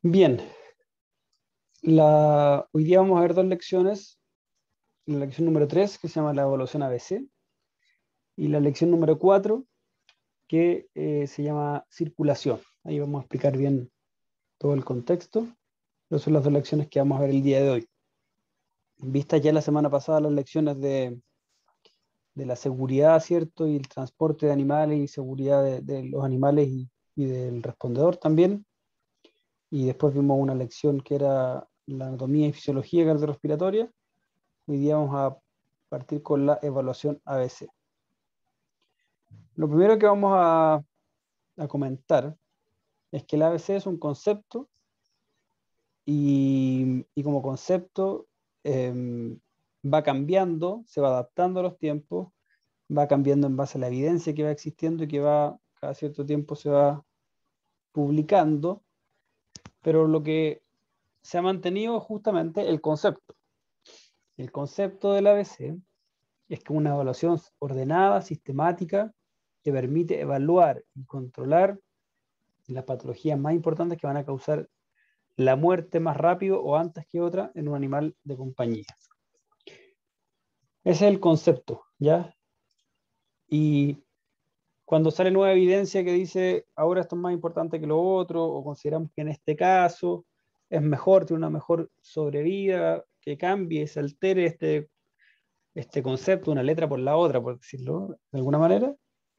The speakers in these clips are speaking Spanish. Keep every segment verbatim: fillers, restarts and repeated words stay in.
Bien, la, hoy día vamos a ver dos lecciones. La lección número tres, que se llama la evaluación A B C, y la lección número cuatro, que eh, se llama circulación. Ahí vamos a explicar bien todo el contexto. Esas son las dos lecciones que vamos a ver el día de hoy. Vistas ya la semana pasada las lecciones de, de la seguridad, ¿cierto? Y el transporte de animales y seguridad de, de los animales y, y del respondedor también. Y después vimos una lección que era la anatomía y fisiología cardiorrespiratoria. Hoy día vamos a partir con la evaluación A B C. Lo primero que vamos a, a comentar es que el A B C es un concepto y, y como concepto eh, va cambiando, se va adaptando a los tiempos, va cambiando en base a la evidencia que va existiendo y que va cada cierto tiempo se va publicando, pero lo que se ha mantenido es justamente el concepto. El concepto del A B C es que una evaluación ordenada, sistemática, que permite evaluar y controlar las patologías más importantes que van a causar la muerte más rápido o antes que otra en un animal de compañía. Ese es el concepto, ¿ya? Y cuando sale nueva evidencia que dice ahora esto es más importante que lo otro, o consideramos que en este caso es mejor, tiene una mejor sobrevida, que cambie, se altere este, este concepto, una letra por la otra, por decirlo de alguna manera,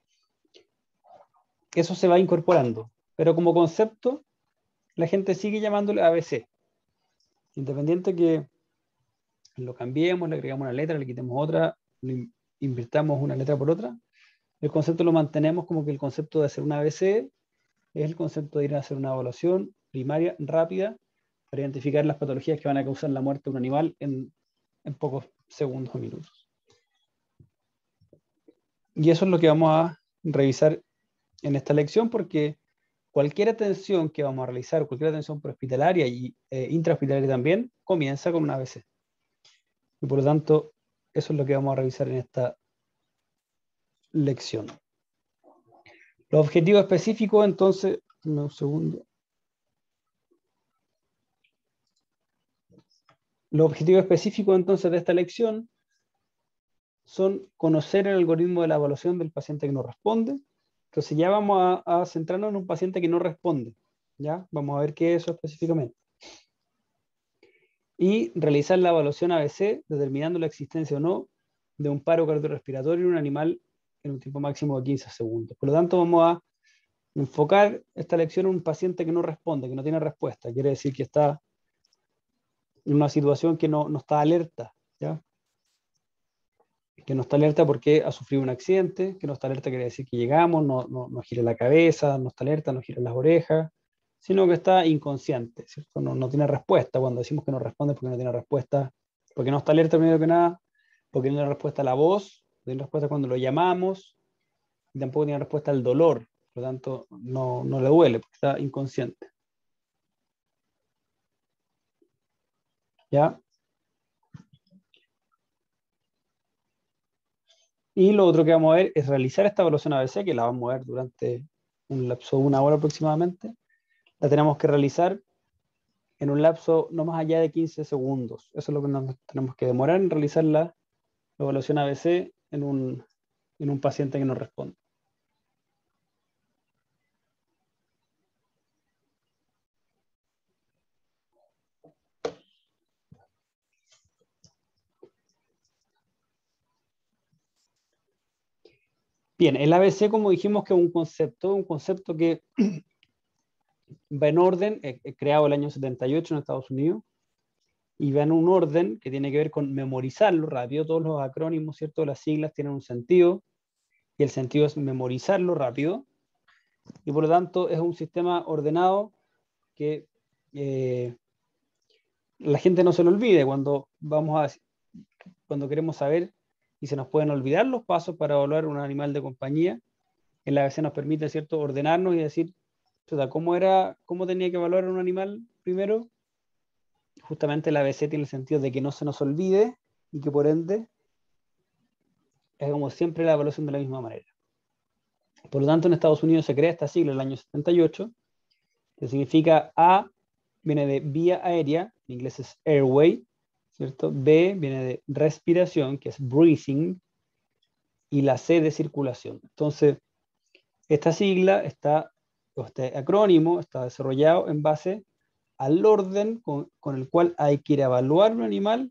eso se va incorporando. Pero como concepto, la gente sigue llamándole A B C. Independiente que lo cambiemos, le agregamos una letra, le quitemos otra, le invirtamos una letra por otra, el concepto lo mantenemos como que el concepto de hacer una A B C es el concepto de ir a hacer una evaluación primaria rápida para identificar las patologías que van a causar la muerte de un animal en, en pocos segundos o minutos. Y eso es lo que vamos a revisar en esta lección, porque cualquier atención que vamos a realizar, cualquier atención prehospitalaria y eh, intrahospitalaria también, comienza con una A B C. Y por lo tanto, eso es lo que vamos a revisar en esta lección. Los objetivos específicos, entonces, un segundo. Los objetivos específicos, entonces, de esta lección son conocer el algoritmo de la evaluación del paciente que no responde. Entonces ya vamos a, a centrarnos en un paciente que no responde. ¿Ya? Vamos a ver qué es eso específicamente. Y realizar la evaluación A B C, determinando la existencia o no de un paro cardiorrespiratorio en un animal en un tiempo máximo de quince segundos. Por lo tanto, vamos a enfocar esta lección en un paciente que no responde, que no tiene respuesta. Quiere decir que está en una situación que no, no está alerta, ¿ya? Que no está alerta porque ha sufrido un accidente, que no está alerta quiere decir que llegamos, no, no, no gira la cabeza, no está alerta, no gira las orejas, sino que está inconsciente, ¿cierto? No, no tiene respuesta. Cuando decimos que no responde porque no tiene respuesta, porque no está alerta primero que nada, porque no tiene respuesta a la voz, no tiene respuesta cuando lo llamamos, y tampoco tiene respuesta al dolor, por lo tanto no, no le duele porque está inconsciente. ¿Ya? Y lo otro que vamos a ver es realizar esta evaluación A B C, que la vamos a ver durante un lapso de una hora aproximadamente. La tenemos que realizar en un lapso no más allá de quince segundos. Eso es lo que nos tenemos que demorar en realizar la evaluación A B C en un, en un paciente que no responde. Bien, el A B C, como dijimos, que es un concepto, un concepto que va en orden, eh, creado el año setenta y ocho en Estados Unidos, y va en un orden que tiene que ver con memorizarlo rápido. Todos los acrónimos, ¿cierto? Las siglas tienen un sentido, y el sentido es memorizarlo rápido, y por lo tanto es un sistema ordenado que eh, la gente no se lo olvide cuando vamos a cuando queremos saber y se nos pueden olvidar los pasos para evaluar un animal de compañía. El A B C nos permite, ¿cierto?, ordenarnos y decir, ¿cómo era, cómo tenía que evaluar un animal primero? Justamente el A B C tiene el sentido de que no se nos olvide y que por ende es como siempre la evaluación de la misma manera. Por lo tanto, en Estados Unidos se crea esta sigla en el año setenta y ocho, que significa A viene de vía aérea, en inglés es airway, ¿cierto? B viene de respiración, que es breathing, y la C de circulación. Entonces, esta sigla está, este acrónimo está desarrollado en base al orden con, con el cual hay que ir a evaluar un animal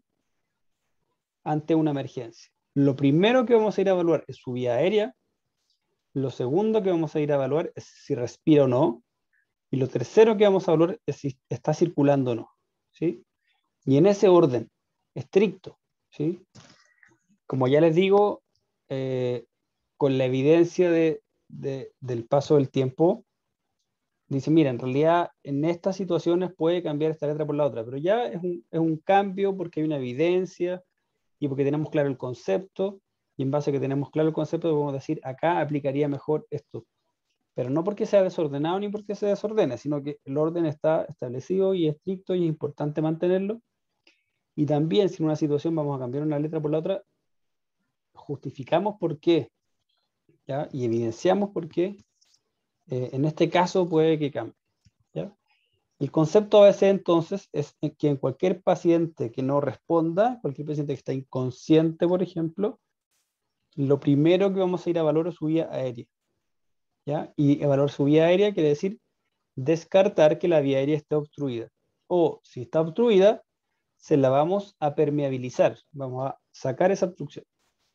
ante una emergencia. Lo primero que vamos a ir a evaluar es su vía aérea, lo segundo que vamos a ir a evaluar es si respira o no, y lo tercero que vamos a evaluar es si está circulando o no, ¿sí? Y en ese orden estricto, ¿sí? Como ya les digo, eh, con la evidencia de, de, del paso del tiempo, dice, mira, en realidad en estas situaciones puede cambiar esta letra por la otra, pero ya es un, es un cambio porque hay una evidencia y porque tenemos claro el concepto, y en base a que tenemos claro el concepto podemos decir, acá aplicaría mejor esto. Pero no porque sea desordenado ni porque se desordene, sino que el orden está establecido y estricto y es importante mantenerlo. Y también si en una situación vamos a cambiar una letra por la otra, justificamos por qué, ¿ya? Y evidenciamos por qué eh, en este caso puede que cambie, ¿ya? El concepto a veces entonces es que en cualquier paciente que no responda, cualquier paciente que está inconsciente, por ejemplo, lo primero que vamos a ir a evaluar es su vía aérea, ¿ya? Y evaluar su vía aérea quiere decir descartar que la vía aérea esté obstruida. O si está obstruida, se la vamos a permeabilizar. Vamos a sacar esa obstrucción.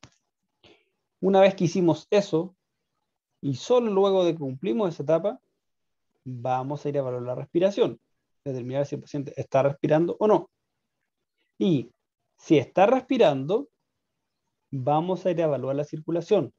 Una vez que hicimos eso, y solo luego de que cumplimos esa etapa, vamos a ir a evaluar la respiración. Determinar si el paciente está respirando o no. Y si está respirando, vamos a ir a evaluar la circulación.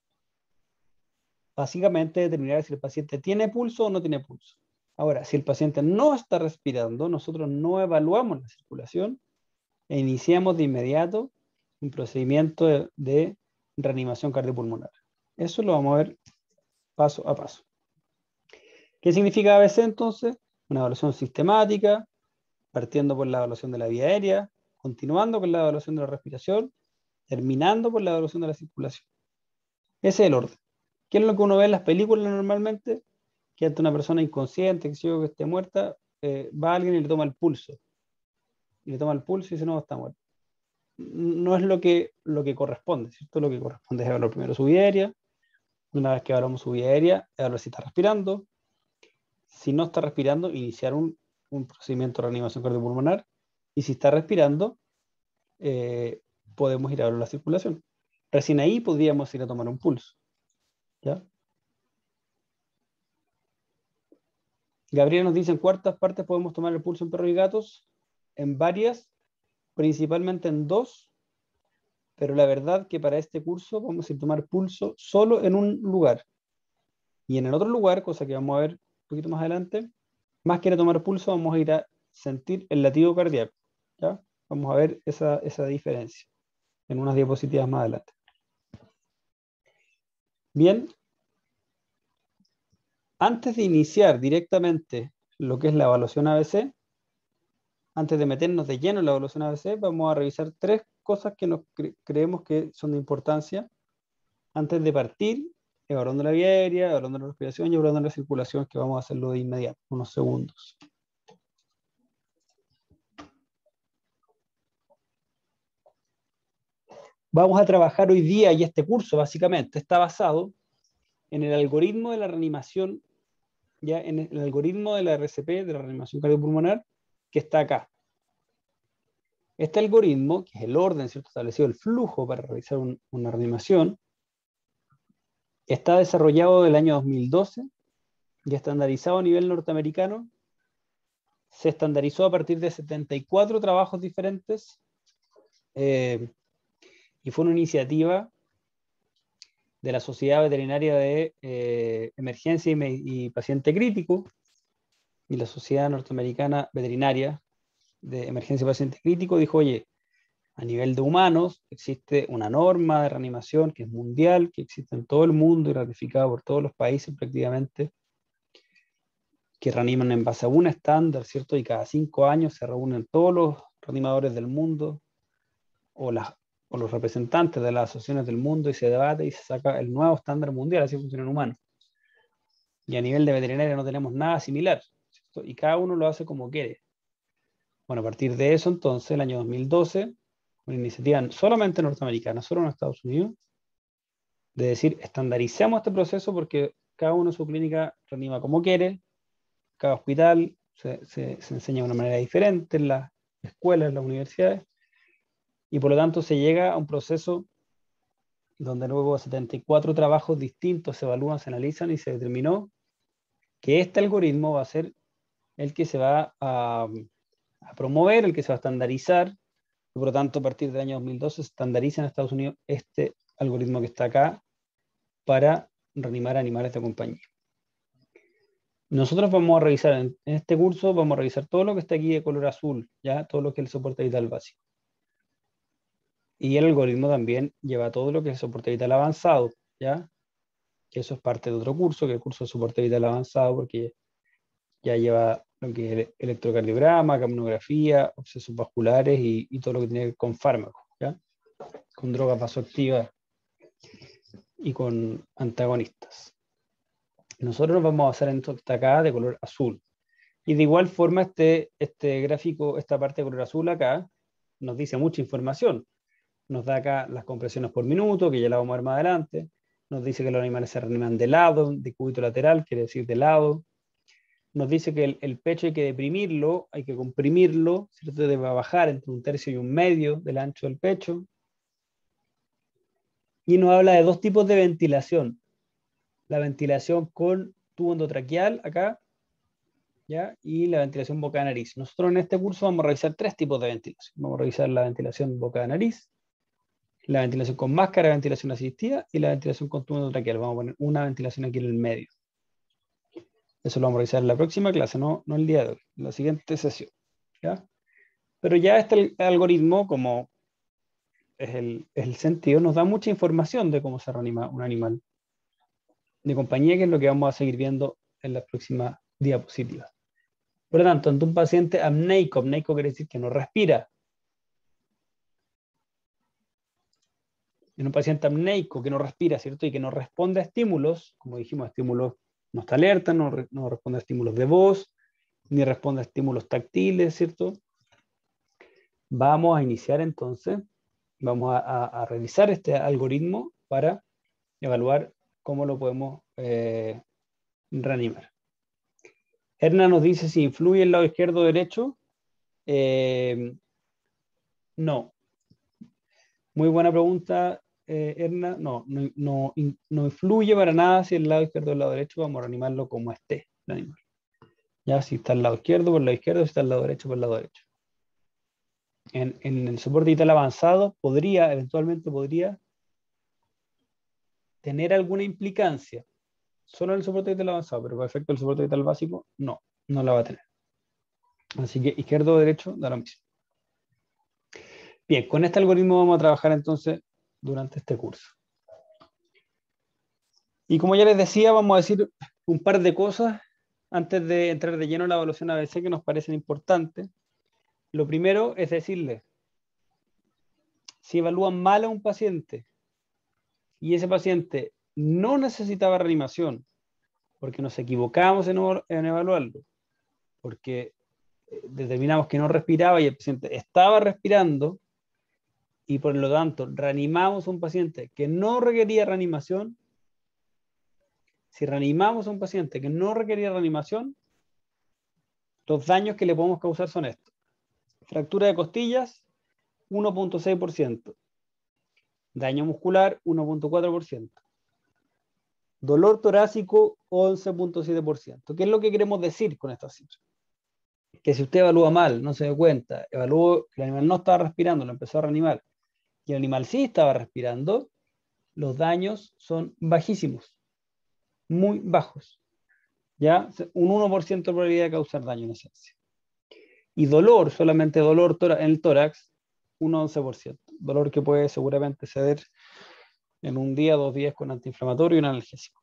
Básicamente determinar si el paciente tiene pulso o no tiene pulso. Ahora, si el paciente no está respirando, nosotros no evaluamos la circulación e iniciamos de inmediato un procedimiento de, de reanimación cardiopulmonar. Eso lo vamos a ver paso a paso. ¿Qué significa A B C entonces? Una evaluación sistemática, partiendo por la evaluación de la vía aérea, continuando con la evaluación de la respiración, terminando por la evaluación de la circulación. Ese es el orden. ¿Qué es lo que uno ve en las películas normalmente? Que ante una persona inconsciente, que, que esté muerta, eh, va alguien y le toma el pulso. Y le toma el pulso y dice, no, está muerto. No es lo que, lo que corresponde, ¿cierto? Lo que corresponde es evaluar primero su vía aérea. Una vez que evaluamos su vía aérea, evaluar si está respirando. Si no está respirando, iniciar un, un procedimiento de reanimación cardiopulmonar. Y si está respirando, eh, podemos ir a evaluar la circulación. Recién ahí podríamos ir a tomar un pulso, ¿ya? Gabriel nos dice, ¿en cuántas partes podemos tomar el pulso en perros y gatos? En varias, principalmente en dos, pero la verdad que para este curso vamos a ir a tomar pulso solo en un lugar. Y en el otro lugar, cosa que vamos a ver un poquito más adelante, más que ir a tomar pulso, vamos a ir a sentir el latido cardíaco, ¿ya? Vamos a ver esa, esa diferencia en unas diapositivas más adelante. Bien, antes de iniciar directamente lo que es la evaluación A B C, antes de meternos de lleno en la evaluación A B C, vamos a revisar tres cosas que nos cre creemos que son de importancia antes de partir, evaluando la vía aérea, evaluando la respiración y evaluando la circulación, que vamos a hacerlo de inmediato, unos segundos. Vamos a trabajar hoy día, y este curso básicamente está basado en el algoritmo de la reanimación, ya en el algoritmo de la R C P, de la reanimación cardiopulmonar, que está acá. Este algoritmo, que es el orden, ¿cierto?, establecido, el flujo para realizar un, una reanimación, está desarrollado del año dos mil doce y estandarizado a nivel norteamericano. Se estandarizó a partir de setenta y cuatro trabajos diferentes eh, y fue una iniciativa de la Sociedad Veterinaria de eh, Emergencia y, y Paciente Crítico y la Sociedad Norteamericana Veterinaria de Emergencia y Paciente Crítico. Dijo, oye, a nivel de humanos existe una norma de reanimación que es mundial, que existe en todo el mundo y ratificada por todos los países prácticamente, que reaniman en base a un estándar, ¿cierto? Y cada cinco años se reúnen todos los reanimadores del mundo o, las, o los representantes de las asociaciones del mundo y se debate y se saca el nuevo estándar mundial, así funciona en humanos. Y a nivel de veterinaria no tenemos nada similar. ¿cierto? Y cada uno lo hace como quiere. Bueno, a partir de eso, entonces, el año dos mil doce, una iniciativa solamente norteamericana, solo en Estados Unidos, de decir, estandaricemos este proceso porque cada uno en su clínica reanima como quiere, cada hospital se, se, se enseña de una manera diferente en las escuelas, en las universidades, y por lo tanto se llega a un proceso donde luego setenta y cuatro trabajos distintos se evalúan, se analizan y se determinó que este algoritmo va a ser el que se va a, a promover, el que se va a estandarizar, y por lo tanto a partir del año dos mil doce se estandariza en Estados Unidos este algoritmo que está acá para reanimar animales de compañía. Nosotros vamos a revisar, en, en este curso vamos a revisar todo lo que está aquí de color azul, ya todo lo que es el soporte vital básico. Y el algoritmo también lleva todo lo que es soporte vital avanzado, ya que eso es parte de otro curso, que es el curso de soporte vital avanzado, porque ya lleva lo que es electrocardiograma, capnografía, obsesos vasculares y, y todo lo que tiene que ver con fármacos, ¿ya? Con drogas vasoactivas y con antagonistas. Nosotros nos vamos a basar en esto que está acá de color azul. Y de igual forma este, este gráfico, esta parte de color azul acá, nos dice mucha información. Nos da acá las compresiones por minuto, que ya la vamos a ver más adelante. Nos dice que los animales se reaniman de lado, de cúbito lateral, quiere decir de lado. Nos dice que el, el pecho hay que deprimirlo, hay que comprimirlo, ¿cierto? Debe bajar entre un tercio y un medio del ancho del pecho. Y nos habla de dos tipos de ventilación. La ventilación con tubo endotraqueal acá, ¿ya? Y la ventilación boca-nariz. Nosotros en este curso vamos a revisar tres tipos de ventilación. Vamos a revisar la ventilación boca-nariz, la ventilación con máscara, ventilación asistida, y la ventilación con tubo endotraqueal. Vamos a poner una ventilación aquí en el medio. Eso lo vamos a revisar en la próxima clase, no, no el día de hoy, en la siguiente sesión, ¿ya? Pero ya este algoritmo, como es el, es el sentido, nos da mucha información de cómo se reanima un animal de compañía, que es lo que vamos a seguir viendo en las próximas diapositivas. Por lo tanto, ante un paciente apneico, apneico quiere decir que no respira. En un paciente apneico que no respira, ¿cierto? Y que no responde a estímulos, como dijimos, estímulos no está alerta, no, no responde a estímulos de voz, ni responde a estímulos táctiles, ¿cierto? Vamos a iniciar entonces, vamos a, a, a revisar este algoritmo para evaluar cómo lo podemos eh, reanimar. Erna nos dice si influye el lado izquierdo o derecho. Eh, no. Muy buena pregunta, eh, Erna. No, no, no, no influye para nada si el lado izquierdo o el lado derecho. Vamos a reanimarlo como esté el animal. Ya, si está al lado izquierdo, por el lado izquierdo, si está al lado derecho, por el lado derecho. En, en el soporte vital avanzado podría, eventualmente podría tener alguna implicancia. Solo en el soporte vital avanzado, pero para efecto del soporte vital básico, no, no la va a tener. Así que izquierdo o derecho, da lo mismo. Bien, con este algoritmo vamos a trabajar entonces durante este curso. Y como ya les decía, vamos a decir un par de cosas antes de entrar de lleno en la evaluación A B C que nos parecen importantes. Lo primero es decirles, si evalúan mal a un paciente y ese paciente no necesitaba reanimación, porque nos equivocamos en, en evaluarlo, porque determinamos que no respiraba y el paciente estaba respirando, y por lo tanto reanimamos a un paciente que no requería reanimación. Si reanimamos a un paciente que no requería reanimación, los daños que le podemos causar son estos. Fractura de costillas, uno punto seis por ciento. Daño muscular, uno punto cuatro por ciento. Dolor torácico, once punto siete por ciento. ¿Qué es lo que queremos decir con esta cifra? Que si usted evalúa mal, no se dio cuenta, evaluó que el animal no estaba respirando, lo empezó a reanimar, y el animal sí estaba respirando, los daños son bajísimos, muy bajos. ¿Ya? Un uno por ciento de probabilidad de causar daño en esencia. Y dolor, solamente dolor en el tórax, un once por ciento. Dolor que puede seguramente ceder en un día, dos días con antiinflamatorio y un analgésico.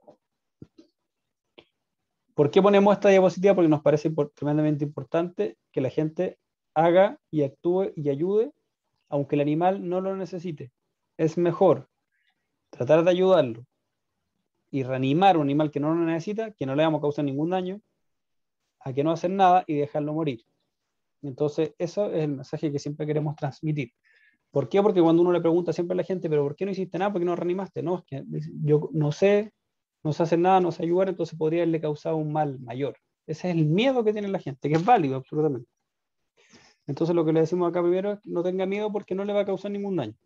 ¿Por qué ponemos esta diapositiva? Porque nos parece tremendamente importante que la gente haga y actúe y ayude, aunque el animal no lo necesite. Es mejor tratar de ayudarlo y reanimar un animal que no lo necesita, que no le vamos a causar ningún daño, a que no hacer nada y dejarlo morir. Entonces, eso es el mensaje que siempre queremos transmitir. ¿Por qué? Porque cuando uno le pregunta siempre a la gente, ¿pero por qué no hiciste nada? ¿Por qué no reanimaste? No, es que yo no sé, no sé hacer nada, no sé ayudar, entonces podría haberle causado un mal mayor. Ese es el miedo que tiene la gente, que es válido, absolutamente. Entonces, lo que le decimos acá primero es que no tenga miedo porque no le va a causar ningún daño.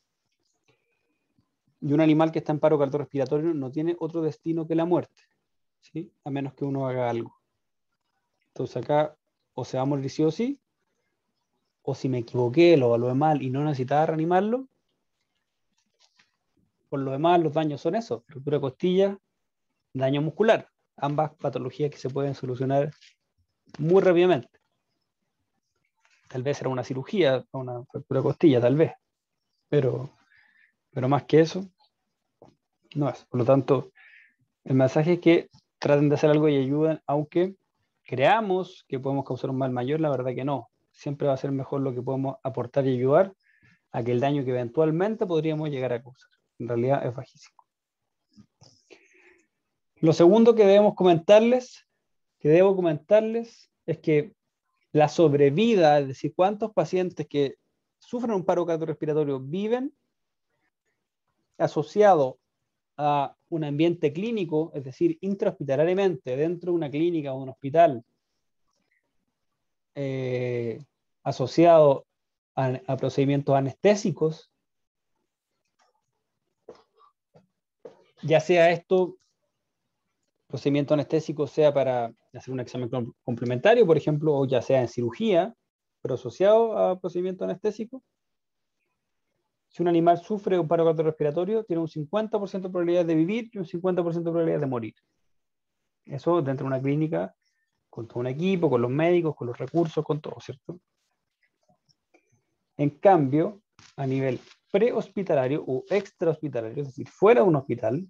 Y un animal que está en paro cardiorrespiratorio no tiene otro destino que la muerte, ¿sí? A menos que uno haga algo. Entonces acá o se va a morir sí o sí, o si me equivoqué, lo evalué mal y no necesitaba reanimarlo, por lo demás los daños son esos: ruptura de costilla, daño muscular, ambas patologías que se pueden solucionar muy rápidamente. Tal vez era una cirugía, una fractura de costilla, tal vez, pero, pero más que eso, no es. Por lo tanto, el mensaje es que traten de hacer algo y ayuden, aunque creamos que podemos causar un mal mayor, la verdad que no. Siempre va a ser mejor lo que podemos aportar y ayudar a que el daño que eventualmente podríamos llegar a causar. En realidad es bajísimo. Lo segundo que debemos comentarles, que debo comentarles, es que la sobrevida, es decir, cuántos pacientes que sufren un paro cardiorrespiratorio viven asociado a un ambiente clínico, es decir, intrahospitalariamente, dentro de una clínica o un hospital, eh, asociado a, a procedimientos anestésicos, ya sea esto, procedimiento anestésico, sea para hacer un examen complementario, por ejemplo, o ya sea en cirugía, pero asociado a procedimiento anestésico. Si un animal sufre un paro cardiorrespiratorio, tiene un cincuenta por ciento de probabilidad de vivir y un cincuenta por ciento de probabilidad de morir. Eso dentro de una clínica, con todo un equipo, con los médicos, con los recursos, con todo, ¿cierto? En cambio, a nivel prehospitalario o extrahospitalario, es decir, fuera de un hospital,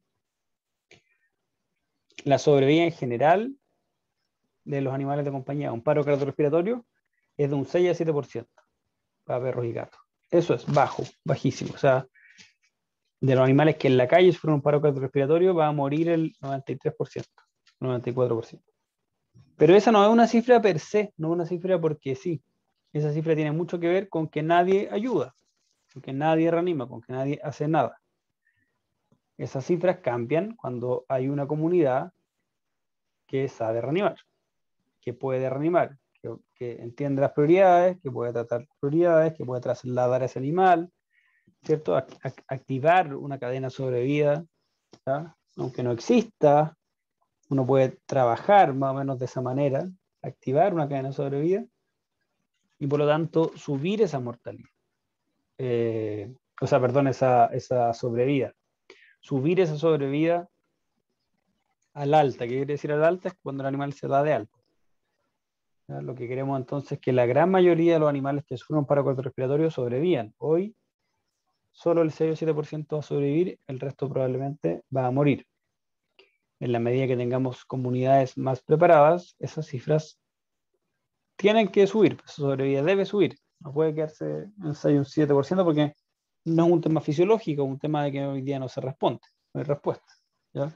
la sobrevida en general de los animales de compañía a un paro cardiorrespiratorio es de un seis a siete por ciento para perros y gatos. Eso es bajo, bajísimo. O sea, de los animales que en la calle sufren un paro cardiorrespiratorio va a morir el noventa y tres por ciento, noventa y cuatro por ciento. Pero esa no es una cifra per se, no es una cifra porque sí. Esa cifra tiene mucho que ver con que nadie ayuda, con que nadie reanima, con que nadie hace nada. Esas cifras cambian cuando hay una comunidad que sabe reanimar, que puede reanimar, que, que entiende las prioridades, que puede tratar las prioridades, que puede trasladar a ese animal, ¿cierto? A, a, activar una cadena de sobrevida, ¿ya? Aunque no exista, uno puede trabajar más o menos de esa manera, activar una cadena de sobrevida y por lo tanto subir esa mortalidad. Eh, o sea, perdón, esa, esa sobrevida. Subir esa sobrevida al alta. ¿Qué quiere decir al alta? Es cuando el animal se da de alta. ¿Ya? Lo que queremos entonces es que la gran mayoría de los animales que sufren un paro cardiorrespiratorio sobrevivan. Hoy solo el seis o siete por ciento va a sobrevivir, el resto probablemente va a morir. En la medida que tengamos comunidades más preparadas, esas cifras tienen que subir, esa sobrevida debe subir. No puede quedarse en seis o siete por ciento porque no es un tema fisiológico, es un tema de que hoy día no se responde, no hay respuesta. ¿Ya?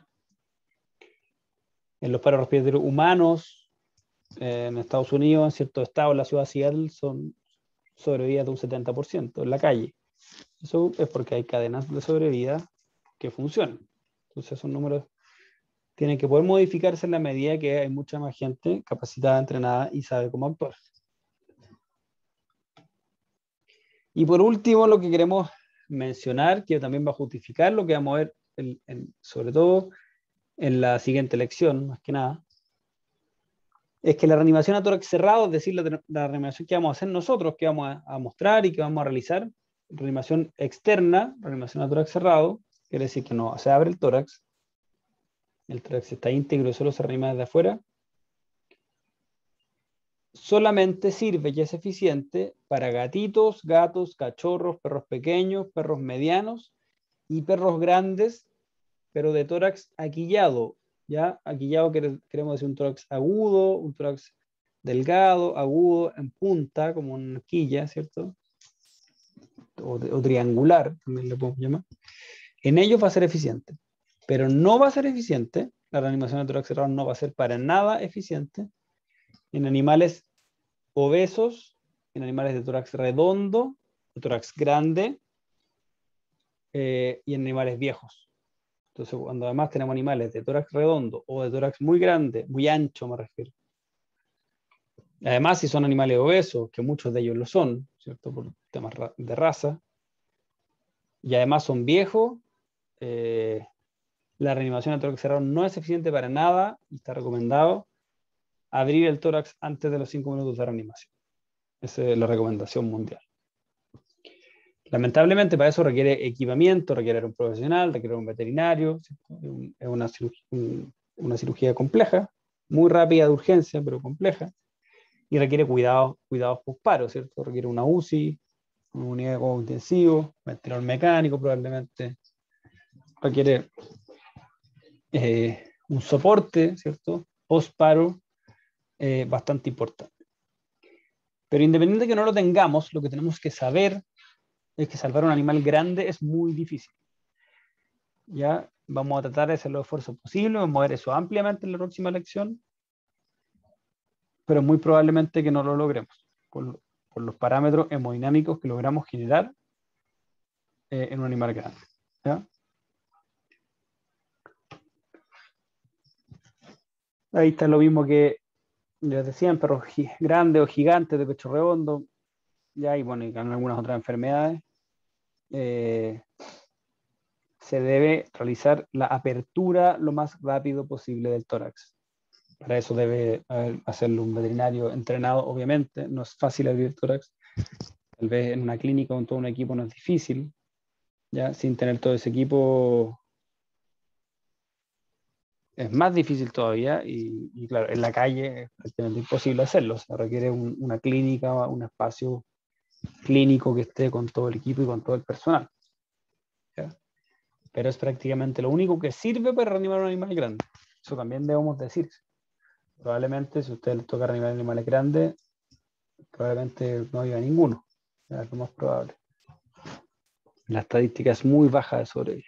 En los paros respiratorios humanos, eh, en Estados Unidos, en ciertos estados, en la ciudad de Seattle, son sobrevidas de un setenta por ciento en la calle. Eso es porque hay cadenas de sobrevida que funcionan. Entonces esos números tienen que poder modificarse en la medida que hay mucha más gente capacitada, entrenada y sabe cómo actuar. Y por último, lo que queremos mencionar, que también va a justificar lo que vamos a ver, en, en, sobre todo en la siguiente lección, más que nada, es que la reanimación a tórax cerrado, es decir, la, la reanimación que vamos a hacer nosotros, que vamos a, a mostrar y que vamos a realizar, reanimación externa, reanimación a tórax cerrado, quiere decir que no se abre el tórax, el tórax está íntegro y solo se reanima desde afuera, solamente sirve y es eficiente para gatitos, gatos, cachorros, perros pequeños, perros medianos y perros grandes, pero de tórax aquillado. ¿Ya? Aquillado queremos decir un tórax agudo, un tórax delgado, agudo, en punta, como una quilla, ¿cierto? O, o triangular, también le podemos llamar. En ellos va a ser eficiente, pero no va a ser eficiente, la reanimación de tórax cerrado no va a ser para nada eficiente en animales obesos, en animales de tórax redondo, de tórax grande, eh, y en animales viejos. Entonces, cuando además tenemos animales de tórax redondo o de tórax muy grande, muy ancho me refiero. Además, si son animales obesos, que muchos de ellos lo son, ¿cierto? Por temas de raza, y además son viejos, eh, la reanimación de tórax cerrado no es eficiente para nada y está recomendado abrir el tórax antes de los cinco minutos de reanimación. Esa es la recomendación mundial. Lamentablemente para eso requiere equipamiento, requiere un profesional, requiere un veterinario. Es una cirugía, una cirugía compleja, muy rápida de urgencia, pero compleja. Y requiere cuidados, cuidados post-paro, ¿cierto? Requiere una U C I, una unidad de cuidado intensivo, ventilador mecánico probablemente. Requiere eh, un soporte, ¿cierto? Post-paro eh, bastante importante. Pero independiente de que no lo tengamos, lo que tenemos que saber es que salvar un animal grande es muy difícil. Ya vamos a tratar de hacer los esfuerzos posibles, vamos a ver eso ampliamente en la próxima lección, pero muy probablemente que no lo logremos por, por los parámetros hemodinámicos que logramos generar eh, en un animal grande. ¿Ya? Ahí está lo mismo que les decía, en perros grandes o gigantes de pecho redondo, ya, y bueno, y con algunas otras enfermedades. Eh, se debe realizar la apertura lo más rápido posible del tórax. Para eso debe hacerlo un veterinario entrenado, obviamente. No es fácil abrir el tórax. Tal vez en una clínica con todo un equipo no es difícil. ¿Ya? Sin tener todo ese equipo es más difícil todavía. Y, y claro, en la calle es prácticamente imposible hacerlo. O sea, requiere un, una clínica, un espacio clínico que esté con todo el equipo y con todo el personal. ¿Ya? Pero es prácticamente lo único que sirve para reanimar a un animal grande. Eso también debemos decir. Probablemente, si a usted le toca reanimar animales grandes, probablemente no haya ninguno. Es lo más probable. La estadística es muy baja de sobrevivencia.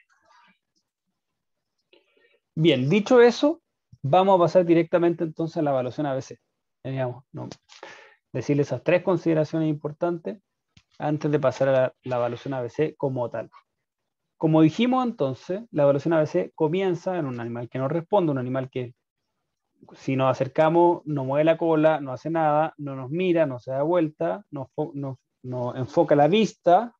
Bien, dicho eso, vamos a pasar directamente entonces a la evaluación A B C. Digamos, ¿no? Decirle esas tres consideraciones importantes antes de pasar a la, la evaluación A B C como tal. Como dijimos entonces, la evaluación A B C comienza en un animal que no responde, un animal que si nos acercamos no mueve la cola, no hace nada, no nos mira, no se da vuelta, nos, nos, nos enfoca la vista,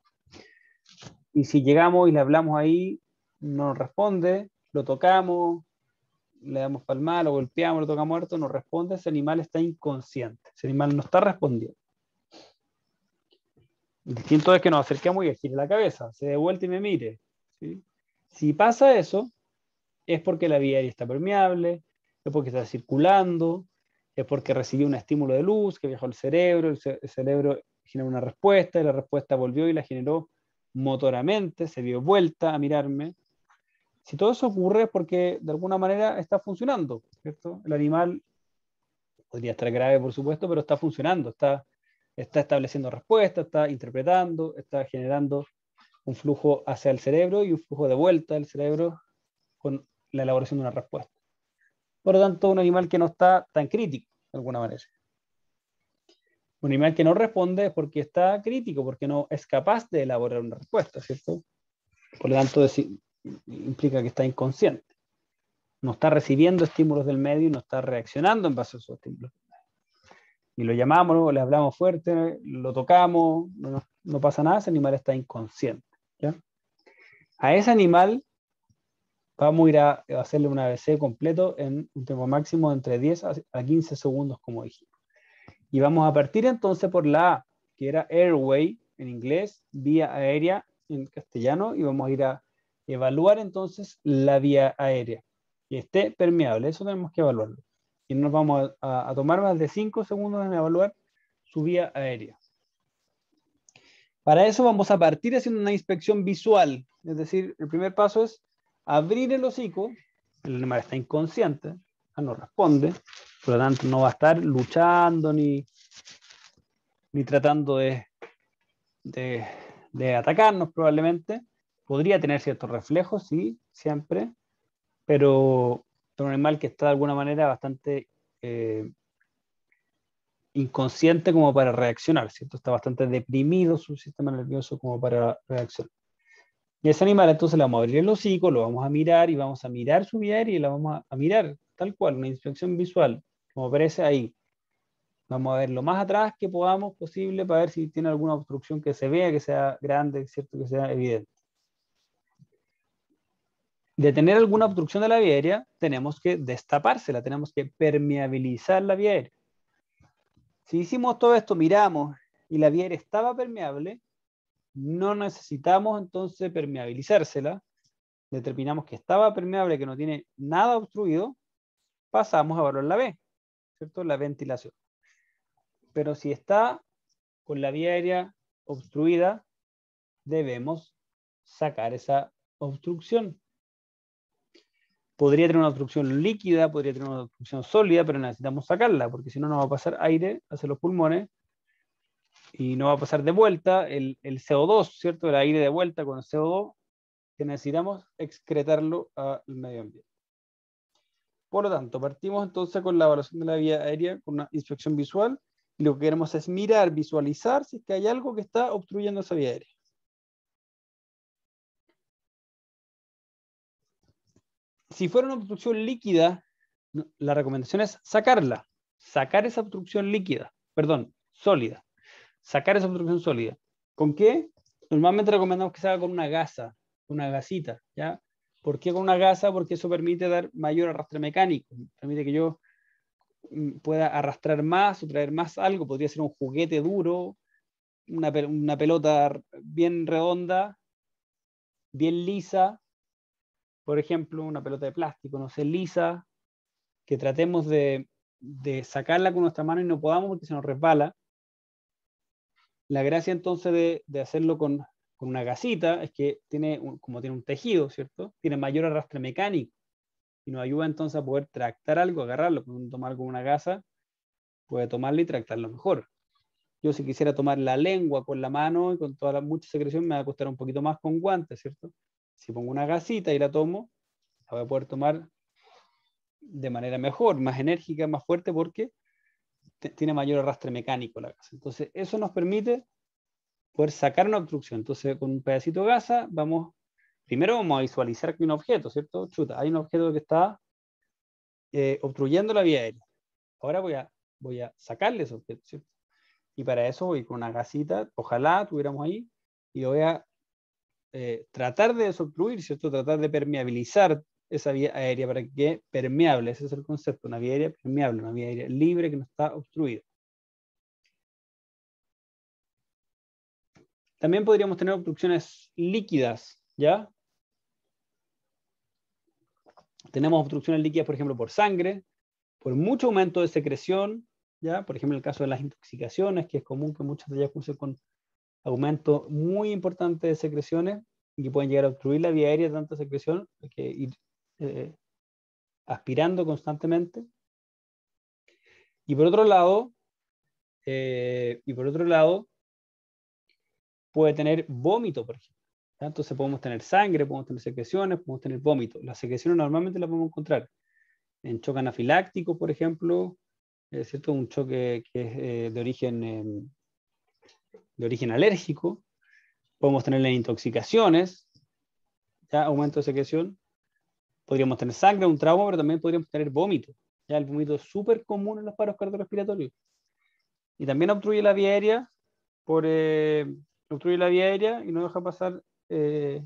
y si llegamos y le hablamos ahí, no nos responde, lo tocamos, le damos palmar, lo golpeamos, lo tocamos muerto, no responde, ese animal está inconsciente, ese animal no está respondiendo. Distinto es que nos acerquemos y gire la cabeza, se dé vuelta y me mire. ¿Sí? Si pasa eso, es porque la vía aérea está permeable, es porque está circulando, es porque recibió un estímulo de luz que viajó al cerebro, el, ce el cerebro generó una respuesta, y la respuesta volvió y la generó motoramente, se dio vuelta a mirarme. Si todo eso ocurre es porque de alguna manera está funcionando, ¿cierto? El animal podría estar grave, por supuesto, pero está funcionando, está, está estableciendo respuesta, está interpretando, está generando un flujo hacia el cerebro y un flujo de vuelta del cerebro con la elaboración de una respuesta. Por lo tanto, un animal que no está tan crítico, de alguna manera. Un animal que no responde es porque está crítico, porque no es capaz de elaborar una respuesta, ¿cierto? Por lo tanto, es, implica que está inconsciente. No está recibiendo estímulos del medio y no está reaccionando en base a esos estímulos. Y lo llamamos, ¿no? Le hablamos fuerte, lo tocamos, no, no pasa nada, ese animal está inconsciente. ¿Ya? A ese animal vamos a ir a hacerle un A B C completo en un tiempo máximo de entre diez a quince segundos, como dijimos. Y vamos a partir entonces por la A, que era airway en inglés, vía aérea en castellano, y vamos a ir a evaluar entonces la vía aérea, que esté permeable. Eso tenemos que evaluarlo. Y nos vamos a, a tomar más de cinco segundos en evaluar su vía aérea. Para eso vamos a partir haciendo una inspección visual. Es decir, el primer paso es abrir el hocico. El animal está inconsciente, no responde, por lo tanto no va a estar luchando ni, ni tratando de, de, de atacarnos probablemente. Podría tener ciertos reflejos, sí, siempre, pero es un animal que está de alguna manera bastante, eh, inconsciente como para reaccionar, ¿cierto? Está bastante deprimido su sistema nervioso como para reaccionar. Y ese animal entonces le vamos a abrir el hocico, lo vamos a mirar y vamos a mirar su vía aérea y la vamos a, a mirar tal cual, una inspección visual, como aparece ahí. Vamos a ver lo más atrás que podamos posible para ver si tiene alguna obstrucción que se vea, que sea grande, ¿cierto? Que sea evidente. De tener alguna obstrucción de la vía aérea, tenemos que destapársela, tenemos que permeabilizar la vía aérea. Si hicimos todo esto, miramos y la vía aérea estaba permeable, no necesitamos entonces permeabilizársela, determinamos que estaba permeable, que no tiene nada obstruido, pasamos a evaluar la B, ¿cierto? La ventilación. Pero si está con la vía aérea obstruida, debemos sacar esa obstrucción. Podría tener una obstrucción líquida, podría tener una obstrucción sólida, pero necesitamos sacarla, porque si no, no va a pasar aire hacia los pulmones y no va a pasar de vuelta el, el C O dos, ¿cierto? El aire de vuelta con el C O dos, que necesitamos excretarlo al medio ambiente. Por lo tanto, partimos entonces con la evaluación de la vía aérea, con una inspección visual, y lo que queremos es mirar, visualizar si es que hay algo que está obstruyendo esa vía aérea. Si fuera una obstrucción líquida, la recomendación es sacarla, sacar esa obstrucción líquida, perdón, sólida, sacar esa obstrucción sólida. ¿Con qué? Normalmente recomendamos que se haga con una gasa, una gasita, ¿ya? ¿Por qué con una gasa? Porque eso permite dar mayor arrastre mecánico, permite que yo pueda arrastrar más o traer más algo, podría ser un juguete duro, una, una pelota bien redonda, bien lisa, por ejemplo, una pelota de plástico, no sé, lisa, que tratemos de, de sacarla con nuestra mano y no podamos porque se nos resbala. La gracia entonces de, de hacerlo con, con una gasita es que tiene un, como tiene un tejido, ¿cierto? Tiene mayor arrastre mecánico y nos ayuda entonces a poder tractar algo, agarrarlo, cuando tomar con una gasa, puede tomarlo y tractarlo mejor. Yo si quisiera tomar la lengua con la mano y con toda la mucha secreción me va a costar un poquito más con guantes, ¿cierto? Si pongo una gasita y la tomo, la voy a poder tomar de manera mejor, más enérgica, más fuerte, porque tiene mayor arrastre mecánico la gasa. Entonces, eso nos permite poder sacar una obstrucción. Entonces, con un pedacito de gasa, vamos, primero vamos a visualizar que hay un objeto, ¿cierto? Chuta, hay un objeto que está eh, obstruyendo la vía aérea. Ahora voy a, voy a sacarle ese objeto, ¿cierto? Y para eso voy con una gasita, ojalá tuviéramos ahí, y lo voy a eh, tratar de desobstruir, ¿cierto? Tratar de permeabilizar esa vía aérea para que quede permeable. Ese es el concepto, una vía aérea permeable, una vía aérea libre que no está obstruida. También podríamos tener obstrucciones líquidas, ¿ya? Tenemos obstrucciones líquidas, por ejemplo, por sangre, por mucho aumento de secreción, ¿ya? Por ejemplo, en el caso de las intoxicaciones, que es común que muchas de ellas cursen con aumento muy importante de secreciones y que pueden llegar a obstruir la vía aérea de tanta secreción, hay que ir eh, aspirando constantemente. Y por otro lado, eh, y por otro lado, puede tener vómito, por ejemplo. ¿Ya? Entonces podemos tener sangre, podemos tener secreciones, podemos tener vómito. Las secreciones normalmente las podemos encontrar en choque anafiláctico, por ejemplo, es cierto, un choque que es eh, de origen eh, de origen alérgico. Podemos tener en intoxicaciones, ¿ya? Aumento de secreción. Podríamos tener sangre, un trauma, pero también podríamos tener vómito. ¿Ya? El vómito es súper común en los paros cardiorrespiratorios. Y también obstruye la vía aérea, por, eh, obstruye la vía aérea y no deja pasar, eh,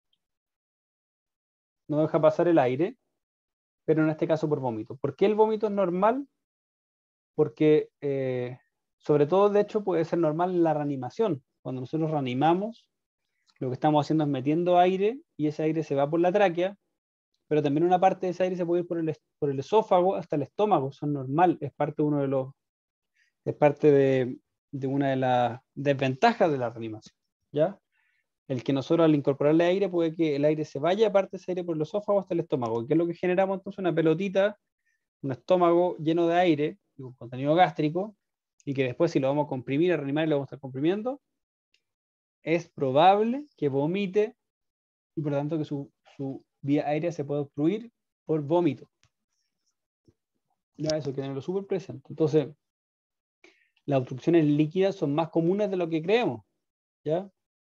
no deja pasar el aire, pero en este caso por vómito. ¿Por qué el vómito es normal? Porque, eh, sobre todo, de hecho, puede ser normal en la reanimación. Cuando nosotros reanimamos, lo que estamos haciendo es metiendo aire y ese aire se va por la tráquea, pero también una parte de ese aire se puede ir por el, por el esófago hasta el estómago. Eso es normal, es parte de uno de los, es parte de, de una de las desventajas de la reanimación, ¿ya? El que nosotros al incorporarle aire puede que el aire se vaya aparte de ese aire por el esófago hasta el estómago. ¿Qué es lo que generamos entonces? Una pelotita, un estómago lleno de aire, con contenido gástrico, y que después si lo vamos a comprimir, a reanimar y lo vamos a estar comprimiendo, es probable que vomite y por lo tanto que su, su vía aérea se pueda obstruir por vómito. Ya eso hay que tenerlo súper presente. Entonces, las obstrucciones líquidas son más comunes de lo que creemos, ¿ya?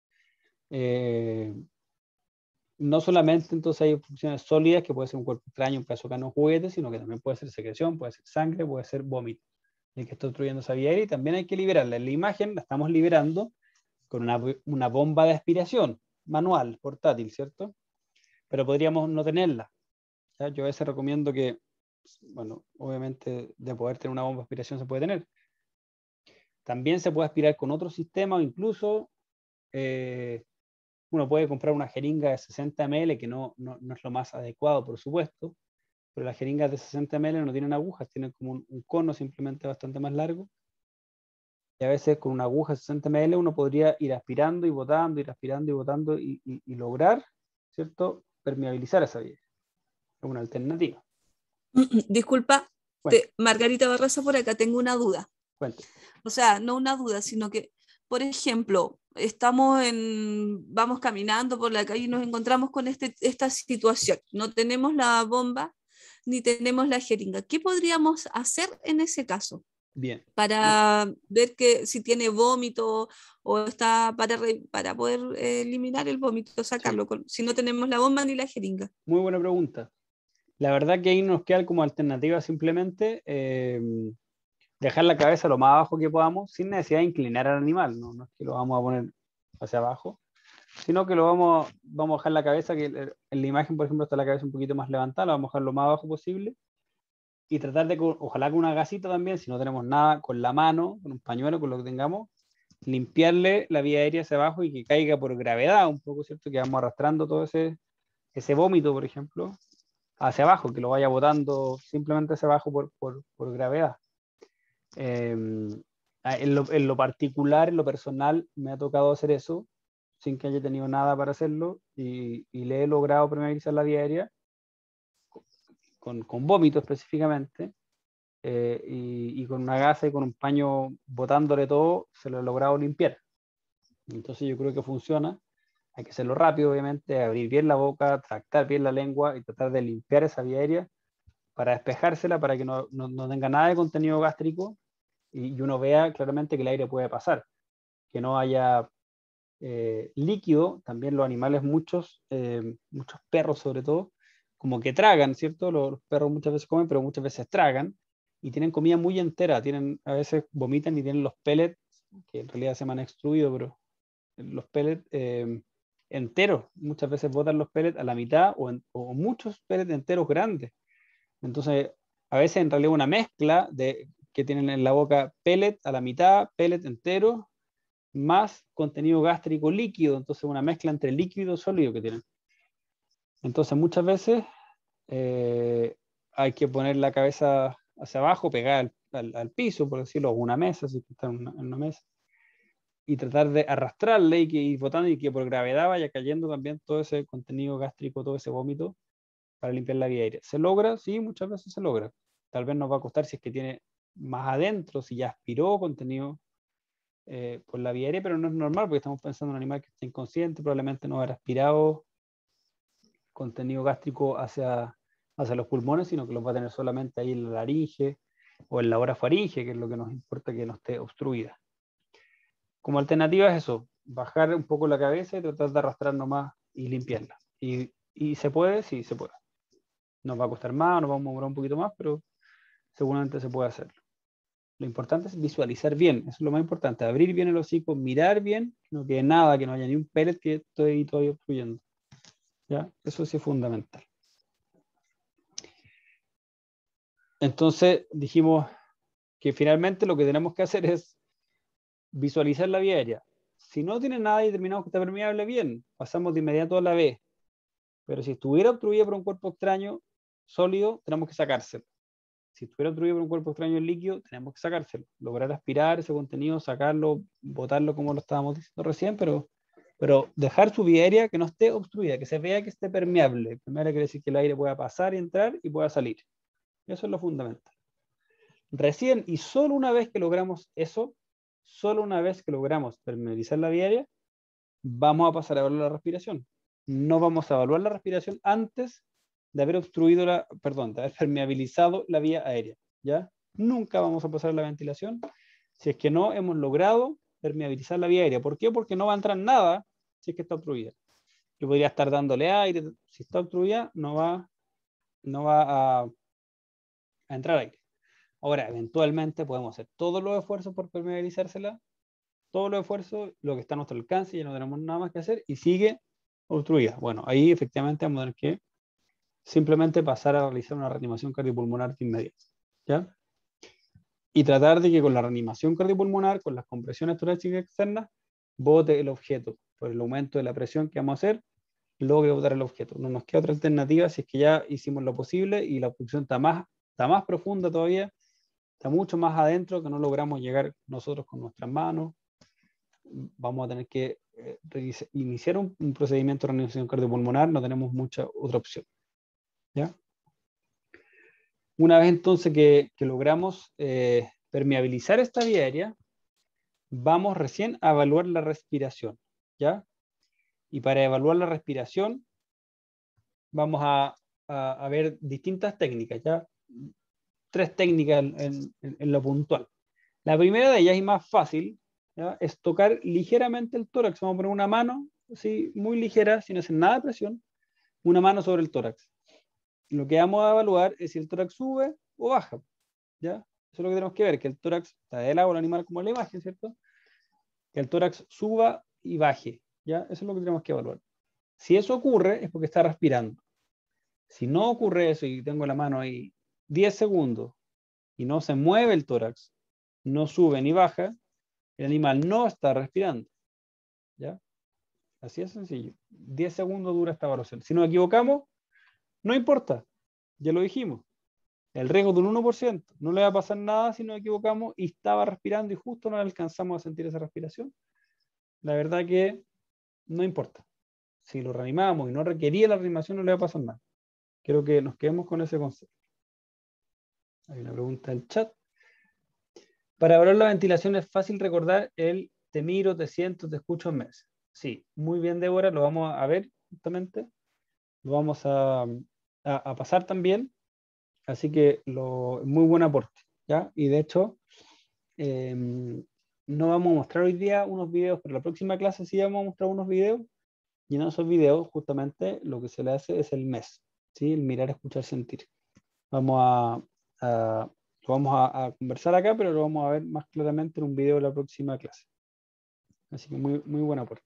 Eh, no solamente entonces hay obstrucciones sólidas, que puede ser un cuerpo extraño, un pedazo de cano, juguete, sino que también puede ser secreción, puede ser sangre, puede ser vómito, el que está obstruyendo esa vía aérea, y también hay que liberarla. En la imagen la estamos liberando con una, una bomba de aspiración manual, portátil, ¿cierto? Pero podríamos no tenerla, ¿ya? Yo a veces recomiendo que, bueno, obviamente de poder tener una bomba de aspiración se puede tener. También se puede aspirar con otro sistema, o incluso eh, uno puede comprar una jeringa de sesenta mililitros, que no, no, no es lo más adecuado, por supuesto, pero las jeringas de sesenta mililitros no tienen agujas, tienen como un, un cono simplemente bastante más largo. Y a veces con una aguja de sesenta mililitros uno podría ir aspirando y botando, ir aspirando y botando y, y, y lograr, ¿cierto?, permeabilizar esa vía. Es una alternativa. Disculpa, Cuente, te, Margarita Barraza por acá, tengo una duda. cuente. O sea, no una duda, sino que, por ejemplo, estamos en, vamos caminando por la calle y nos encontramos con este, esta situación. No tenemos la bomba ni tenemos la jeringa. ¿Qué podríamos hacer en ese caso? Bien. Para ver que si tiene vómito o está para, re, para poder eh, eliminar el vómito, Sí, sacarlo, con, si no tenemos la bomba ni la jeringa. muy buena pregunta. La verdad que ahí nos queda como alternativa simplemente eh, dejar la cabeza lo más abajo que podamos, sin necesidad de inclinar al animal, no, no es que lo vamos a poner hacia abajo, sino que lo vamos, vamos a dejar la cabeza, que en la imagen, por ejemplo, está la cabeza un poquito más levantada, la vamos a dejar lo más abajo posible, y tratar de, ojalá con una gasita también, si no tenemos nada, con la mano, con un pañuelo, con lo que tengamos, limpiarle la vía aérea hacia abajo y que caiga por gravedad un poco, ¿cierto? Que vamos arrastrando todo ese, ese vómito, por ejemplo, hacia abajo, que lo vaya botando simplemente hacia abajo por, por, por gravedad. Eh, en, lo, en lo particular, en lo personal, me ha tocado hacer eso sin que haya tenido nada para hacerlo y, y le he logrado permeabilizar la vía aérea con, con vómito específicamente eh, y, y con una gasa y con un paño botándole todo, se lo he logrado limpiar. Entonces yo creo que funciona. Hay que hacerlo rápido, obviamente, abrir bien la boca, tractar bien la lengua y tratar de limpiar esa vía aérea para despejársela, para que no, no, no tenga nada de contenido gástrico y, y uno vea claramente que el aire puede pasar, que no haya eh, líquido. También los animales, muchos, eh, muchos perros sobre todo, como que tragan, ¿cierto? Los, los perros muchas veces comen, pero muchas veces tragan y tienen comida muy entera, tienen, a veces vomitan y tienen los pellets, que en realidad se llaman extruidos, pero los pellets eh, enteros, muchas veces botan los pellets a la mitad o, en, o muchos pellets enteros grandes. Entonces, a veces en realidad una mezcla de que tienen en la boca pellet a la mitad, pellet entero, más contenido gástrico líquido, entonces una mezcla entre líquido y sólido que tienen. Entonces muchas veces eh, hay que poner la cabeza hacia abajo, pegada al, al, al piso, por decirlo, o una mesa, si está en una, en una mesa, y tratar de arrastrarle y que ir botando y que por gravedad vaya cayendo también todo ese contenido gástrico, todo ese vómito, para limpiar la vía aérea. ¿Se logra? Sí, muchas veces se logra. Tal vez nos va a costar si es que tiene más adentro, si ya aspiró contenido eh, por la vía aérea, pero no es normal porque estamos pensando en un animal que está inconsciente, probablemente no habrá aspirado contenido gástrico hacia, hacia los pulmones, sino que los va a tener solamente ahí en la laringe o en la orofaringe, que es lo que nos importa que no esté obstruida. Como alternativa es eso, bajar un poco la cabeza y tratar de arrastrar nomás y limpiarla. Y, y se puede, sí, se puede. Nos va a costar más, nos vamos a demorar un poquito más, pero seguramente se puede hacer. Lo importante es visualizar bien, eso es lo más importante, abrir bien el hocico, mirar bien, no quede nada, que no haya ni un pellet que estoy todavía obstruyendo. ¿Ya? Eso sí es fundamental. Entonces dijimos que finalmente lo que tenemos que hacer es visualizar la vía aérea. Si no tiene nada determinado que está permeable, bien, pasamos de inmediato a la B. Pero si estuviera obstruida por un cuerpo extraño sólido, tenemos que sacárselo. Si estuviera obstruido por un cuerpo extraño en líquido, tenemos que sacárselo. Lograr aspirar ese contenido, sacarlo, botarlo como lo estábamos diciendo recién, pero, pero dejar su vía aérea que no esté obstruida, que se vea que esté permeable. Permeable quiere decir que el aire pueda pasar y entrar y pueda salir. Eso es lo fundamental. Recién y solo una vez que logramos eso, solo una vez que logramos permeabilizar la vía aérea, vamos a pasar a evaluar la respiración. No vamos a evaluar la respiración antes de haber obstruido la, perdón, de haber permeabilizado la vía aérea, ¿ya? Nunca vamos a pasar a la ventilación Si es que no hemos logrado permeabilizar la vía aérea. ¿Por qué? Porque no va a entrar nada si es que está obstruida. Yo podría estar dándole aire. Si está obstruida, no va, no va a, a entrar aire. Ahora, eventualmente podemos hacer todos los esfuerzos por permeabilizársela, todos los esfuerzos, lo que está a nuestro alcance, ya no tenemos nada más que hacer, y sigue obstruida. Bueno, ahí efectivamente vamos a tener que simplemente pasar a realizar una reanimación cardiopulmonar de inmediato, ¿ya? Y tratar de que con la reanimación cardiopulmonar, con las compresiones torácicas externas, bote el objeto. Por el aumento de la presión que vamos a hacer, logre botar el objeto. No nos queda otra alternativa si es que ya hicimos lo posible y la obstrucción está más, está más profunda todavía, está mucho más adentro, que no logramos llegar nosotros con nuestras manos. Vamos a tener que eh, iniciar un, un procedimiento de reanimación cardiopulmonar, no tenemos mucha otra opción, ¿ya? Una vez entonces que, que logramos eh, permeabilizar esta vía aérea, vamos recién a evaluar la respiración, ¿ya? Y para evaluar la respiración, vamos a, a, a ver distintas técnicas, ¿ya? Tres técnicas en, en, en lo puntual. La primera de ellas, y más fácil, ¿ya?, es tocar ligeramente el tórax. Vamos a poner una mano, así, muy ligera, sin hacer nada de presión, una mano sobre el tórax. Lo que vamos a evaluar es si el tórax sube o baja, ¿ya? Eso es lo que tenemos que ver, que el tórax está de lado el animal como en la imagen, ¿cierto? Que el tórax suba y baje, ¿ya? Eso es lo que tenemos que evaluar. Si eso ocurre, es porque está respirando. Si no ocurre eso y tengo la mano ahí diez segundos y no se mueve el tórax, no sube ni baja, el animal no está respirando, ¿ya? Así es sencillo. diez segundos dura esta evaluación. Si nos equivocamos, no importa, ya lo dijimos. El riesgo de un uno por ciento, no le va a pasar nada si nos equivocamos y estaba respirando y justo no alcanzamos a sentir esa respiración. La verdad que no importa. Si lo reanimamos y no requería la reanimación, no le va a pasar nada. Quiero que nos quedemos con ese concepto. Hay una pregunta del chat. Para evaluar la ventilación es fácil recordar el te miro, te siento, te escucho en mes. Sí, muy bien, Débora, lo vamos a ver justamente. Lo vamos a, a, a pasar también. Así que lo, muy buen aporte, ¿ya? Y de hecho, eh, no vamos a mostrar hoy día unos videos, pero la próxima clase sí vamos a mostrar unos videos. Y en esos videos, justamente, lo que se le hace es el mes, ¿sí? El mirar, escuchar, sentir. Vamos a, a lo vamos a, a conversar acá, pero lo vamos a ver más claramente en un video de la próxima clase. Así que muy, muy buen aporte.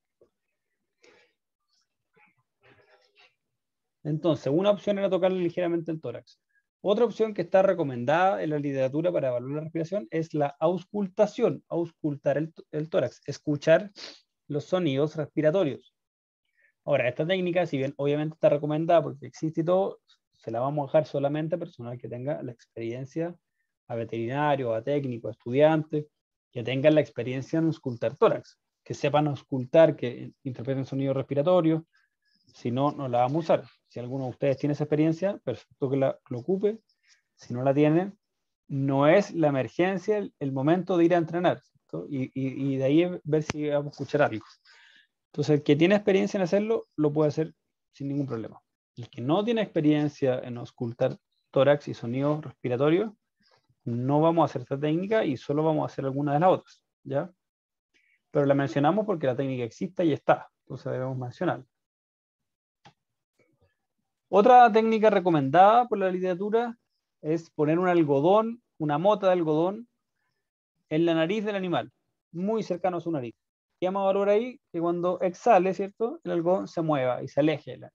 Entonces, una opción era tocarle ligeramente el tórax. Otra opción que está recomendada en la literatura para evaluar la respiración es la auscultación, auscultar el, el tórax, escuchar los sonidos respiratorios. Ahora, esta técnica, si bien obviamente está recomendada porque existe y todo, se la vamos a dejar solamente a personal que tenga la experiencia, a veterinario, a técnico, a estudiante, que tengan la experiencia en auscultar tórax, que sepan auscultar, que interpreten sonidos respiratorios. Si no, no la vamos a usar. Si alguno de ustedes tiene esa experiencia, perfecto que la, que lo ocupe. Si no la tiene, no es la emergencia el, el momento de ir a entrenar, y, y, y de ahí ver si vamos a escuchar algo. Entonces, el que tiene experiencia en hacerlo, lo puede hacer sin ningún problema. El que no tiene experiencia en auscultar tórax y sonidos respiratorios, no vamos a hacer esta técnica y solo vamos a hacer alguna de las otras, ¿ya? Pero la mencionamos porque la técnica existe y está, entonces debemos mencionarla. Otra técnica recomendada por la literatura es poner un algodón, una mota de algodón, en la nariz del animal, muy cercano a su nariz. ¿Qué vamos a valorar ahí? Que cuando exhale, ¿cierto?, el algodón se mueva y se aleje de la...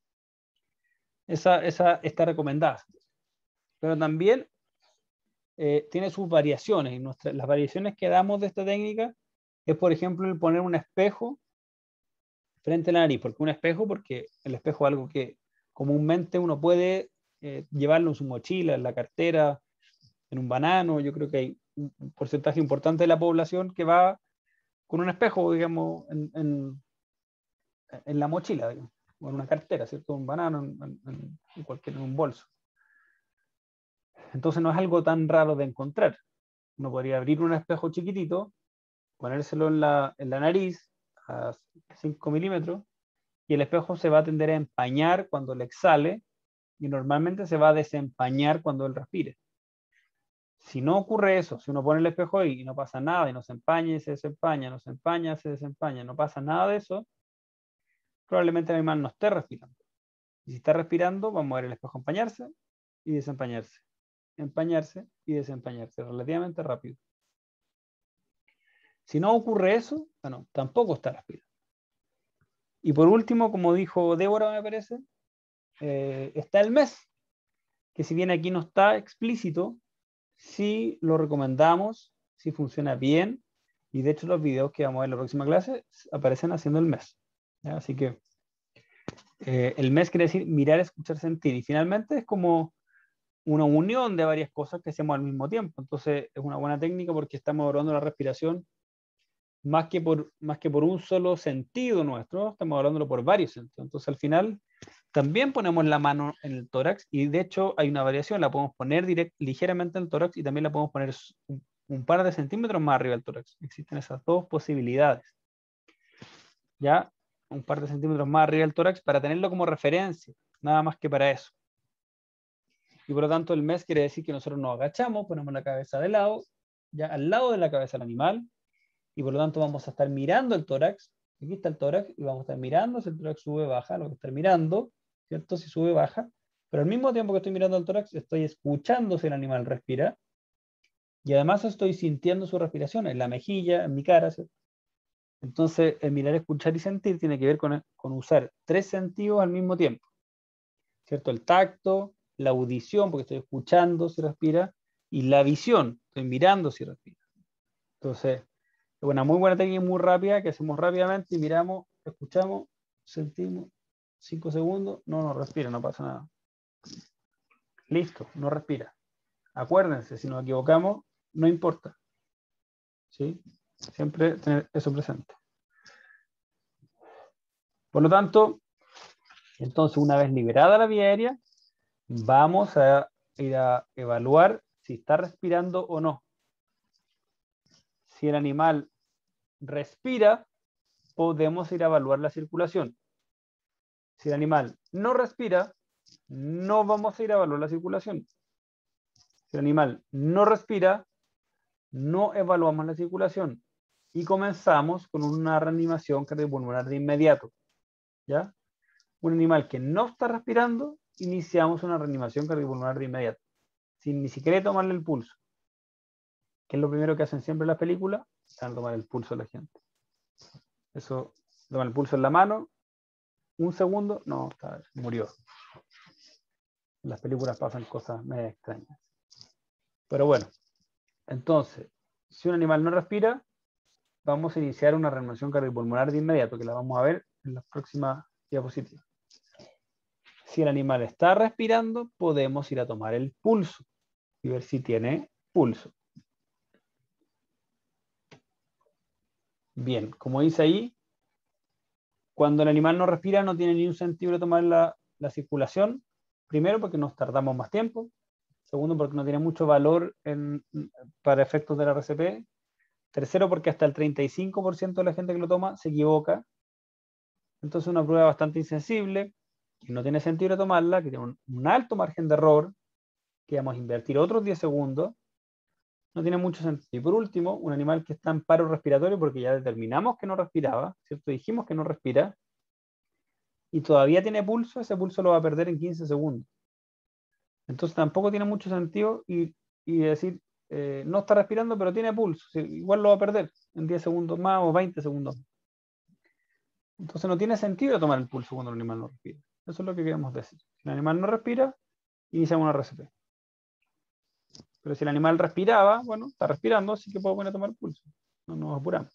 Esa, esa está recomendada. Pero también eh, tiene sus variaciones. Y nuestra, las variaciones que damos de esta técnica es, por ejemplo, el poner un espejo frente a la nariz. ¿Por qué un espejo? Porque el espejo es algo que comúnmente uno puede eh, llevarlo en su mochila, en la cartera, en un banano. Yo creo que hay un porcentaje importante de la población que va con un espejo, digamos, en, en, en la mochila, digamos, o en una cartera, ¿cierto? Un banano, en, en, en, cualquier, en un bolso. Entonces no es algo tan raro de encontrar. Uno podría abrir un espejo chiquitito, ponérselo en la, en la nariz a cinco milímetros, y el espejo se va a tender a empañar cuando le exhale, y normalmente se va a desempañar cuando él respire. Si no ocurre eso, si uno pone el espejo ahí y no pasa nada, y no se empaña y se desempaña, no se empaña, se desempaña, no pasa nada de eso, probablemente el animal no esté respirando. Y si está respirando, vamos a ver el espejo empañarse y desempañarse. Empañarse y desempañarse relativamente rápido. Si no ocurre eso, bueno, tampoco está respirando. Y por último, como dijo Débora, me parece, eh, está el mes, que si bien aquí no está explícito, sí lo recomendamos, sí funciona bien, y de hecho los videos que vamos a ver en la próxima clase aparecen haciendo el mes. ¿Ya? Así que eh, el mes quiere decir mirar, escuchar, sentir, y finalmente es como una unión de varias cosas que hacemos al mismo tiempo. Entonces es una buena técnica porque estamos evaluando la respiración más que por, más que por un solo sentido nuestro, estamos hablándolo por varios sentidos. Entonces al final también ponemos la mano en el tórax y de hecho hay una variación, la podemos poner direct, ligeramente en el tórax y también la podemos poner un, un par de centímetros más arriba del tórax. Existen esas dos posibilidades. Ya, un par de centímetros más arriba del tórax para tenerlo como referencia, nada más que para eso. Y por lo tanto el mes quiere decir que nosotros nos agachamos, ponemos la cabeza de lado, ya al lado de la cabeza del animal, y por lo tanto vamos a estar mirando el tórax. Aquí está el tórax y vamos a estar mirando si el tórax sube o baja, lo que estar mirando, ¿cierto? Si sube o baja. Pero al mismo tiempo que estoy mirando el tórax, estoy escuchando si el animal respira y además estoy sintiendo su respiración en la mejilla, en mi cara, ¿cierto? Entonces, el mirar, escuchar y sentir tiene que ver con, con usar tres sentidos al mismo tiempo, ¿cierto? El tacto, la audición, porque estoy escuchando si respira, y la visión, estoy mirando si respira. Entonces, es una muy buena técnica, muy rápida, que hacemos rápidamente y miramos, escuchamos, sentimos, cinco segundos, no, no respira, no pasa nada. Listo, no respira. Acuérdense, si nos equivocamos, no importa. ¿Sí? Siempre tener eso presente. Por lo tanto, entonces una vez liberada la vía aérea, vamos a ir a evaluar si está respirando o no. Si el animal respira, podemos ir a evaluar la circulación. Si el animal no respira, no vamos a ir a evaluar la circulación. Si el animal no respira, no evaluamos la circulación. Y comenzamos con una reanimación cardiopulmonar de inmediato. ¿Ya? Un animal que no está respirando, iniciamos una reanimación cardiopulmonar de inmediato, sin ni siquiera tomarle el pulso. Que es lo primero que hacen siempre en las películas, van a tomar el pulso a la gente. Eso, toman el pulso en la mano, un segundo, no, está, murió. En las películas pasan cosas medio extrañas. Pero bueno, entonces, si un animal no respira, vamos a iniciar una reanimación cardiopulmonar de inmediato, que la vamos a ver en las próximas diapositivas. Si el animal está respirando, podemos ir a tomar el pulso y ver si tiene pulso. Bien, como dice ahí, cuando el animal no respira no tiene ni un sentido de tomar la, la circulación. Primero, porque nos tardamos más tiempo. Segundo, porque no tiene mucho valor en, para efectos de la R C P. Tercero, porque hasta el treinta y cinco por ciento de la gente que lo toma se equivoca. Entonces, una prueba bastante insensible, que no tiene sentido de tomarla, que tiene un, un alto margen de error, que vamos a invertir otros diez segundos. No tiene mucho sentido. Y por último, un animal que está en paro respiratorio, porque ya determinamos que no respiraba, ¿cierto? Dijimos que no respira, y todavía tiene pulso, ese pulso lo va a perder en quince segundos. Entonces tampoco tiene mucho sentido y, y decir, eh, no está respirando, pero tiene pulso. O sea, igual lo va a perder en diez segundos más o veinte segundos. Entonces no tiene sentido tomar el pulso cuando el animal no respira. Eso es lo que queremos decir. Si el animal no respira, iniciamos una R C P. Pero si el animal respiraba, bueno, está respirando, así que podemos ir a tomar pulso. No nos apuramos.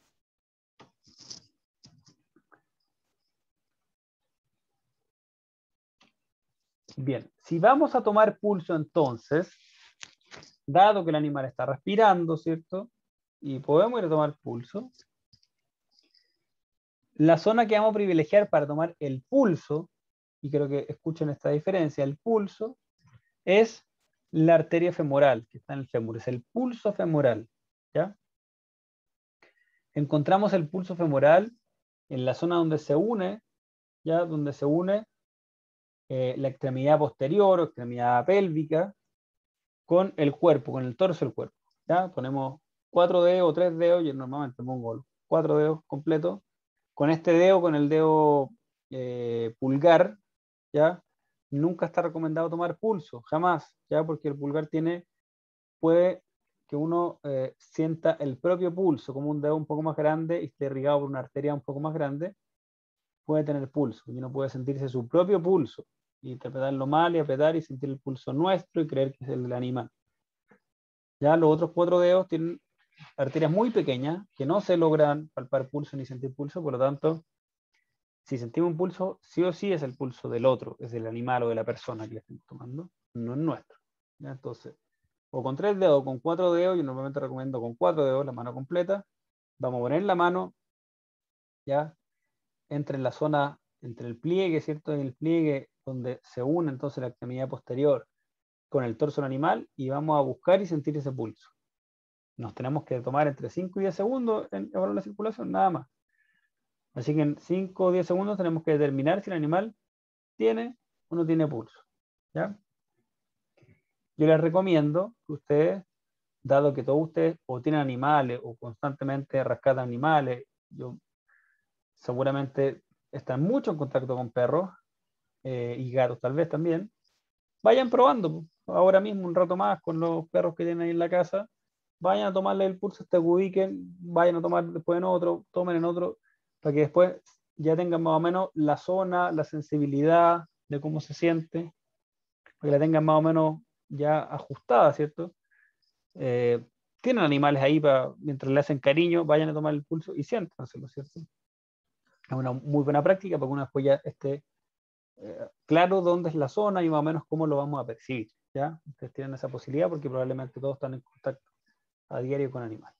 Bien, si vamos a tomar pulso entonces, dado que el animal está respirando, ¿cierto? Y podemos ir a tomar pulso, la zona que vamos a privilegiar para tomar el pulso, y creo que escuchen esta diferencia, el pulso es la arteria femoral que está en el fémur, es el pulso femoral, ¿ya? Encontramos el pulso femoral en la zona donde se une, ¿ya? Donde se une eh, la extremidad posterior o extremidad pélvica con el cuerpo, con el torso del cuerpo. ¿Ya? Ponemos cuatro dedos o tres dedos, yo normalmente pongo cuatro dedos completos. Con este dedo, con el dedo eh, pulgar, ¿ya? Nunca está recomendado tomar pulso, jamás, ¿ya? Porque el pulgar tiene, puede que uno eh, sienta el propio pulso, como un dedo un poco más grande y esté irrigado por una arteria un poco más grande, puede tener pulso, y uno puede sentirse su propio pulso, y interpretarlo mal y apretar y sentir el pulso nuestro y creer que es el del animal. Ya los otros cuatro dedos tienen arterias muy pequeñas que no se logran palpar pulso ni sentir pulso, por lo tanto, si sentimos un pulso, sí o sí es el pulso del otro, es del animal o de la persona que le estamos tomando, no es nuestro. ¿Ya? Entonces, o con tres dedos o con cuatro dedos, yo normalmente recomiendo con cuatro dedos la mano completa, vamos a poner la mano, ya, entre la zona, entre el pliegue, ¿cierto? En el pliegue donde se une entonces la extremidad posterior con el torso del animal y vamos a buscar y sentir ese pulso. Nos tenemos que tomar entre cinco y diez segundos en evaluar la circulación, nada más. Así que en cinco o diez segundos tenemos que determinar si el animal tiene o no tiene pulso. ¿Ya? Yo les recomiendo que ustedes, dado que todos ustedes o tienen animales o constantemente rescatan animales, yo seguramente están mucho en contacto con perros eh, y gatos tal vez también, vayan probando ahora mismo un rato más con los perros que tienen ahí en la casa, vayan a tomarle el pulso hasta que ubiquen, vayan a tomar después en otro, tomen en otro, para que después ya tengan más o menos la zona, la sensibilidad de cómo se siente, para que la tengan más o menos ya ajustada, ¿cierto? Eh, tienen animales ahí para, mientras le hacen cariño, vayan a tomar el pulso y siéntanselo, ¿cierto? Es una muy buena práctica para que uno después ya esté eh, claro dónde es la zona y más o menos cómo lo vamos a percibir, ¿ya? Ustedes tienen esa posibilidad porque probablemente todos están en contacto a diario con animales.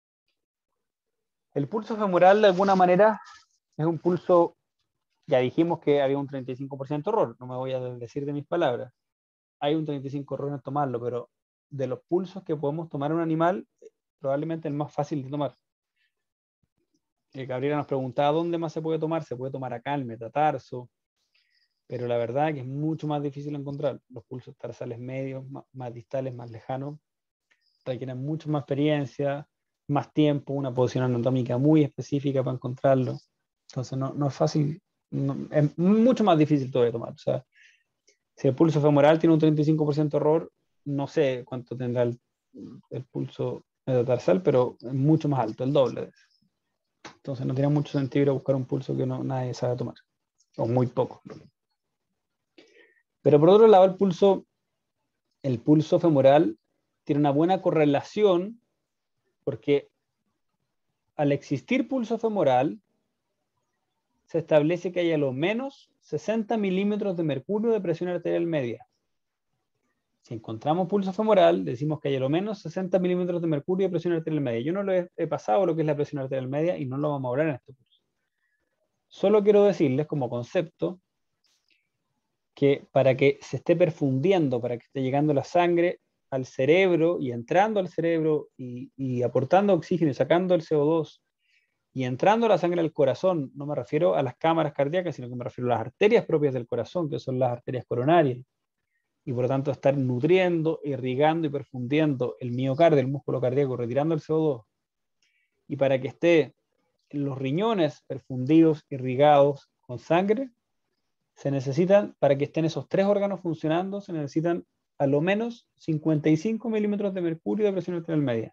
El pulso femoral de alguna manera es un pulso, ya dijimos que había un treinta y cinco por ciento error, no me voy a decir de mis palabras, hay un treinta y cinco por ciento error en tomarlo, pero de los pulsos que podemos tomar un animal, probablemente el más fácil de tomar. Eh, Gabriela nos preguntaba dónde más se puede tomar, se puede tomar acá, el metatarso, pero la verdad es que es mucho más difícil encontrar. Los pulsos tarsales medios, más, más distales, más lejanos, requieren mucho más experiencia, más tiempo, una posición anatómica muy específica para encontrarlo. Entonces no, no es fácil, no, es mucho más difícil todavía tomar. O sea, si el pulso femoral tiene un treinta y cinco por ciento error, no sé cuánto tendrá el, el pulso metatarsal, pero es mucho más alto, el doble de eso. Entonces no tiene mucho sentido ir a buscar un pulso que no, nadie sabe tomar, o muy poco. Pero por otro lado, el pulso, el pulso femoral tiene una buena correlación porque al existir pulso femoral, se establece que hay a lo menos sesenta milímetros de mercurio de presión arterial media. Si encontramos pulso femoral, decimos que hay a lo menos sesenta milímetros de mercurio de presión arterial media. Yo no lo he, he pasado lo que es la presión arterial media y no lo vamos a hablar en este curso. Solo quiero decirles como concepto que para que se esté perfundiendo, para que esté llegando la sangre al cerebro y entrando al cerebro y, y aportando oxígeno y sacando el C O dos y entrando la sangre al corazón, no me refiero a las cámaras cardíacas, sino que me refiero a las arterias propias del corazón, que son las arterias coronarias, y por lo tanto estar nutriendo, irrigando y perfundiendo el miocardio, el músculo cardíaco, retirando el C O dos, y para que esté los riñones perfundidos, irrigados con sangre, se necesitan, para que estén esos tres órganos funcionando, se necesitan a lo menos cincuenta y cinco milímetros de mercurio de presión arterial media.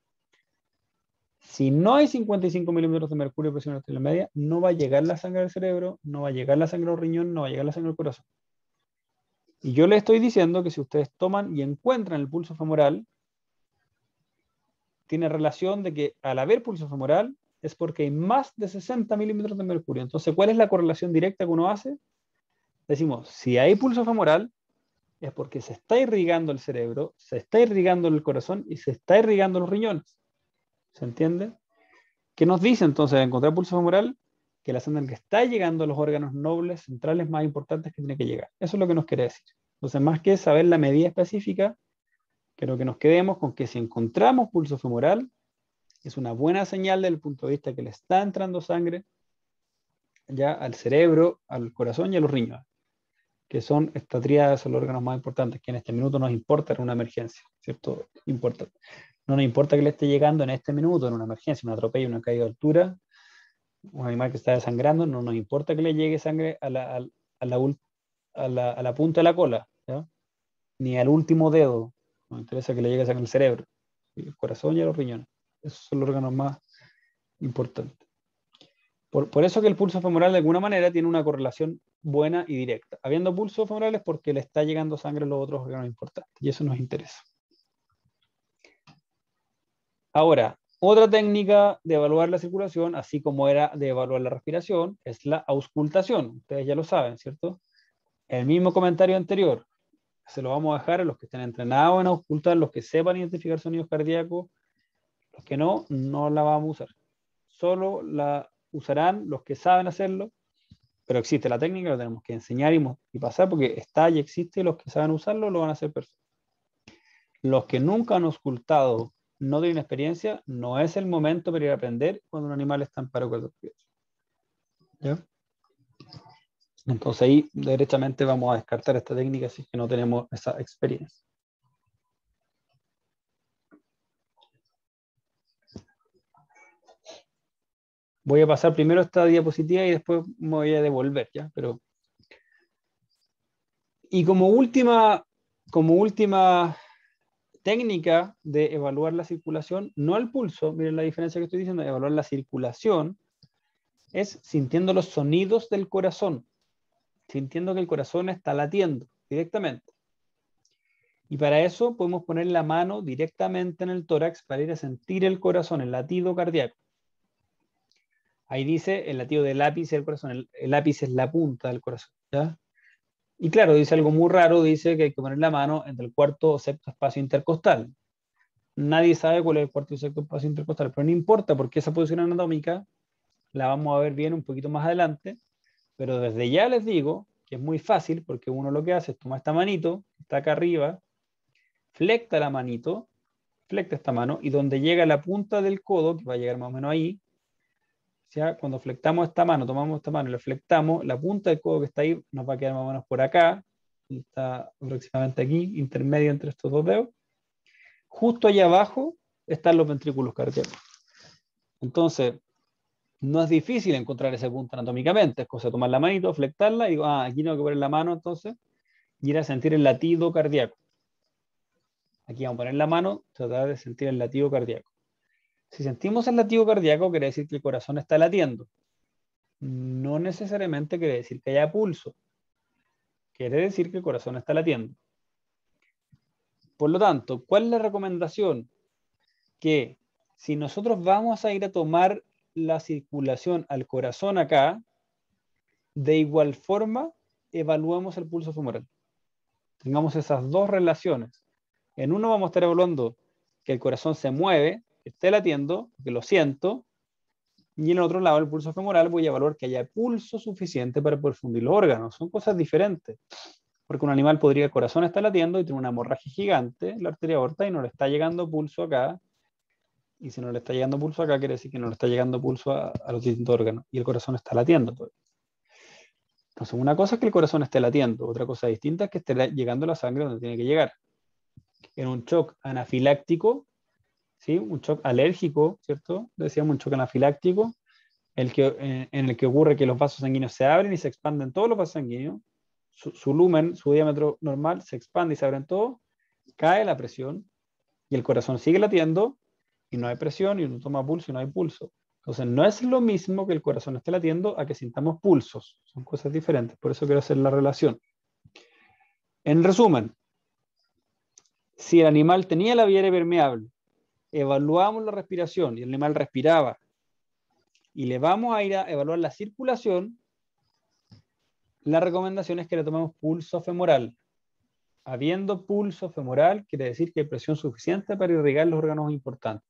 Si no hay cincuenta y cinco milímetros de mercurio de presión arterial media, no va a llegar la sangre al cerebro, no va a llegar la sangre al riñón, no va a llegar la sangre al corazón. Y yo les estoy diciendo que si ustedes toman y encuentran el pulso femoral, tiene relación de que al haber pulso femoral es porque hay más de sesenta milímetros de mercurio. Entonces, ¿cuál es la correlación directa que uno hace? Decimos, si hay pulso femoral, es porque se está irrigando el cerebro, se está irrigando el corazón y se está irrigando los riñones. ¿Se entiende? ¿Qué nos dice entonces de encontrar pulso femoral? Que la sangre está llegando a los órganos nobles, centrales más importantes que tiene que llegar. Eso es lo que nos quiere decir. Entonces, más que saber la medida específica, quiero que nos quedemos con que si encontramos pulso femoral, es una buena señal desde el punto de vista que le está entrando sangre ya al cerebro, al corazón y a los riñones. que son esta tríada, son los órganos más importantes, que en este minuto nos importa en una emergencia, ¿cierto? Importante. No nos importa que le esté llegando en este minuto, en una emergencia, un atropello, una caída de altura, un animal que está desangrando, no nos importa que le llegue sangre a la, a, a la, a la, a la punta de la cola, ¿ya? Ni al último dedo, nos interesa que le llegue sangre al cerebro, el corazón y a los riñones. Esos son los órganos más importantes. Por, por eso que el pulso femoral de alguna manera tiene una correlación buena y directa. Habiendo pulsos femorales porque le está llegando sangre a los otros órganos importantes, y eso nos interesa. Ahora, otra técnica de evaluar la circulación, así como era de evaluar la respiración, es la auscultación. Ustedes ya lo saben, ¿cierto? El mismo comentario anterior, se lo vamos a dejar a los que estén entrenados en auscultar, los que sepan identificar sonidos cardíacos, los que no, no la vamos a usar. Solo la usarán los que saben hacerlo, pero existe la técnica, lo tenemos que enseñar y, y pasar, porque está y existe, y los que saben usarlo lo van a hacer perfecto. Los que nunca han auscultado, no tienen experiencia, no es el momento para ir a aprender cuando un animal está en paro cardiorrespiratorio. ¿Ya? Entonces ahí derechamente vamos a descartar esta técnica si es que no tenemos esa experiencia. Voy a pasar primero esta diapositiva y después me voy a devolver, ¿ya? Pero... Y como última, como última técnica de evaluar la circulación, no el pulso, miren la diferencia que estoy diciendo, de evaluar la circulación, es sintiendo los sonidos del corazón, sintiendo que el corazón está latiendo directamente. Y para eso podemos poner la mano directamente en el tórax para ir a sentir el corazón, el latido cardíaco. Ahí dice el latido del ápice del corazón, el, el ápice es la punta del corazón, ¿ya? Y claro, dice algo muy raro, dice que hay que poner la mano entre el cuarto o sexto espacio intercostal. Nadie sabe cuál es el cuarto y sexto espacio intercostal, pero no importa porque esa posición anatómica la vamos a ver bien un poquito más adelante, pero desde ya les digo que es muy fácil porque uno lo que hace es tomar esta manito, que está acá arriba, flecta la manito, flecta esta mano, y donde llega la punta del codo, que va a llegar más o menos ahí, ¿ya? Cuando flectamos esta mano, tomamos esta mano y la flectamos, la punta del codo que está ahí nos va a quedar más o menos por acá, y está aproximadamente aquí, intermedio entre estos dos dedos. Justo allá abajo están los ventrículos cardíacos. Entonces, no es difícil encontrar ese punto anatómicamente, es cosa de tomar la manito, flectarla y digo, ah, aquí tengo que poner la mano entonces y ir a sentir el latido cardíaco. Aquí vamos a poner la mano, tratar de sentir el latido cardíaco. Si sentimos el latido cardíaco, quiere decir que el corazón está latiendo. No necesariamente quiere decir que haya pulso. Quiere decir que el corazón está latiendo. Por lo tanto, ¿cuál es la recomendación? Que si nosotros vamos a ir a tomar la circulación al corazón acá, de igual forma evaluamos el pulso femoral. Tengamos esas dos relaciones. En uno vamos a estar evaluando que el corazón se mueve, que esté latiendo, que lo siento, y en el otro lado, el pulso femoral, voy a evaluar que haya pulso suficiente para poder fundir los órganos. Son cosas diferentes. Porque un animal podría, el corazón está latiendo y tiene una hemorragia gigante, la arteria aorta, y no le está llegando pulso acá. Y si no le está llegando pulso acá, quiere decir que no le está llegando pulso a, a los distintos órganos. Y el corazón está latiendo. Entonces, una cosa es que el corazón esté latiendo, otra cosa distinta es que esté llegando la sangre donde tiene que llegar. En un shock anafiláctico, ¿sí? Un shock alérgico, ¿cierto? Decíamos un shock anafiláctico, el que, en, en el que ocurre que los vasos sanguíneos se abren y se expanden todos los vasos sanguíneos, su, su lumen, su diámetro normal se expande y se abren todos, cae la presión y el corazón sigue latiendo y no hay presión y uno toma pulso y no hay pulso. Entonces no es lo mismo que el corazón esté latiendo a que sintamos pulsos, son cosas diferentes, por eso quiero hacer la relación. En resumen, si el animal tenía la vía aérea permeable, evaluamos la respiración y el animal respiraba y le vamos a ir a evaluar la circulación, la recomendación es que le tomemos pulso femoral. Habiendo pulso femoral, quiere decir que hay presión suficiente para irrigar los órganos importantes.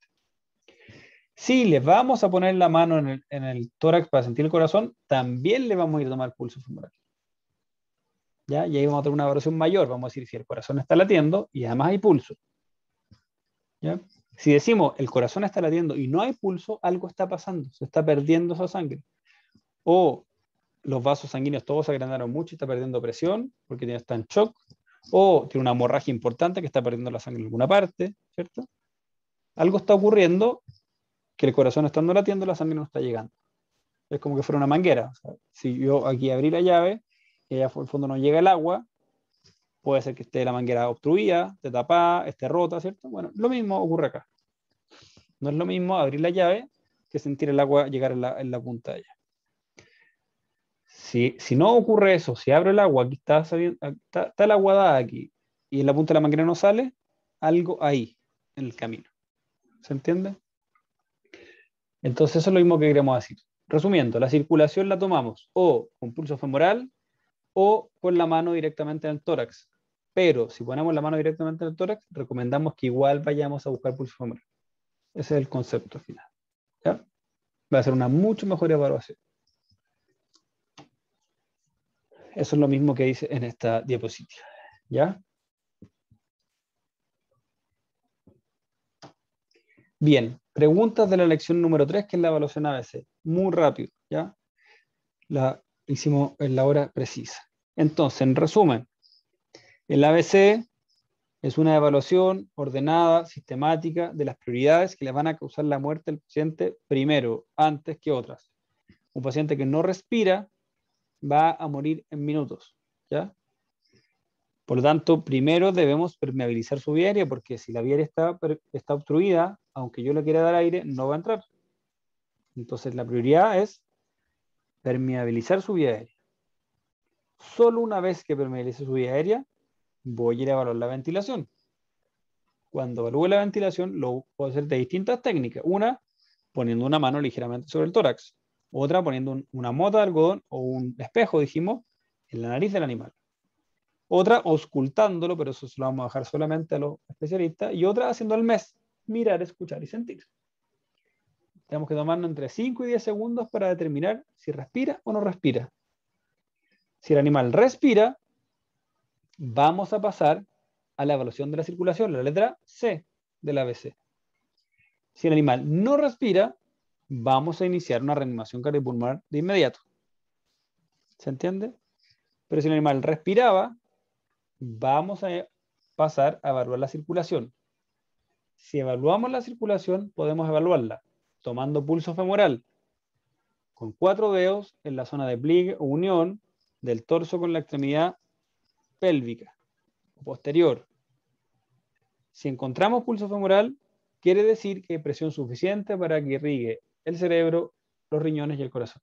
Si le vamos a poner la mano en el, en el tórax para sentir el corazón, también le vamos a ir a tomar pulso femoral. ¿Ya? Y ahí vamos a tener una evaluación mayor, vamos a decir si el corazón está latiendo y además hay pulso. ¿Ya? Si decimos el corazón está latiendo y no hay pulso, algo está pasando, se está perdiendo esa sangre. O los vasos sanguíneos todos se agrandaron mucho y está perdiendo presión porque tiene, está en shock, o tiene una hemorragia importante que está perdiendo la sangre en alguna parte, ¿cierto? Algo está ocurriendo que el corazón estando latiendo, la sangre no está llegando. Es como que fuera una manguera. O sea, si yo aquí abrí la llave y allá al fondo no llega el agua, puede ser que esté la manguera obstruida, esté tapada, esté rota, ¿cierto? Bueno, lo mismo ocurre acá. No es lo mismo abrir la llave que sentir el agua llegar en la, en la punta de ella. Si, si no ocurre eso, si abro el agua, aquí está, saliendo, está, está el agua dada aquí, y en la punta de la manguera no sale, algo ahí, en el camino. ¿Se entiende? Entonces eso es lo mismo que queremos decir. Resumiendo, la circulación la tomamos o con pulso femoral o con la mano directamente en el tórax. Pero si ponemos la mano directamente en el tórax, recomendamos que igual vayamos a buscar pulso femoral. Ese es el concepto final. ¿Ya? Va a ser una mucho mejor evaluación. Eso es lo mismo que dice en esta diapositiva. ¿Ya? Bien, preguntas de la lección número tres, que es la evaluación A B C. Muy rápido, ¿ya? La hicimos en la hora precisa. Entonces, en resumen, el A B C es una evaluación ordenada, sistemática, de las prioridades que le van a causar la muerte al paciente primero, antes que otras. Un paciente que no respira va a morir en minutos, ¿ya? Por lo tanto, primero debemos permeabilizar su vía aérea, porque si la vía aérea está, está obstruida, aunque yo le quiera dar aire, no va a entrar. Entonces, la prioridad es permeabilizar su vía aérea. Solo una vez que permeabilice su vía aérea, voy a ir a evaluar la ventilación. Cuando evalúe la ventilación, lo puedo hacer de distintas técnicas. Una, poniendo una mano ligeramente sobre el tórax. Otra, poniendo un, una mota de algodón o un espejo, dijimos, en la nariz del animal. Otra, auscultándolo, pero eso se lo vamos a dejar solamente a los especialistas. Y otra, haciendo el mes, mirar, escuchar y sentir. Tenemos que tomarnos entre cinco y diez segundos para determinar si respira o no respira. Si el animal respira, vamos a pasar a la evaluación de la circulación, la letra C del A B C. Si el animal no respira, vamos a iniciar una reanimación cardiopulmonar de inmediato. ¿Se entiende? Pero si el animal respiraba, vamos a pasar a evaluar la circulación. Si evaluamos la circulación, podemos evaluarla tomando pulso femoral con cuatro dedos en la zona de pliegue o unión del torso con la extremidad pélvica o posterior. Si encontramos pulso femoral, quiere decir que hay presión suficiente para que irrigue el cerebro, los riñones y el corazón.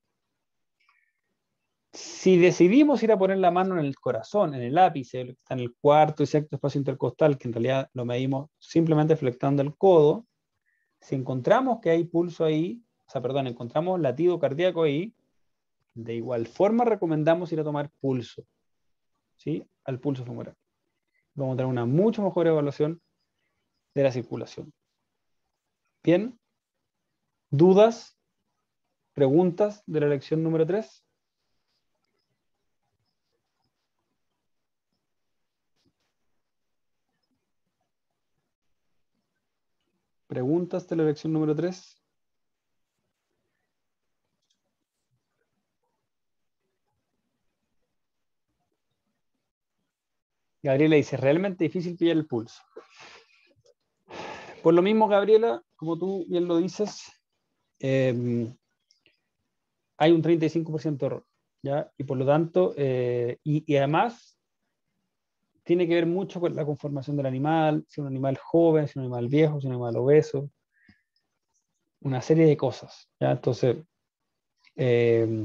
Si decidimos ir a poner la mano en el corazón, en el ápice, que está en el cuarto y sexto espacio intercostal, que en realidad lo medimos simplemente flectando el codo, si encontramos que hay pulso ahí, o sea, perdón, encontramos latido cardíaco ahí, de igual forma recomendamos ir a tomar pulso, ¿sí? Al pulso femoral. Vamos a tener una mucho mejor evaluación de la circulación. Bien, ¿dudas? ¿Preguntas de la lección número tres? ¿Preguntas de la lección número tres? Gabriela dice, realmente difícil pillar el pulso. Por lo mismo, Gabriela, como tú bien lo dices, eh, hay un treinta y cinco por ciento de error, ¿ya? Y por lo tanto, eh, y, y además, tiene que ver mucho con la conformación del animal, si es un animal joven, si es un animal viejo, si es un animal obeso, una serie de cosas, ¿ya? Entonces, eh,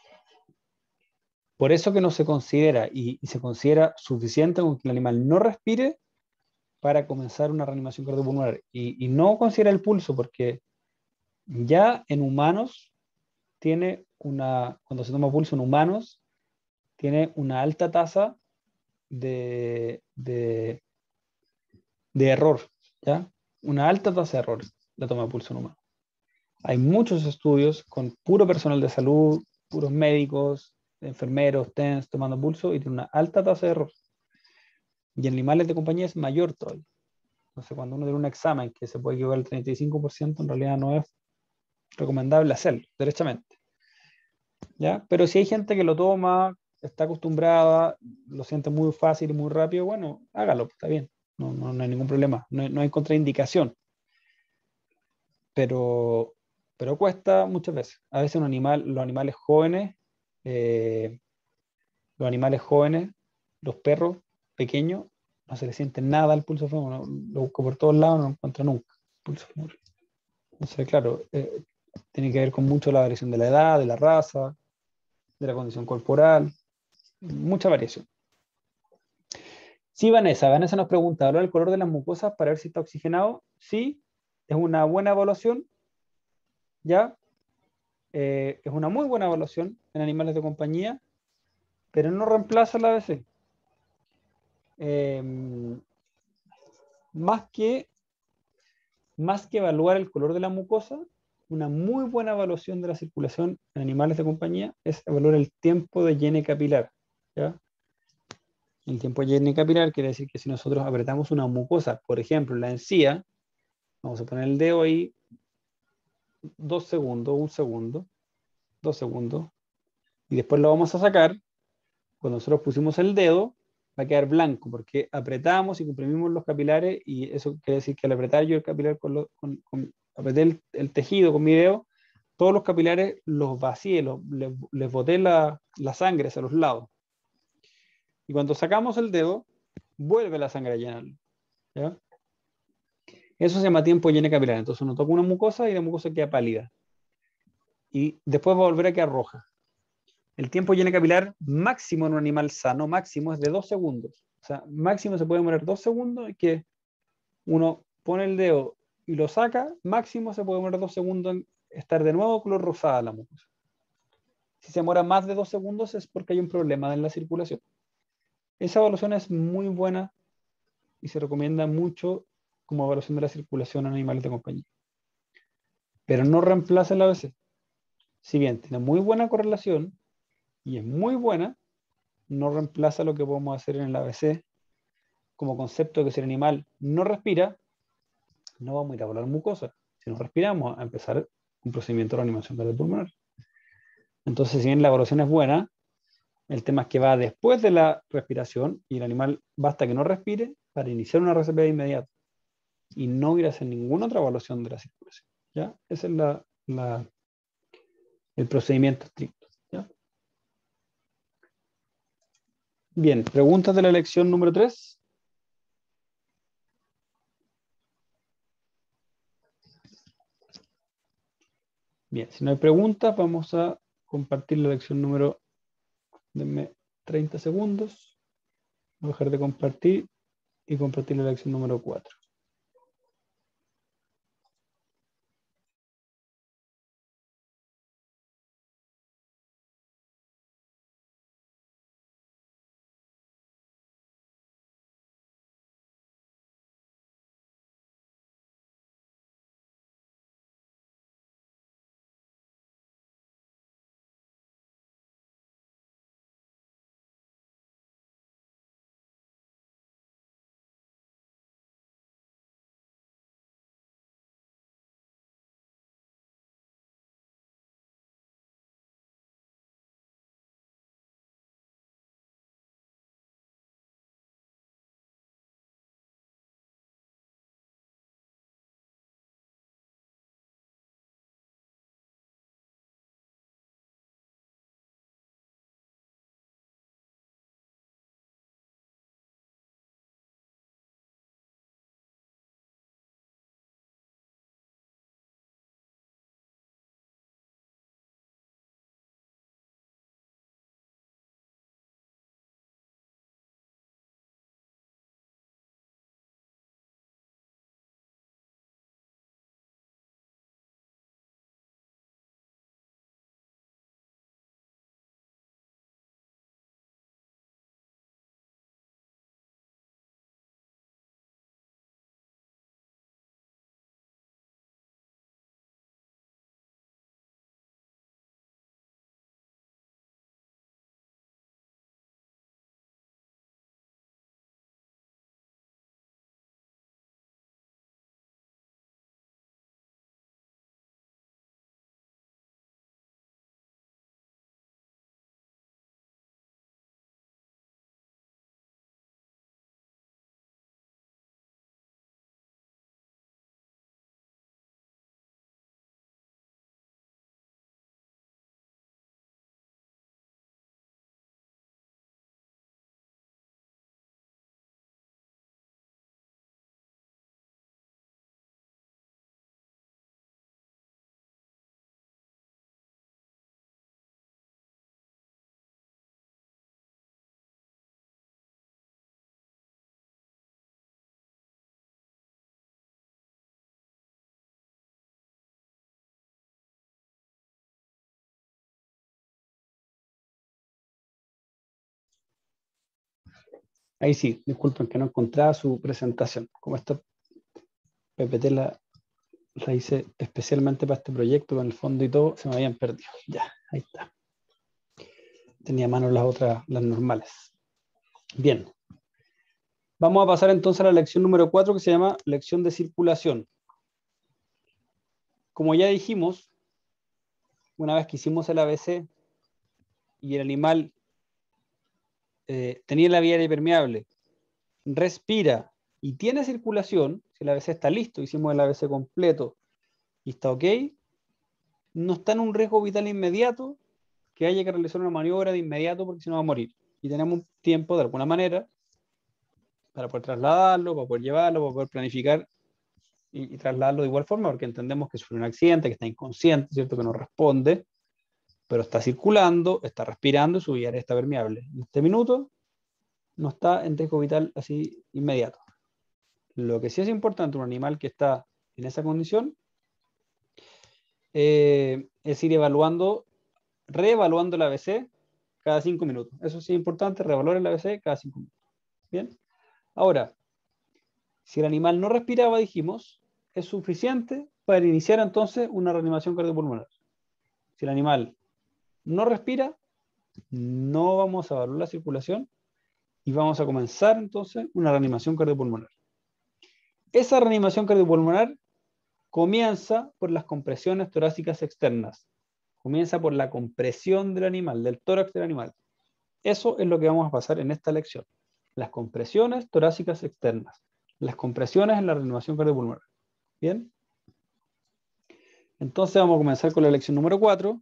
por eso que no se considera, y, y se considera suficiente con que el animal no respire para comenzar una reanimación cardiopulmonar, y, y no considera el pulso, porque ya en humanos tiene una, cuando se toma pulso en humanos, tiene una alta tasa de, de, de error, ¿ya? Una alta tasa de error la toma de pulso en humanos. Hay muchos estudios con puro personal de salud, puros médicos, enfermeros, T E N S tomando pulso y tiene una alta tasa de error. Y en animales de compañía es mayor todavía. Entonces, cuando uno tiene un examen que se puede equivocar al treinta y cinco por ciento, en realidad no es recomendable hacerlo, derechamente. ¿ya? Pero si hay gente que lo toma, está acostumbrada, lo siente muy fácil y muy rápido, bueno, hágalo, está bien, no, no, no hay ningún problema, no hay, no hay contraindicación, pero, pero cuesta muchas veces. A veces un animal, los animales jóvenes, eh, los animales jóvenes, los perros pequeños, no se les siente nada al pulso femoral, lo busco por todos lados, no lo encuentro nunca, pulso femoral. Entonces, claro, eh, tiene que ver con mucho la variación de la edad, de la raza, de la condición corporal, mucha variación. Sí, Vanessa, Vanessa nos pregunta, ¿hablar del color de las mucosas para ver si está oxigenado? Sí, es una buena evaluación, ¿ya? Eh, es una muy buena evaluación en animales de compañía, pero no reemplaza la A B C. Eh, más que, más que evaluar el color de la mucosa, una muy buena evaluación de la circulación en animales de compañía es evaluar el tiempo de llene capilar, ¿ya? El tiempo de llene capilar quiere decir que si nosotros apretamos una mucosa, por ejemplo, la encía, vamos a poner el dedo ahí, dos segundos, un segundo, dos segundos, y después lo vamos a sacar. Cuando nosotros pusimos el dedo, va a quedar blanco porque apretamos y comprimimos los capilares y eso quiere decir que al apretar yo el capilar con, lo, con, con apreté el, el, tejido con mi dedo, todos los capilares los vacié, los, les, les boté la, la sangre hacia los lados. Y cuando sacamos el dedo, vuelve la sangre a llenarlo, ¿ya? Eso se llama tiempo de llene capilar. Entonces uno toca una mucosa y la mucosa queda pálida. Y después va a volver a quedar roja. El tiempo de llene capilar máximo en un animal sano, máximo es de dos segundos. O sea, máximo se puede demorar dos segundos y que uno pone el dedo y lo saca, máximo se puede demorar dos segundos en estar de nuevo color rosada la mucosa. Si se demora más de dos segundos es porque hay un problema en la circulación. Esa evaluación es muy buena y se recomienda mucho como evaluación de la circulación en animales de compañía. Pero no reemplaza el A B C. Si bien tiene muy buena correlación y es muy buena, no reemplaza lo que podemos hacer en el A B C como concepto de que si el animal no respira, no vamos a ir a volar mucosa. Si no respiramos, a empezar un procedimiento de reanimación cardiopulmonar. Entonces, si bien la evaluación es buena, el tema es que va después de la respiración y el animal basta que no respire para iniciar una R C P de inmediato y no ir a hacer ninguna otra evaluación de la circulación. ¿Ya? Ese es la, la, el procedimiento estricto. ¿Ya? Bien, preguntas de la lección número tres. Bien, si no hay preguntas, vamos a compartir la lección número. Denme treinta segundos. Voy a dejar de compartir y compartir la lección número cuatro. Ahí sí, disculpen que no encontraba su presentación. Como esta P P T la, la hice especialmente para este proyecto, con el fondo y todo, se me habían perdido. Ya, ahí está. Tenía a mano las otras, las normales. Bien. Vamos a pasar entonces a la lección número cuatro, que se llama lección de circulación. Como ya dijimos, una vez que hicimos el A B C y el animal eh, tenía la vía aérea permeable, respira y tiene circulación, si el A B C está listo, hicimos el A B C completo y está ok, no está en un riesgo vital inmediato que haya que realizar una maniobra de inmediato porque si no va a morir. Y tenemos un tiempo de alguna manera para poder trasladarlo, para poder llevarlo, para poder planificar y, y trasladarlo de igual forma, porque entendemos que sufrió un accidente, que está inconsciente, ¿cierto? Que no responde, pero está circulando, está respirando y su vía aérea está permeable. En este minuto no está en riesgo vital así inmediato. Lo que sí es importante, un animal que está en esa condición, eh, es ir evaluando, reevaluando el A B C cada cinco minutos. Eso sí es importante, reevaluar el A B C cada cinco minutos. Bien. Ahora, si el animal no respiraba, dijimos, es suficiente para iniciar entonces una reanimación cardiopulmonar. Si el animal no respira, no vamos a evaluar la circulación y vamos a comenzar entonces una reanimación cardiopulmonar. Esa reanimación cardiopulmonar comienza por las compresiones torácicas externas. Comienza por la compresión del animal, del tórax del animal. Eso es lo que vamos a pasar en esta lección. Las compresiones torácicas externas. Las compresiones en la reanimación cardiopulmonar. ¿Bien? Entonces vamos a comenzar con la lección número cuatro.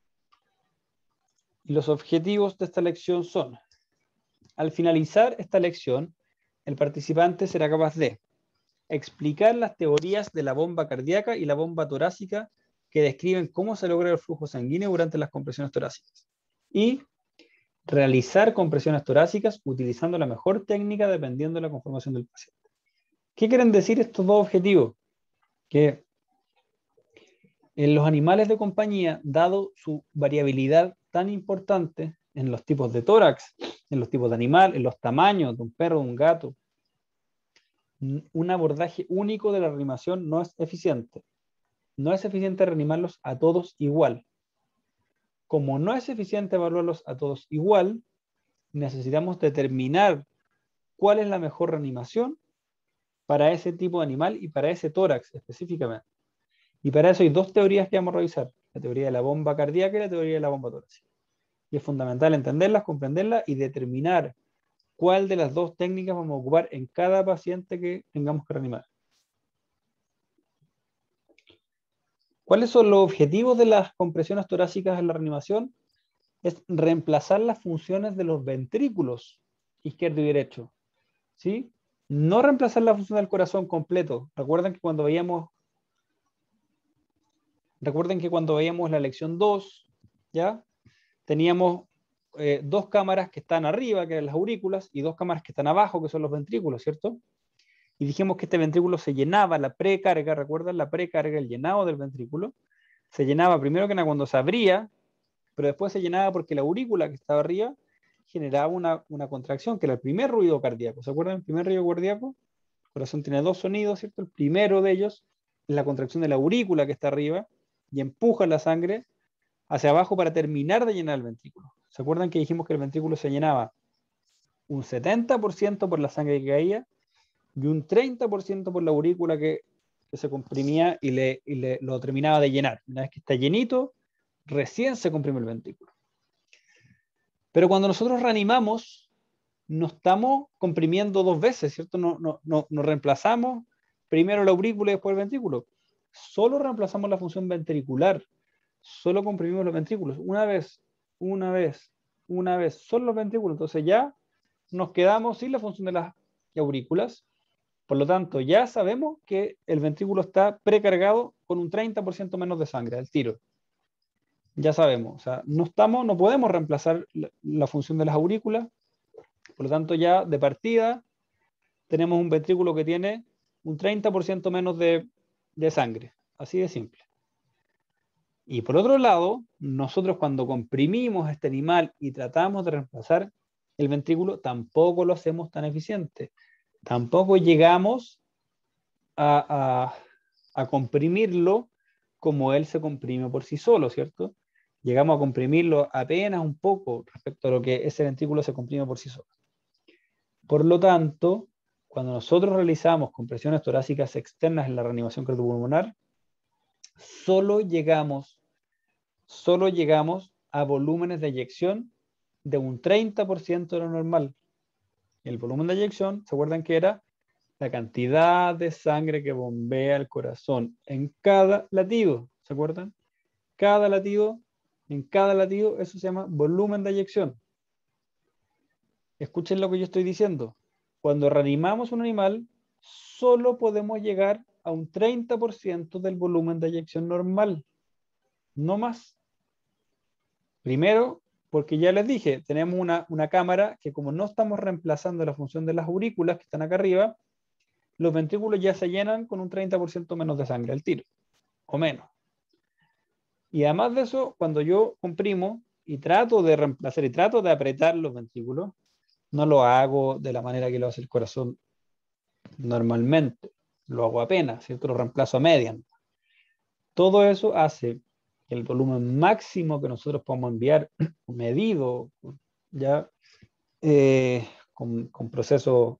Y los objetivos de esta lección son: al finalizar esta lección, el participante será capaz de explicar las teorías de la bomba cardíaca y la bomba torácica que describen cómo se logra el flujo sanguíneo durante las compresiones torácicas. Y realizar compresiones torácicas utilizando la mejor técnica dependiendo de la conformación del paciente. ¿Qué quieren decir estos dos objetivos? Que en los animales de compañía, dado su variabilidad tan importante en los tipos de tórax, en los tipos de animal, en los tamaños de un perro, de un gato, un abordaje único de la reanimación no es eficiente. No es eficiente reanimarlos a todos igual. Como no es eficiente evaluarlos a todos igual, necesitamos determinar cuál es la mejor reanimación para ese tipo de animal y para ese tórax específicamente. Y para eso hay dos teorías que vamos a revisar: la teoría de la bomba cardíaca y la teoría de la bomba torácica. Y es fundamental entenderlas, comprenderlas y determinar cuál de las dos técnicas vamos a ocupar en cada paciente que tengamos que reanimar. ¿Cuáles son los objetivos de las compresiones torácicas en la reanimación? Es reemplazar las funciones de los ventrículos izquierdo y derecho, ¿sí? No reemplazar la función del corazón completo. Recuerden que cuando veíamos Recuerden que cuando veíamos la lección dos, ¿ya? Teníamos eh, dos cámaras que están arriba, que eran las aurículas, y dos cámaras que están abajo, que son los ventrículos, ¿cierto? Y dijimos que este ventrículo se llenaba, la precarga, ¿recuerdan? La precarga, el llenado del ventrículo, se llenaba primero que nada cuando se abría, pero después se llenaba porque la aurícula que estaba arriba generaba una, una contracción, que era el primer ruido cardíaco. ¿Se acuerdan del primer ruido cardíaco? El corazón tiene dos sonidos, ¿cierto? El primero de ellos es la contracción de la aurícula que está arriba y empuja la sangre hacia abajo para terminar de llenar el ventrículo. ¿Se acuerdan que dijimos que el ventrículo se llenaba un setenta por ciento por la sangre que caía y un treinta por ciento por la aurícula que, que se comprimía y, le, y le, lo terminaba de llenar? Una vez que está llenito, recién se comprime el ventrículo. Pero cuando nosotros reanimamos, no estamos comprimiendo dos veces, ¿cierto? No, no, no, no reemplazamos primero la aurícula y después el ventrículo. Solo reemplazamos la función ventricular. Solo comprimimos los ventrículos. Una vez, una vez, una vez, solo los ventrículos. Entonces ya nos quedamos sin la función de las aurículas. Por lo tanto, ya sabemos que el ventrículo está precargado con un treinta por ciento menos de sangre al tiro. Ya sabemos, o sea, no estamos, no podemos reemplazar la, la función de las aurículas. Por lo tanto, ya de partida tenemos un ventrículo que tiene un treinta por ciento menos de, de sangre. Así de simple. Y por otro lado, nosotros cuando comprimimos este animal y tratamos de reemplazar el ventrículo tampoco lo hacemos tan eficiente. Tampoco llegamos a, a, a comprimirlo como él se comprime por sí solo, ¿cierto? Llegamos a comprimirlo apenas un poco respecto a lo que ese ventrículo se comprime por sí solo. Por lo tanto, cuando nosotros realizamos compresiones torácicas externas en la reanimación cardiopulmonar, solo llegamos, solo llegamos a volúmenes de eyección de un treinta por ciento de lo normal. El volumen de eyección, ¿se acuerdan que era? La cantidad de sangre que bombea el corazón en cada latido, ¿se acuerdan? Cada latido, en cada latido, eso se llama volumen de eyección. Escuchen lo que yo estoy diciendo. Cuando reanimamos un animal, solo podemos llegar a un treinta por ciento del volumen de eyección normal, no más. Primero, porque ya les dije, tenemos una, una cámara que como no estamos reemplazando la función de las aurículas que están acá arriba, los ventrículos ya se llenan con un treinta por ciento menos de sangre al tiro, o menos. Y además de eso, cuando yo comprimo y trato de reemplazar y trato de apretar los ventrículos, no lo hago de la manera que lo hace el corazón normalmente. Lo hago apenas, ¿cierto? Lo reemplazo a median. Todo eso hace que el volumen máximo que nosotros podemos enviar, medido, ya eh, con, con procesos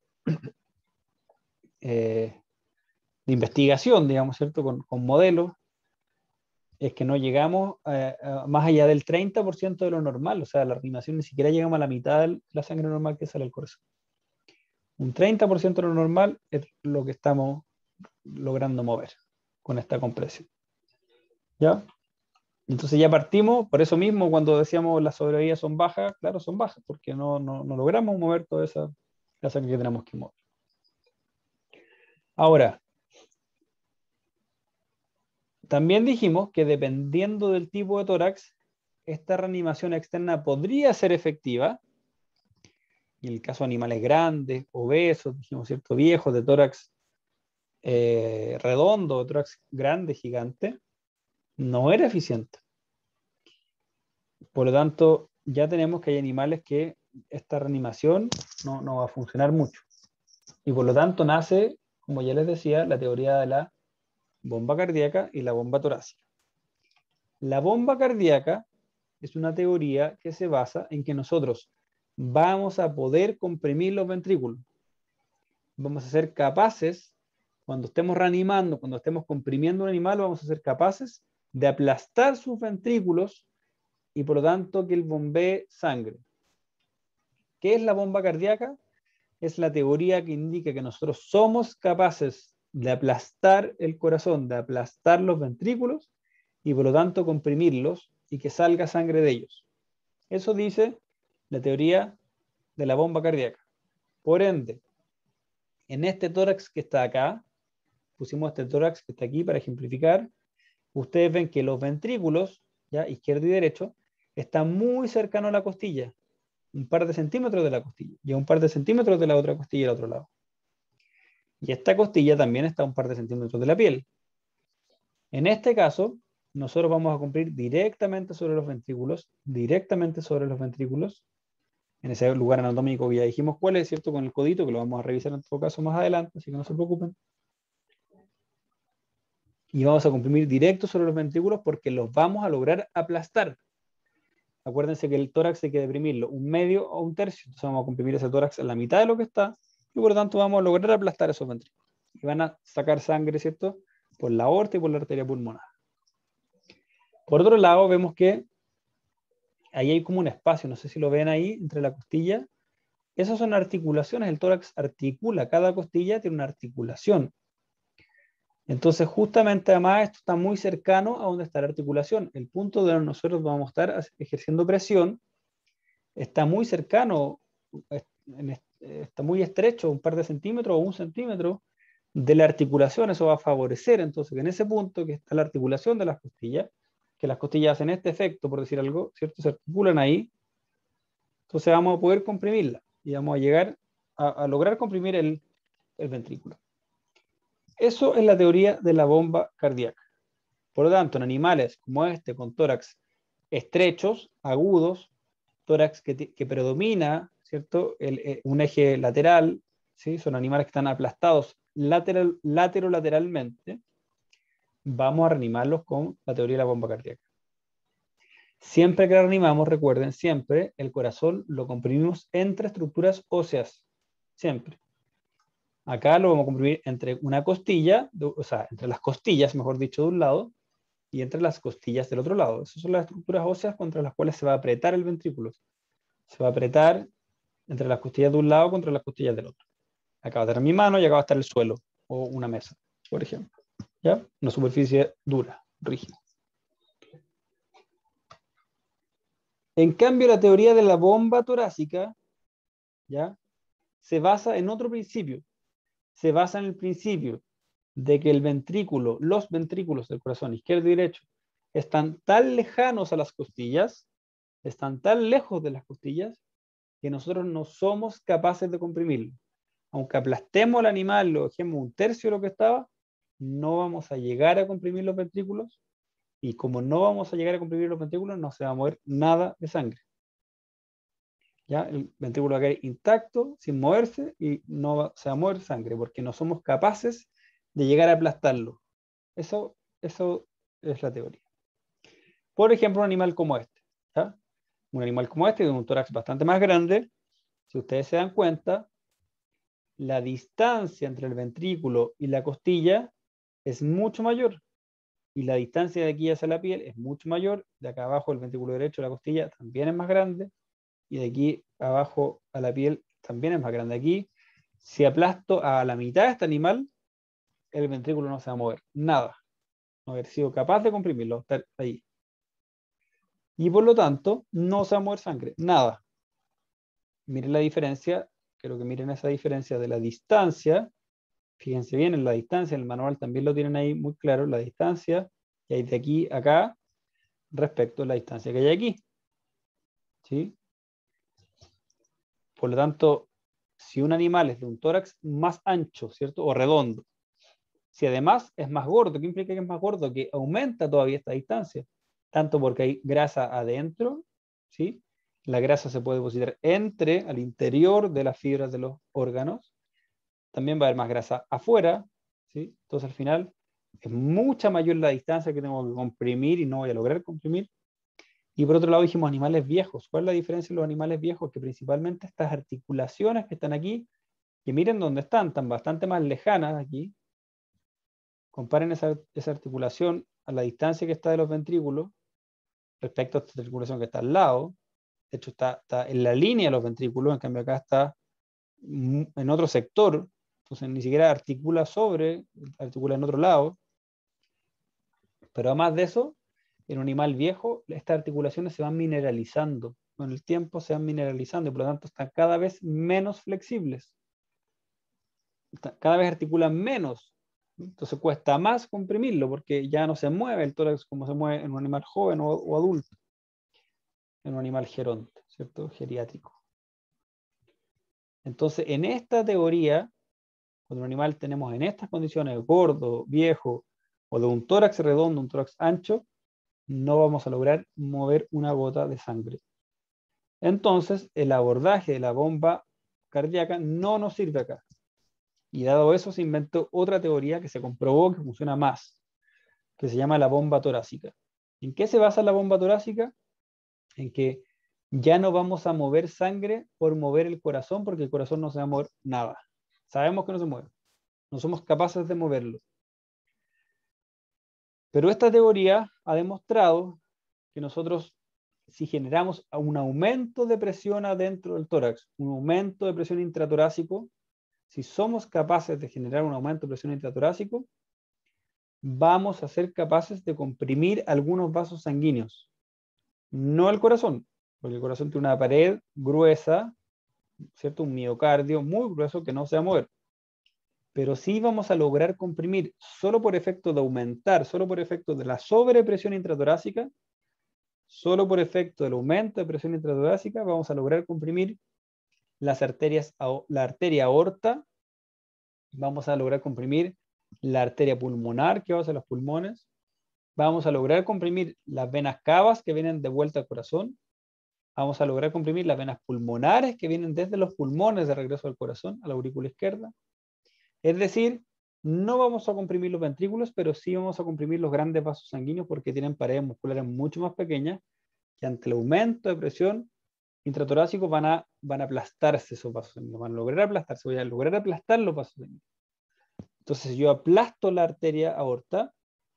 eh, de investigación, digamos, ¿cierto? Con, con modelos, es que no llegamos eh, a más allá del treinta por ciento de lo normal. O sea, la reanimación ni siquiera llegamos a la mitad de la sangre normal que sale del corazón. Un treinta por ciento de lo normal es lo que estamos logrando mover con esta compresión. ¿Ya? Entonces ya partimos, por eso mismo cuando decíamos las sobrevidas son bajas, claro, son bajas, porque no, no, no logramos mover toda esa la sangre que tenemos que mover. Ahora, también dijimos que dependiendo del tipo de tórax, esta reanimación externa podría ser efectiva. Y en el caso de animales grandes, obesos, dijimos, ¿cierto? Viejos, de tórax eh, redondo, de tórax grande, gigante, no era eficiente. Por lo tanto, ya tenemos que hay animales que esta reanimación no, no va a funcionar mucho. Y por lo tanto nace, como ya les decía, la teoría de la bomba cardíaca y la bomba torácica. La bomba cardíaca es una teoría que se basa en que nosotros vamos a poder comprimir los ventrículos. Vamos a ser capaces, cuando estemos reanimando, cuando estemos comprimiendo un animal, vamos a ser capaces de aplastar sus ventrículos y por lo tanto que él bombee sangre. ¿Qué es la bomba cardíaca? Es la teoría que indica que nosotros somos capaces de aplastar el corazón, de aplastar los ventrículos y por lo tanto comprimirlos y que salga sangre de ellos. Eso dice la teoría de la bomba cardíaca. Por ende, en este tórax que está acá, pusimos este tórax que está aquí para ejemplificar, ustedes ven que los ventrículos, ya izquierdo y derecho, están muy cercanos a la costilla, un par de centímetros de la costilla, y a un par de centímetros de la otra costilla al otro lado. Y esta costilla también está a un par de centímetros de la piel. En este caso, nosotros vamos a comprimir directamente sobre los ventrículos, directamente sobre los ventrículos, en ese lugar anatómico que ya dijimos cuál es, ¿cierto? Con el codito, que lo vamos a revisar en todo caso más adelante, así que no se preocupen. Y vamos a comprimir directo sobre los ventrículos porque los vamos a lograr aplastar. Acuérdense que el tórax hay que deprimirlo un medio o un tercio, entonces vamos a comprimir ese tórax en la mitad de lo que está, y por lo tanto vamos a lograr aplastar esos ventrículos. Y van a sacar sangre, ¿cierto? Por la aorta y por la arteria pulmonar. Por otro lado, vemos que ahí hay como un espacio, no sé si lo ven ahí, entre la costilla. Esas son articulaciones, el tórax articula, cada costilla tiene una articulación. Entonces, justamente además, esto está muy cercano a donde está la articulación. El punto donde nosotros vamos a estar ejerciendo presión está muy cercano, está muy estrecho, un par de centímetros o un centímetro de la articulación. Eso va a favorecer, entonces, que en ese punto que está la articulación de las costillas, que las costillas hacen este efecto, por decir algo, ¿cierto? Se articulan ahí. Entonces vamos a poder comprimirla y vamos a llegar a, a lograr comprimir el, el ventrículo. Eso es la teoría de la bomba cardíaca. Por lo tanto, en animales como este, con tórax estrechos, agudos, tórax que, que predomina, ¿cierto? El, eh, un eje lateral, ¿sí? Son animales que están aplastados lateral, laterolateralmente, vamos a reanimarlos con la teoría de la bomba cardíaca. Siempre que la reanimamos, recuerden, siempre el corazón lo comprimimos entre estructuras óseas, siempre. Acá lo vamos a comprimir entre una costilla, o sea, entre las costillas, mejor dicho, de un lado, y entre las costillas del otro lado. Esas son las estructuras óseas contra las cuales se va a apretar el ventrículo. Se va a apretar entre las costillas de un lado contra las costillas del otro. Acá va a estar mi mano y acá va a estar el suelo, o una mesa, por ejemplo. ¿Ya? Una superficie dura, rígida. En cambio, la teoría de la bomba torácica, ¿ya?, se basa en otro principio. Se basa en el principio de que el ventrículo, los ventrículos del corazón izquierdo y derecho, están tan lejanos a las costillas, están tan lejos de las costillas, que nosotros no somos capaces de comprimirlo. Aunque aplastemos al animal, lo dejemos un tercio de lo que estaba, no vamos a llegar a comprimir los ventrículos, y como no vamos a llegar a comprimir los ventrículos, no se va a mover nada de sangre. ¿Ya? El ventrículo va a quedar intacto, sin moverse, y no va, se va a mover sangre, porque no somos capaces de llegar a aplastarlo. Eso, eso es la teoría. Por ejemplo, un animal como este. ¿Ya? Un animal como este, de un tórax bastante más grande, si ustedes se dan cuenta, la distancia entre el ventrículo y la costilla es mucho mayor. Y la distancia de aquí hacia la piel es mucho mayor. De acá abajo el ventrículo derecho de la costilla también es más grande. Y de aquí abajo a la piel también es más grande. Aquí, si aplasto a la mitad de este animal, el ventrículo no se va a mover. Nada. No haber sido capaz de comprimirlo. Estar ahí. Y por lo tanto, no se va a mover sangre. Nada. Miren la diferencia. Quiero que miren esa diferencia de la distancia. Fíjense bien en la distancia. En el manual también lo tienen ahí muy claro. La distancia que hay de aquí a acá respecto a la distancia que hay aquí. ¿Sí? Por lo tanto, si un animal es de un tórax más ancho, ¿cierto? O redondo, si además es más gordo, ¿qué implica que es más gordo? Que aumenta todavía esta distancia, tanto porque hay grasa adentro, ¿sí? La grasa se puede depositar entre, al interior de las fibras de los órganos, también va a haber más grasa afuera, ¿sí? Entonces al final es mucha mayor la distancia que tengo que comprimir y no voy a lograr comprimir. Y por otro lado dijimos animales viejos. ¿Cuál es la diferencia en los animales viejos? Que principalmente estas articulaciones que están aquí, que miren dónde están, están bastante más lejanas aquí. Comparen esa, esa articulación a la distancia que está de los ventrículos respecto a esta articulación que está al lado. De hecho está, está en la línea de los ventrículos, en cambio acá está en otro sector. Entonces ni siquiera articula sobre, articula en otro lado. Pero además de eso, en un animal viejo, estas articulaciones se van mineralizando. Con el tiempo se van mineralizando y por lo tanto están cada vez menos flexibles. Cada vez articulan menos. Entonces cuesta más comprimirlo porque ya no se mueve el tórax como se mueve en un animal joven o, o adulto. En un animal geronte, ¿cierto? Geriátrico. Entonces, en esta teoría, cuando un animal tenemos en estas condiciones, gordo, viejo, o de un tórax redondo, un tórax ancho, no vamos a lograr mover una gota de sangre. Entonces, el abordaje de la bomba cardíaca no nos sirve acá. Y dado eso, se inventó otra teoría que se comprobó que funciona más, que se llama la bomba torácica. ¿En qué se basa la bomba torácica? En que ya no vamos a mover sangre por mover el corazón, porque el corazón no se va a mover nada. Sabemos que no se mueve. No somos capaces de moverlo. Pero esta teoría ha demostrado que nosotros, si generamos un aumento de presión adentro del tórax, un aumento de presión intratorácico, si somos capaces de generar un aumento de presión intratorácico, vamos a ser capaces de comprimir algunos vasos sanguíneos. No el corazón, porque el corazón tiene una pared gruesa, ¿cierto? Un miocardio muy grueso que no se va a mover. Pero sí vamos a lograr comprimir, solo por efecto de aumentar, solo por efecto de la sobrepresión intratorácica, solo por efecto del aumento de presión intratorácica, vamos a lograr comprimir las arterias, la arteria aorta, vamos a lograr comprimir la arteria pulmonar que va hacia los pulmones, vamos a lograr comprimir las venas cavas que vienen de vuelta al corazón, vamos a lograr comprimir las venas pulmonares que vienen desde los pulmones de regreso al corazón, a la aurícula izquierda. Es decir, no vamos a comprimir los ventrículos, pero sí vamos a comprimir los grandes vasos sanguíneos porque tienen paredes musculares mucho más pequeñas que ante el aumento de presión intratorácico van a, van a aplastarse esos vasos sanguíneos, van a lograr aplastarse, voy a lograr aplastar los vasos sanguíneos. Entonces, si yo aplasto la arteria aorta,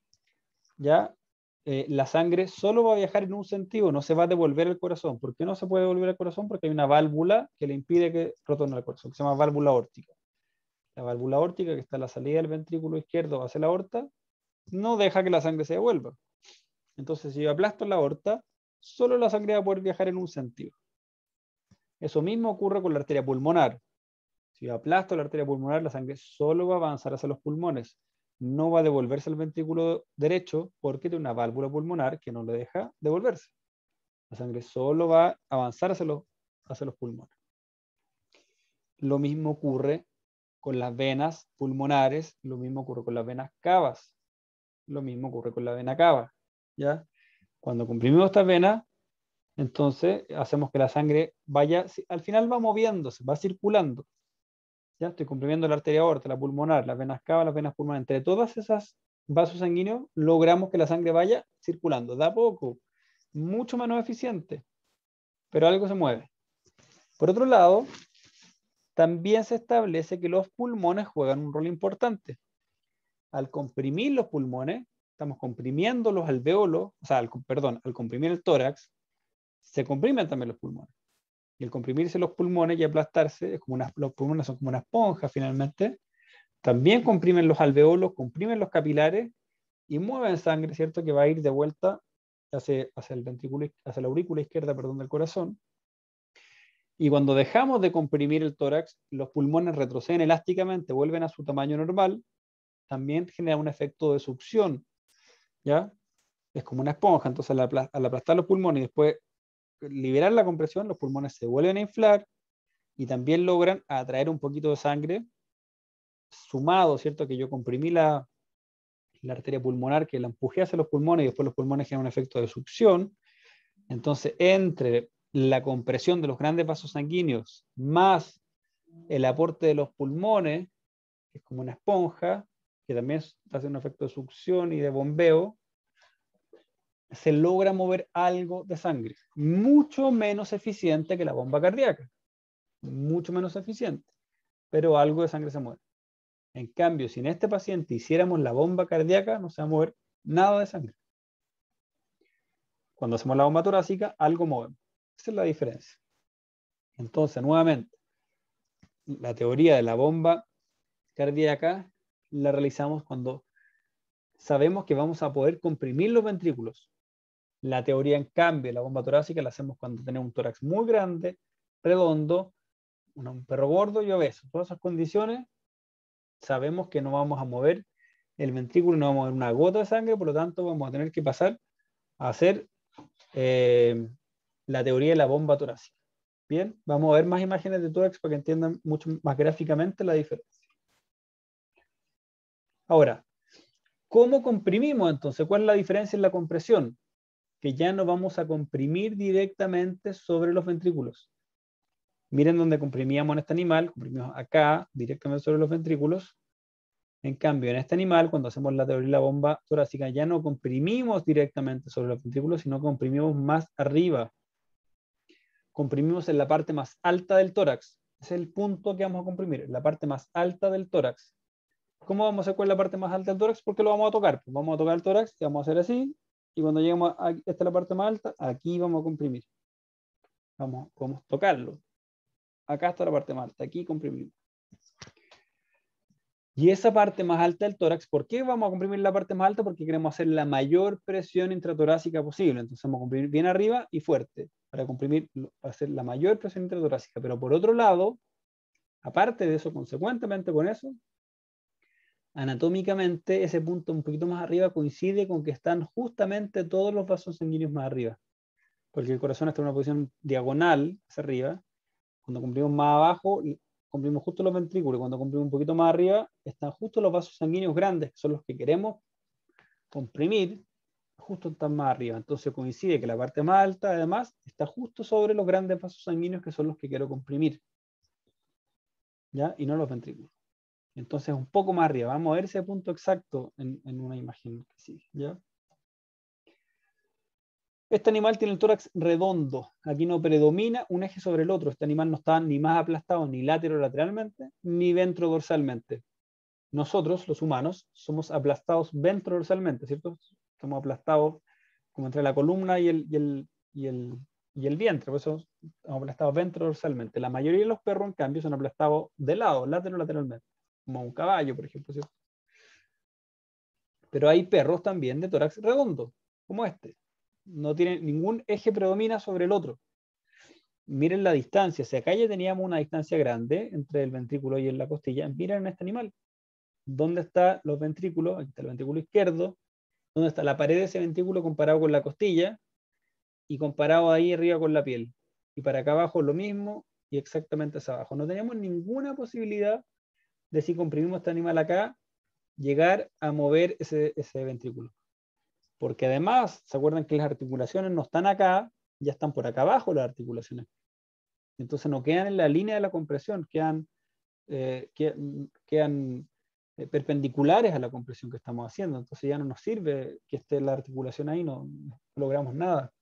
ya eh, la sangre solo va a viajar en un sentido, no se va a devolver al corazón. ¿Por qué no se puede devolver al corazón? Porque hay una válvula que le impide que retorne al corazón, que se llama válvula aórtica. La válvula aórtica, que está a la salida del ventrículo izquierdo hacia la aorta, no deja que la sangre se devuelva. Entonces, si yo aplasto la aorta, solo la sangre va a poder viajar en un sentido. Eso mismo ocurre con la arteria pulmonar. Si yo aplasto la arteria pulmonar, la sangre solo va a avanzar hacia los pulmones. No va a devolverse al ventrículo derecho porque tiene una válvula pulmonar que no le deja devolverse. La sangre solo va a avanzar hacia los, hacia los pulmones. Lo mismo ocurre con las venas pulmonares, lo mismo ocurre con las venas cavas, lo mismo ocurre con la vena cava, ¿ya? Cuando comprimimos estas venas, entonces hacemos que la sangre vaya, al final va moviéndose, va circulando. ¿Ya? Estoy comprimiendo la arteria aorta, la pulmonar, las venas cava, las venas pulmonares. Entre todas esas vasos sanguíneos logramos que la sangre vaya circulando. Da poco, mucho menos eficiente, pero algo se mueve. Por otro lado, también se establece que los pulmones juegan un rol importante. Al comprimir los pulmones, estamos comprimiendo los alvéolos, o sea, al, perdón, al comprimir el tórax, se comprimen también los pulmones. Y el comprimirse los pulmones y aplastarse, es como una, los pulmones son como una esponja finalmente, también comprimen los alveolos, comprimen los capilares y mueven sangre, ¿cierto? Que va a ir de vuelta hacia, hacia el ventrículo, hacia la aurícula izquierda, perdón, del corazón. Y cuando dejamos de comprimir el tórax, los pulmones retroceden elásticamente, vuelven a su tamaño normal, también genera un efecto de succión, ¿ya? Es como una esponja, entonces al, apl al aplastar los pulmones y después liberar la compresión, los pulmones se vuelven a inflar y también logran atraer un poquito de sangre, sumado, ¿cierto? Que yo comprimí la, la arteria pulmonar, que la empujé hacia los pulmones y después los pulmones generan un efecto de succión. Entonces, entre la compresión de los grandes vasos sanguíneos más el aporte de los pulmones, que es como una esponja, que también hace un efecto de succión y de bombeo, se logra mover algo de sangre, mucho menos eficiente que la bomba cardíaca, mucho menos eficiente, pero algo de sangre se mueve. En cambio, si en este paciente hiciéramos la bomba cardíaca, no se va a mover nada de sangre. Cuando hacemos la bomba torácica, algo movemos. Esa es la diferencia. Entonces, nuevamente, la teoría de la bomba cardíaca la realizamos cuando sabemos que vamos a poder comprimir los ventrículos. La teoría, en cambio, la bomba torácica la hacemos cuando tenemos un tórax muy grande, redondo, un perro gordo y obeso. Todas esas condiciones sabemos que no vamos a mover el ventrículo, no vamos a mover una gota de sangre, por lo tanto vamos a tener que pasar a hacer eh, la teoría de la bomba torácica. Bien, vamos a ver más imágenes de tórax para que entiendan mucho más gráficamente la diferencia. Ahora, ¿cómo comprimimos entonces? ¿Cuál es la diferencia en la compresión? Que ya no vamos a comprimir directamente sobre los ventrículos. Miren donde comprimíamos en este animal, comprimimos acá directamente sobre los ventrículos. En cambio, en este animal, cuando hacemos la teoría de la bomba torácica, ya no comprimimos directamente sobre los ventrículos, sino comprimimos más arriba. Comprimimos en la parte más alta del tórax. Ese es el punto que vamos a comprimir, la parte más alta del tórax. ¿Cómo vamos a hacer con la parte más alta del tórax? Porque lo vamos a tocar. Pues vamos a tocar el tórax y vamos a hacer así. Y cuando lleguemos a esta es la parte más alta, aquí vamos a comprimir. Vamos, vamos a tocarlo. Acá está la parte más alta, aquí comprimimos. Y esa parte más alta del tórax, ¿por qué vamos a comprimir la parte más alta? Porque queremos hacer la mayor presión intratorácica posible. Entonces vamos a comprimir bien arriba y fuerte, para comprimir, para hacer la mayor presión intratorácica. Pero por otro lado, aparte de eso, consecuentemente con eso, anatómicamente ese punto un poquito más arriba coincide con que están justamente todos los vasos sanguíneos más arriba. Porque el corazón está en una posición diagonal hacia arriba. Cuando comprimimos más abajo, comprimimos justo los ventrículos. Cuando comprimimos un poquito más arriba, están justo los vasos sanguíneos grandes, que son los que queremos comprimir justo están más arriba. Entonces coincide que la parte más alta, además, está justo sobre los grandes vasos sanguíneos que son los que quiero comprimir, ¿ya? Y no los ventrículos. Entonces un poco más arriba. Vamos a ver ese punto exacto en, en una imagen que sigue, ¿ya? Este animal tiene el tórax redondo. Aquí no predomina un eje sobre el otro. Este animal no está ni más aplastado ni laterolateralmente, ni ventrodorsalmente. Nosotros, los humanos, somos aplastados ventrodorsalmente, ¿cierto? Estamos aplastados como entre la columna y el, y el, y el, y el vientre. Por eso estamos aplastados ventrodorsalmente. La mayoría de los perros, en cambio, son aplastados de lado, laterolateralmente. Como un caballo, por ejemplo, ¿cierto? Pero hay perros también de tórax redondo, como este. No tiene ningún eje predomina sobre el otro. Miren la distancia. Si acá ya teníamos una distancia grande entre el ventrículo y la costilla, miren este animal. ¿Dónde están los ventrículos? Aquí está el ventrículo izquierdo. ¿Dónde está la pared de ese ventrículo comparado con la costilla? Y comparado ahí arriba con la piel. Y para acá abajo lo mismo y exactamente hacia abajo. No tenemos ninguna posibilidad de, si comprimimos este animal acá, llegar a mover ese, ese ventrículo. Porque además, ¿se acuerdan que las articulaciones no están acá? Ya están por acá abajo las articulaciones. Entonces no quedan en la línea de la compresión, quedan, eh, quedan, quedan eh, perpendiculares a la compresión que estamos haciendo. Entonces ya no nos sirve que esté la articulación ahí, no, no logramos nada.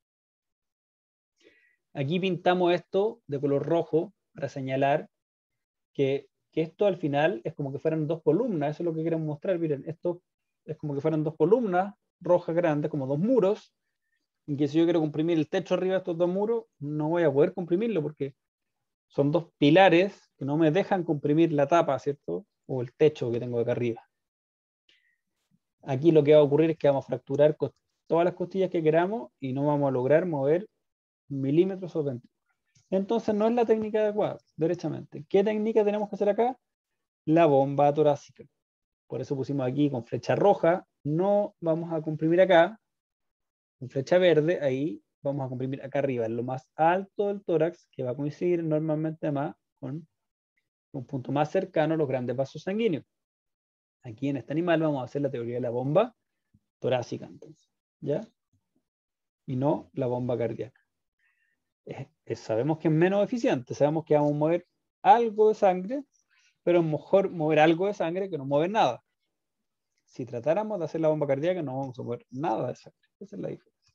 Aquí pintamos esto de color rojo para señalar que, que esto al final es como que fueran dos columnas. Eso es lo que queremos mostrar. Miren, esto es como que fueran dos columnas rojas grandes, como dos muros, y que si yo quiero comprimir el techo arriba de estos dos muros, no voy a poder comprimirlo porque son dos pilares que no me dejan comprimir la tapa, ¿cierto? O el techo que tengo acá arriba. Aquí lo que va a ocurrir es que vamos a fracturar todas las costillas que queramos y no vamos a lograr mover milímetros o ventrículos. Entonces no es la técnica adecuada, derechamente. ¿Qué técnica tenemos que hacer acá? La bomba torácica. Por eso pusimos aquí con flecha roja, no vamos a comprimir acá, con flecha verde, ahí vamos a comprimir acá arriba, en lo más alto del tórax, que va a coincidir normalmente más con un punto más cercano a los grandes vasos sanguíneos. Aquí en este animal vamos a hacer la teoría de la bomba torácica, entonces, ¿ya? Y no la bomba cardíaca. Es, es, sabemos que es menos eficiente, sabemos que vamos a mover algo de sangre, pero es mejor mover algo de sangre que no mover nada. Si tratáramos de hacer la bomba cardíaca, no vamos a mover nada de sangre. Esa es la diferencia.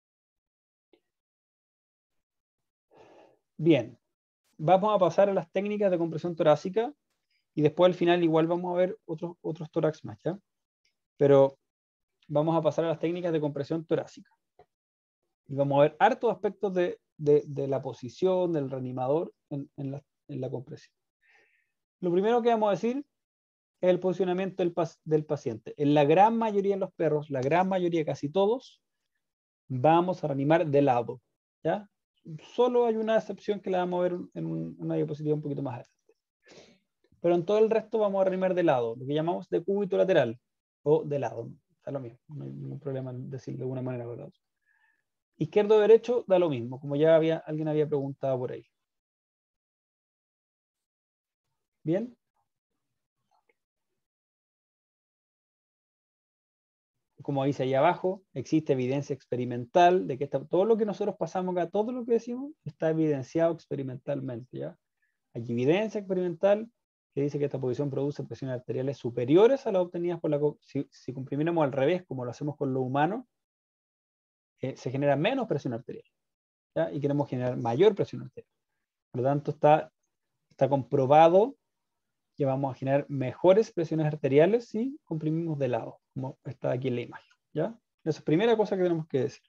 Bien, vamos a pasar a las técnicas de compresión torácica y después al final igual vamos a ver otros, otros tórax más, ¿ya? Pero vamos a pasar a las técnicas de compresión torácica. Y vamos a ver hartos aspectos de, de, de la posición del reanimador en, en, la, en la compresión. Lo primero que vamos a decir es el posicionamiento del, del paciente. En la gran mayoría de los perros, la gran mayoría, casi todos, vamos a reanimar de lado, ¿ya? Solo hay una excepción que la vamos a ver en un, una diapositiva un poquito más adelante. Pero en todo el resto vamos a reanimar de lado, lo que llamamos de cúbito lateral, o de lado, está lo mismo, no hay ningún problema en decirlo de alguna manera, ¿verdad? Izquierdo o derecho, da lo mismo, como ya había, alguien había preguntado por ahí. ¿Bien? Como dice ahí abajo, existe evidencia experimental de que esta, todo lo que nosotros pasamos acá, todo lo que decimos, está evidenciado experimentalmente, ¿ya? Hay evidencia experimental que dice que esta posición produce presiones arteriales superiores a las obtenidas por la... Si, si comprimiéramos al revés, como lo hacemos con lo humano, eh, se genera menos presión arterial, ¿ya? Y queremos generar mayor presión arterial. Por lo tanto, está, está comprobado que vamos a generar mejores presiones arteriales si comprimimos de lado, como está aquí en la imagen, ¿ya? Esa es la primera cosa que tenemos que decir.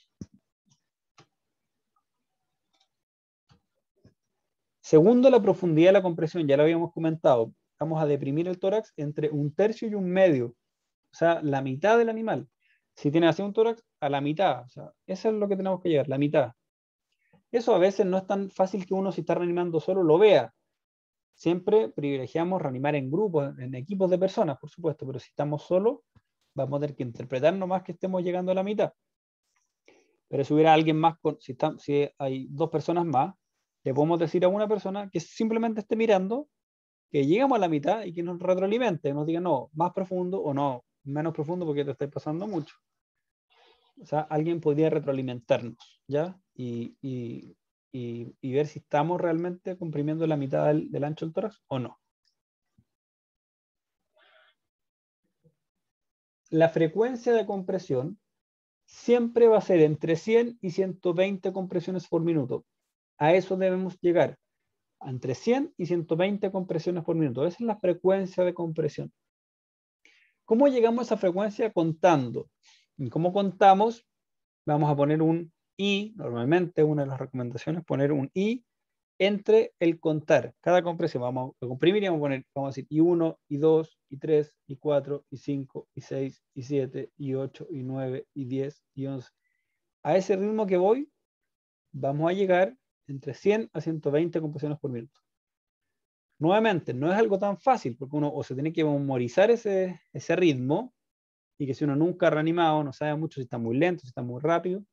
Segundo, la profundidad de la compresión, ya lo habíamos comentado. Vamos a deprimir el tórax entre un tercio y un medio, o sea, la mitad del animal. Si tiene así un tórax, a la mitad, o sea, eso es lo que tenemos que llegar, la mitad. Eso a veces no es tan fácil que uno, si está reanimando solo, lo vea. Siempre privilegiamos reanimar en grupos, en equipos de personas, por supuesto, pero si estamos solos, vamos a tener que interpretar nomás que estemos llegando a la mitad. Pero si hubiera alguien más, con, si, está, si hay dos personas más, le podemos decir a una persona que simplemente esté mirando, que llegamos a la mitad y que nos retroalimente, nos diga no, más profundo o no, menos profundo porque te estáis pasando mucho. O sea, alguien podría retroalimentarnos, ¿ya? Y, y, y, y ver si estamos realmente comprimiendo la mitad del, del ancho del tórax o no. La frecuencia de compresión siempre va a ser entre cien y ciento veinte compresiones por minuto. A eso debemos llegar, entre cien y ciento veinte compresiones por minuto. Esa es la frecuencia de compresión. ¿Cómo llegamos a esa frecuencia? Contando. ¿Y cómo contamos? Vamos a poner un I, normalmente una de las recomendaciones es poner un I entre el contar. Cada compresión vamos a comprimir y vamos a poner, vamos a decir I uno, I dos, I tres, I cuatro, I cinco, I seis, I siete, I ocho, I nueve, I diez, I once. A ese ritmo que voy, vamos a llegar entre cien a ciento veinte compresiones por minuto. Nuevamente, no es algo tan fácil, porque uno o se tiene que memorizar ese, ese ritmo, y que si uno nunca ha reanimado, no sabe mucho si está muy lento, si está muy rápido.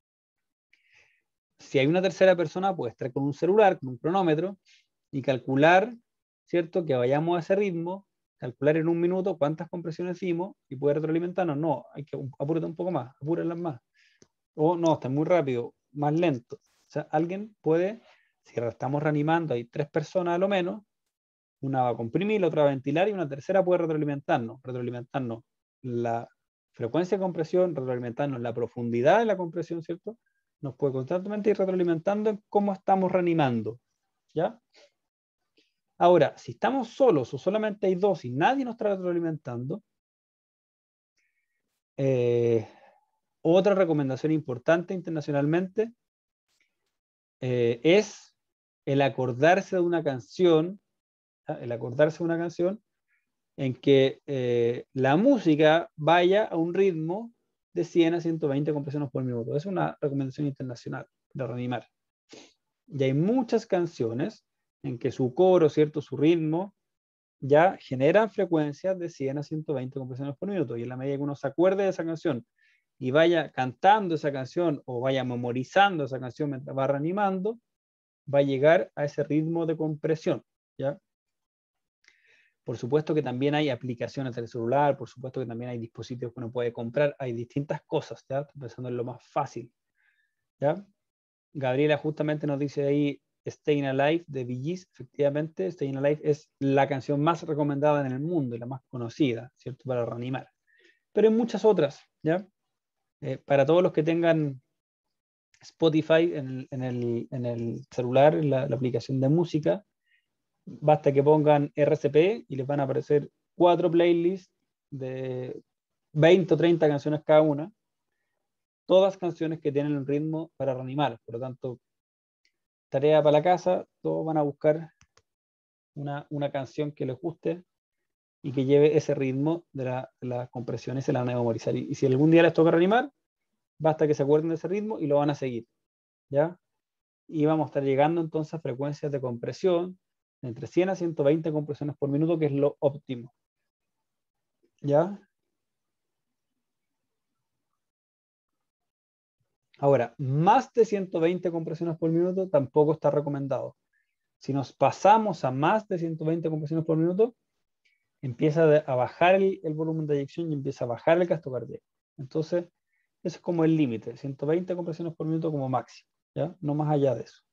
Si hay una tercera persona, puede estar con un celular, con un cronómetro, y calcular, ¿cierto? Que vayamos a ese ritmo, calcular en un minuto cuántas compresiones hicimos y poder retroalimentarnos. No, hay que apúrate un poco más, apúrenlas más. O no, está muy rápido, más lento. O sea, alguien puede, si estamos reanimando, hay tres personas a lo menos, una va a comprimir, la otra va a ventilar y una tercera puede retroalimentarnos, retroalimentarnos la frecuencia de compresión, retroalimentarnos la profundidad de la compresión, ¿cierto? Nos puede constantemente ir retroalimentando en cómo estamos reanimando, ¿ya? Ahora, si estamos solos o solamente hay dos y nadie nos está retroalimentando, eh, otra recomendación importante internacionalmente eh, es el acordarse de una canción, ¿ya? El acordarse de una canción en que eh, la música vaya a un ritmo de cien a ciento veinte compresiones por minuto. Es una recomendación internacional de reanimar. Y hay muchas canciones en que su coro, ¿cierto? Su ritmo, ya generan frecuencias de cien a ciento veinte compresiones por minuto. Y en la medida que uno se acuerde de esa canción y vaya cantando esa canción o vaya memorizando esa canción mientras va reanimando, va a llegar a ese ritmo de compresión, ¿ya? Por supuesto que también hay aplicaciones del celular, por supuesto que también hay dispositivos que uno puede comprar, hay distintas cosas, ¿ya? Estoy pensando en lo más fácil, ¿ya? Gabriela justamente nos dice ahí Staying Alive de Bee Gees. Efectivamente, Staying Alive es la canción más recomendada en el mundo y la más conocida, ¿cierto? Para reanimar. Pero hay muchas otras, ¿ya? Eh, para todos los que tengan Spotify en el, en el, en el celular, en la, la aplicación de música, basta que pongan R C P y les van a aparecer cuatro playlists de veinte o treinta canciones cada una, todas canciones que tienen un ritmo para reanimar. Por lo tanto, tarea para la casa, todos van a buscar una, una canción que les guste y que lleve ese ritmo de las la compresiones, se la van a memorizar. Y, y si algún día les toca reanimar, basta que se acuerden de ese ritmo y lo van a seguir, ¿ya? Y vamos a estar llegando entonces a frecuencias de compresión entre cien a ciento veinte compresiones por minuto, que es lo óptimo, ¿ya? Ahora, más de ciento veinte compresiones por minuto tampoco está recomendado. Si nos pasamos a más de ciento veinte compresiones por minuto, empieza a bajar el, el volumen de eyección y empieza a bajar el gasto cardíaco. Entonces, eso es como el límite, ciento veinte compresiones por minuto como máximo, ¿ya? No más allá de eso.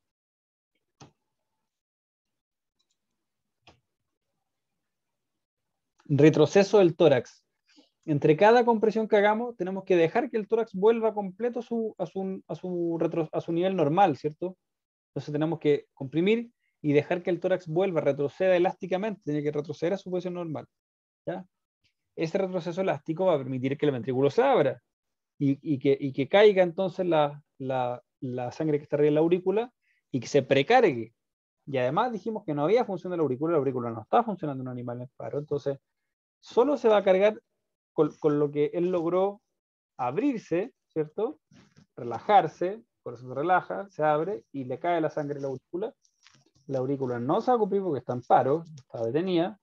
Retroceso del tórax. Entre cada compresión que hagamos, tenemos que dejar que el tórax vuelva completo a su, a su, a su, retro, a su nivel normal, ¿cierto? Entonces tenemos que comprimir y dejar que el tórax vuelva, retroceda elásticamente, tiene que retroceder a su posición normal, ¿ya? Ese retroceso elástico va a permitir que el ventrículo se abra y, y, que, y que caiga entonces la, la, la sangre que está arriba de la aurícula y que se precargue. Y además dijimos que no había función de la aurícula, la aurícula no está funcionando en un animal en paro, entonces solo se va a cargar con, con lo que él logró abrirse, ¿cierto? Relajarse, por eso se relaja, se abre y le cae la sangre en la aurícula. La aurícula no se va a cumplir porque está en paro, está detenida.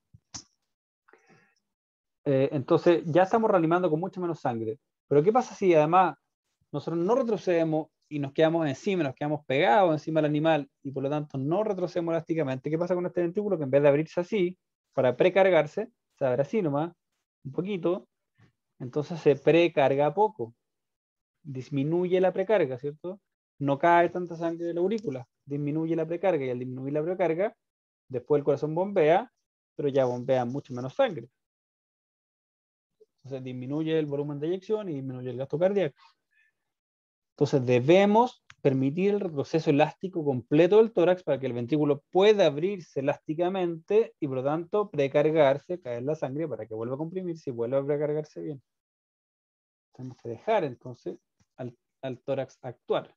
Eh, entonces ya estamos reanimando con mucha menos sangre. Pero ¿qué pasa si además nosotros no retrocedemos y nos quedamos encima, nos quedamos pegados encima del animal y por lo tanto no retrocedemos elásticamente? ¿Qué pasa con este ventrículo? Que en vez de abrirse así, para precargarse, se abre así nomás, un poquito, entonces se precarga poco. disminuye la precarga, ¿cierto? No cae tanta sangre de la aurícula, disminuye la precarga, y al disminuir la precarga, después el corazón bombea, pero ya bombea mucho menos sangre. Entonces disminuye el volumen de eyección y disminuye el gasto cardíaco. Entonces debemos permitir el retroceso elástico completo del tórax para que el ventrículo pueda abrirse elásticamente y por lo tanto precargarse, caer la sangre para que vuelva a comprimirse y vuelva a precargarse bien. Tenemos que dejar entonces al, al tórax actuar.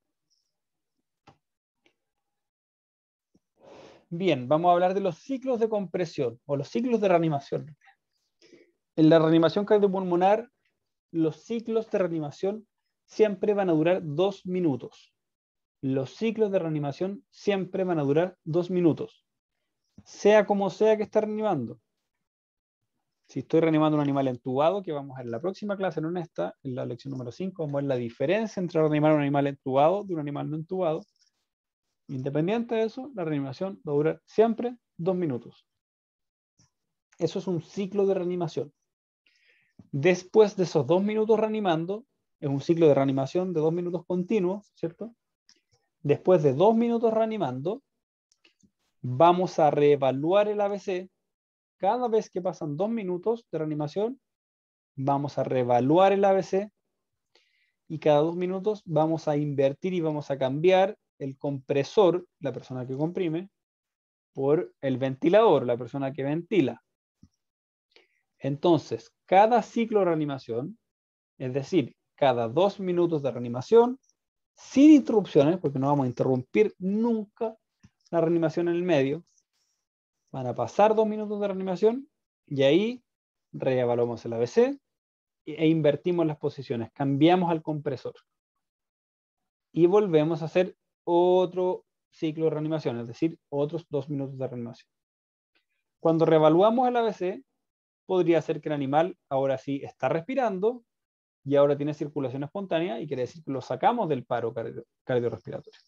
Bien, vamos a hablar de los ciclos de compresión o los ciclos de reanimación. En la reanimación cardiopulmonar, los ciclos de reanimación siempre van a durar dos minutos. Los ciclos de reanimación siempre van a durar dos minutos. Sea como sea que esté reanimando. Si estoy reanimando un animal entubado, que vamos a ver en la próxima clase, no en esta, en la lección número cinco, vamos a ver la diferencia entre reanimar un animal entubado de un animal no entubado. Independiente de eso, la reanimación va a durar siempre dos minutos. Eso es un ciclo de reanimación. Después de esos dos minutos reanimando, es un ciclo de reanimación de dos minutos continuos, ¿cierto? Después de dos minutos reanimando, vamos a reevaluar el A B C. Cada vez que pasan dos minutos de reanimación, vamos a reevaluar el A B C y cada dos minutos vamos a invertir y vamos a cambiar el compresor, la persona que comprime, por el ventilador, la persona que ventila. Entonces, cada ciclo de reanimación, es decir, cada dos minutos de reanimación, sin interrupciones, porque no vamos a interrumpir nunca la reanimación en el medio, van a pasar dos minutos de reanimación y ahí reevaluamos el A B C e invertimos las posiciones, cambiamos al compresor y volvemos a hacer otro ciclo de reanimación, es decir, otros dos minutos de reanimación. Cuando reevaluamos el A B C, podría ser que el animal ahora sí está respirando y ahora tiene circulación espontánea y quiere decir que lo sacamos del paro cardio cardiorrespiratorio.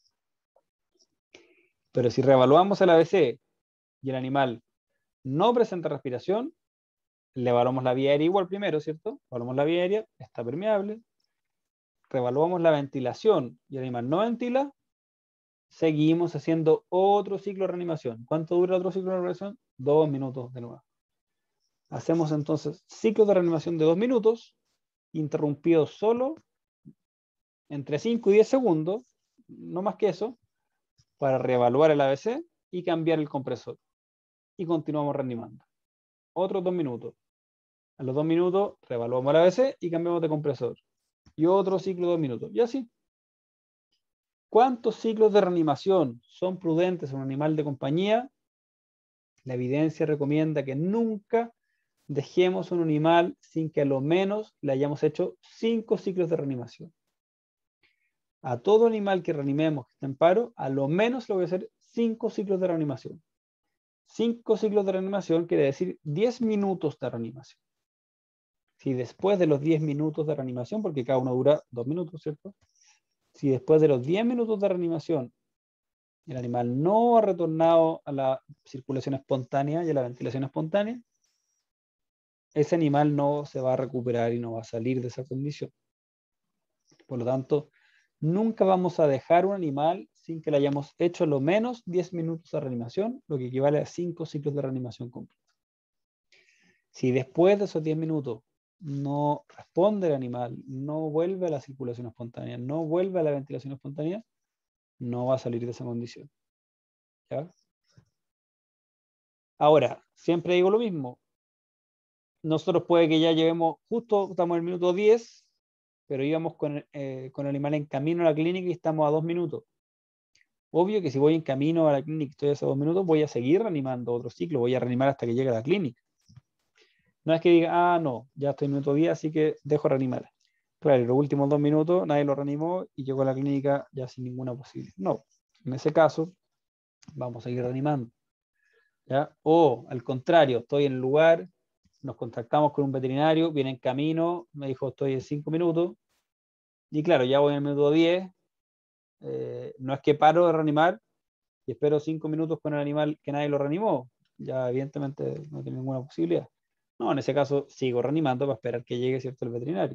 Pero si reevaluamos el A B C y el animal no presenta respiración, le evaluamos la vía aérea igual primero, ¿cierto? Evaluamos la vía aérea, está permeable. Reevaluamos la ventilación y el animal no ventila, seguimos haciendo otro ciclo de reanimación. ¿Cuánto dura otro ciclo de reanimación? Dos minutos de nuevo. Hacemos entonces ciclos de reanimación de dos minutos, interrumpidos solo entre cinco y diez segundos, no más que eso, para reevaluar el A B C y cambiar el compresor. Y continuamos reanimando. Otros dos minutos. A los dos minutos reevaluamos el A B C y cambiamos de compresor. Y otro ciclo de dos minutos. Y así. ¿Cuántos ciclos de reanimación son prudentes en un animal de compañía? La evidencia recomienda que nunca dejemos un animal sin que a lo menos le hayamos hecho cinco ciclos de reanimación. A todo animal que reanimemos que esté en paro, a lo menos le voy a hacer cinco ciclos de reanimación. Cinco ciclos de reanimación quiere decir diez minutos de reanimación. Si después de los diez minutos de reanimación, porque cada uno dura dos minutos, ¿cierto? Si después de los diez minutos de reanimación el animal no ha retornado a la circulación espontánea y a la ventilación espontánea, ese animal no se va a recuperar y no va a salir de esa condición. Por lo tanto, nunca vamos a dejar un animal sin que le hayamos hecho lo menos diez minutos de reanimación, lo que equivale a cinco ciclos de reanimación completos. Si después de esos diez minutos no responde el animal, no vuelve a la circulación espontánea, no vuelve a la ventilación espontánea, no va a salir de esa condición. ¿Ya? Ahora, siempre digo lo mismo. Nosotros puede que ya llevemos, justo estamos en el minuto diez, pero íbamos con, eh, con el animal en camino a la clínica y estamos a dos minutos. Obvio que si voy en camino a la clínica y estoy a esos dos minutos, voy a seguir reanimando otro ciclo, voy a reanimar hasta que llegue a la clínica. No es que diga, ah, no, ya estoy en el minuto diez, así que dejo reanimar. Claro, los últimos dos minutos nadie lo reanimó y llegó a la clínica ya sin ninguna posibilidad. No, en ese caso vamos a seguir reanimando. ¿Ya? O al contrario, estoy en el lugar, nos contactamos con un veterinario, viene en camino, me dijo estoy en cinco minutos, y claro, ya voy en el minuto diez, eh, no es que paro de reanimar y espero cinco minutos con el animal que nadie lo reanimó, ya evidentemente no tiene ninguna posibilidad. No, en ese caso sigo reanimando para esperar que llegue, ¿cierto?, el veterinario.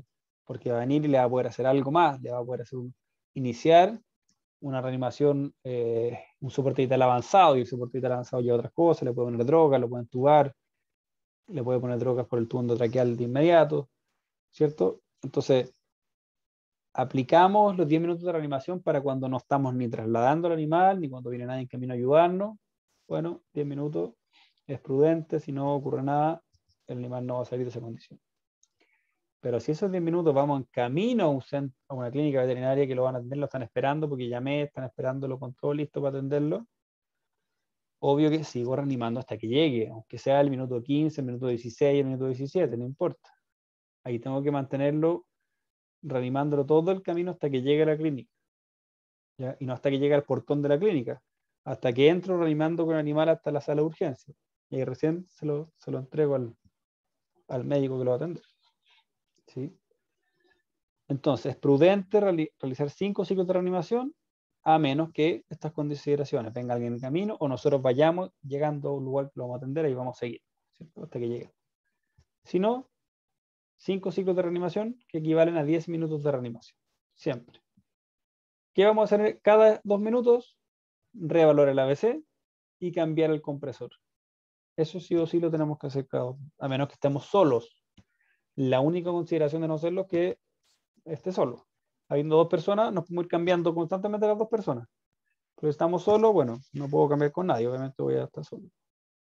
porque va a venir y le va a poder hacer algo más, le va a poder hacer un, iniciar una reanimación, eh, un soporte vital avanzado, y el soporte vital avanzado lleva otras cosas, le puede poner drogas, lo puede entubar, le puede poner drogas por el tubo endotraqueal de inmediato, ¿cierto? Entonces, aplicamos los diez minutos de reanimación para cuando no estamos ni trasladando al animal, ni cuando viene nadie en camino a ayudarnos. Bueno, diez minutos es prudente, si no ocurre nada, el animal no va a salir de esa condición. Pero si esos diez minutos vamos en camino a, un centro, a una clínica veterinaria que lo van a atender, lo están esperando porque llamé, están esperándolo con todo listo para atenderlo, obvio que sigo reanimando hasta que llegue, aunque sea el minuto quince, el minuto dieciséis, el minuto diecisiete, no importa. Ahí tengo que mantenerlo reanimándolo todo el camino hasta que llegue a la clínica, ¿ya? Y no hasta que llegue al portón de la clínica, hasta que entro reanimando con el animal hasta la sala de urgencia. Y ahí recién se lo, se lo entrego al, al médico que lo va a atender. ¿Sí? Entonces, es prudente reali realizar cinco ciclos de reanimación, a menos que estas consideraciones, venga alguien en camino o nosotros vayamos llegando a un lugar que lo vamos a atender y vamos a seguir, ¿cierto? Hasta que llegue. Si no, cinco ciclos de reanimación que equivalen a diez minutos de reanimación, siempre. ¿Qué vamos a hacer cada dos minutos? Reevaluar el A B C y cambiar el compresor. Eso sí o sí lo tenemos que hacer cada, a menos que estemos solos. La única consideración de no hacerlo es que esté solo. Habiendo dos personas, nos podemos ir cambiando constantemente las dos personas. Pero si estamos solos, bueno, no puedo cambiar con nadie, obviamente voy a estar solo.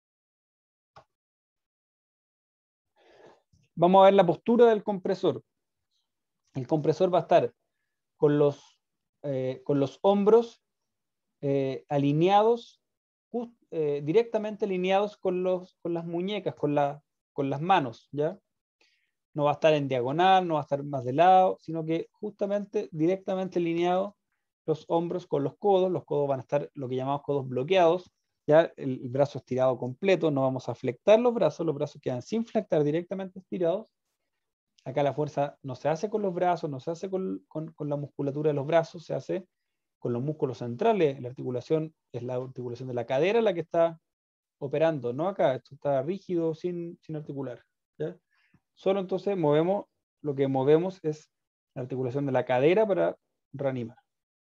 Vamos a ver la postura del compresor. El compresor va a estar con los, eh, con los hombros eh, alineados, just, eh, directamente alineados con, los, con las muñecas, con, la, con las manos, ¿ya? No va a estar en diagonal, no va a estar más de lado, sino que justamente directamente alineados los hombros con los codos. Los codos van a estar lo que llamamos codos bloqueados, ya el, el brazo estirado completo, no vamos a flectar los brazos, los brazos quedan sin flectar, directamente estirados. Acá la fuerza no se hace con los brazos, no se hace con, con, con la musculatura de los brazos, se hace con los músculos centrales. La articulación es la articulación de la cadera la que está operando, no acá, esto está rígido, sin, sin articular, ¿ya? Solo entonces movemos, lo que movemos es la articulación de la cadera para reanimar.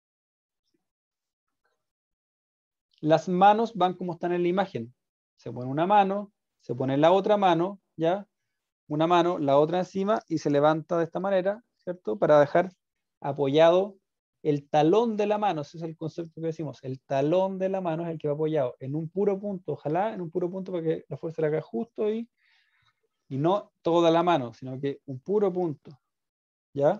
Las manos van como están en la imagen. Se pone una mano, se pone la otra mano, ¿ya? Una mano, la otra encima, y se levanta de esta manera, ¿cierto? Para dejar apoyado el talón de la mano. Ese es el concepto que decimos. El talón de la mano es el que va apoyado en un puro punto, ojalá en un puro punto para que la fuerza la haga justo y, y no toda la mano, sino que un puro punto, ¿ya?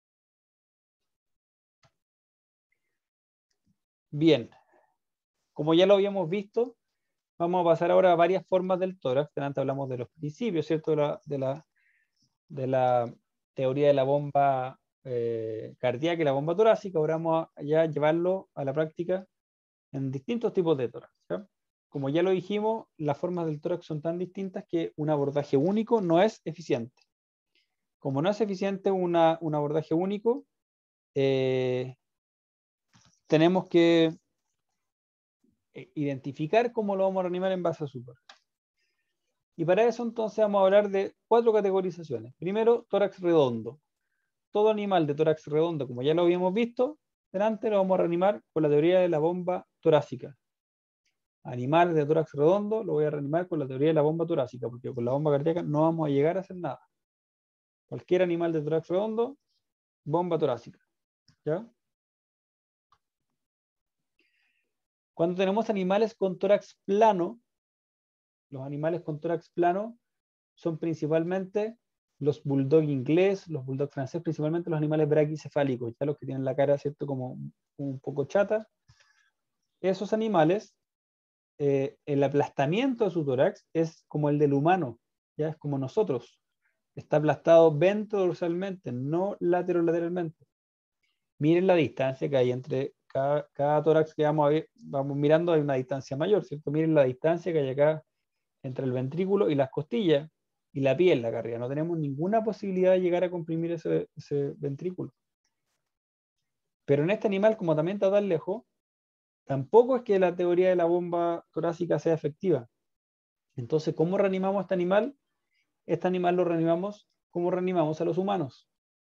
Bien, como ya lo habíamos visto, vamos a pasar ahora a varias formas del tórax. Antes hablamos de los principios, ¿cierto? De la, de la, de la teoría de la bomba eh, cardíaca y la bomba torácica. Ahora vamos a ya llevarlo a la práctica en distintos tipos de tórax, ¿ya? Como ya lo dijimos, las formas del tórax son tan distintas que un abordaje único no es eficiente. Como no es eficiente una, un abordaje único, eh, tenemos que identificar cómo lo vamos a reanimar en base a su tórax. Y para eso entonces vamos a hablar de cuatro categorizaciones. Primero, tórax redondo. Todo animal de tórax redondo, como ya lo habíamos visto, delante lo vamos a reanimar con la teoría de la bomba torácica. Animales de tórax redondo lo voy a reanimar con la teoría de la bomba torácica, porque con la bomba cardíaca no vamos a llegar a hacer nada. Cualquier animal de tórax redondo, bomba torácica, ¿ya? Cuando tenemos animales con tórax plano, los animales con tórax plano son principalmente los bulldog inglés, los bulldog francés, principalmente los animales braquicefálicos, ya los que tienen la cara, ¿cierto?, como un poco chata. Esos animales, eh, el aplastamiento de su tórax es como el del humano, ya es como nosotros. Está aplastado ventrodorsalmente, no laterolateralmente. Miren la distancia que hay entre cada, cada tórax que vamos, a ver, vamos mirando, hay una distancia mayor, ¿cierto? Miren la distancia que hay acá entre el ventrículo y las costillas y la piel acá arriba. No tenemos ninguna posibilidad de llegar a comprimir ese, ese ventrículo. Pero en este animal, como también está tan lejos, tampoco es que la teoría de la bomba torácica sea efectiva. Entonces, ¿cómo reanimamos a este animal? Este animal lo reanimamos como reanimamos a los humanos.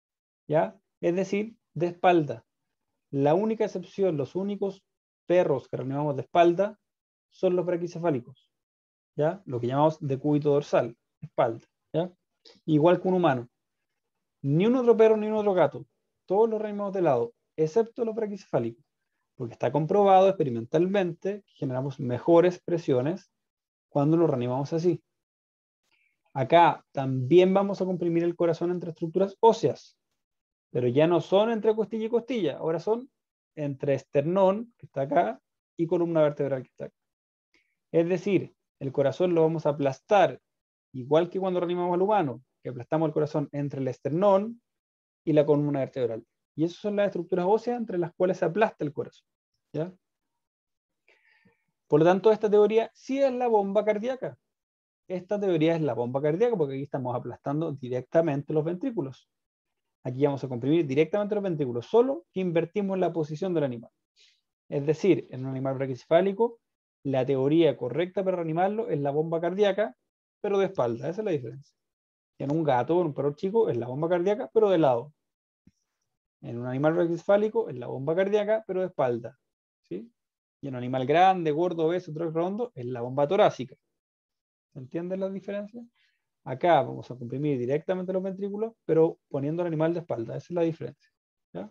¿ya? Es decir, de espalda. La única excepción, los únicos perros que reanimamos de espalda son los braquicefálicos, ¿ya? Lo que llamamos decúbito dorsal, espalda, ¿ya? Igual que un humano. Ni un otro perro ni un otro gato. Todos los reanimamos de lado, excepto los braquicefálicos, porque está comprobado experimentalmente que generamos mejores presiones cuando los reanimamos así. Acá también vamos a comprimir el corazón entre estructuras óseas, pero ya no son entre costilla y costilla, ahora son entre esternón, que está acá, y columna vertebral, que está acá. Es decir, el corazón lo vamos a aplastar, igual que cuando reanimamos al humano, que aplastamos el corazón entre el esternón y la columna vertebral. Y esas son las estructuras óseas entre las cuales se aplasta el corazón, ¿ya? Por lo tanto, esta teoría sí es la bomba cardíaca. Esta teoría es la bomba cardíaca porque aquí estamos aplastando directamente los ventrículos. Aquí vamos a comprimir directamente los ventrículos, solo que invertimos la posición del animal. Es decir, en un animal braquicefálico, la teoría correcta para reanimarlo es la bomba cardíaca, pero de espalda. Esa es la diferencia. En un gato o en un perro chico es la bomba cardíaca, pero de lado. En un animal braquicefálico es la bomba cardíaca, pero de espalda, ¿sí? Y en un animal grande, gordo, obeso, redondo, es la bomba torácica. ¿Se entienden las diferencias? Acá vamos a comprimir directamente los ventrículos, pero poniendo al animal de espalda. Esa es la diferencia, ¿ya?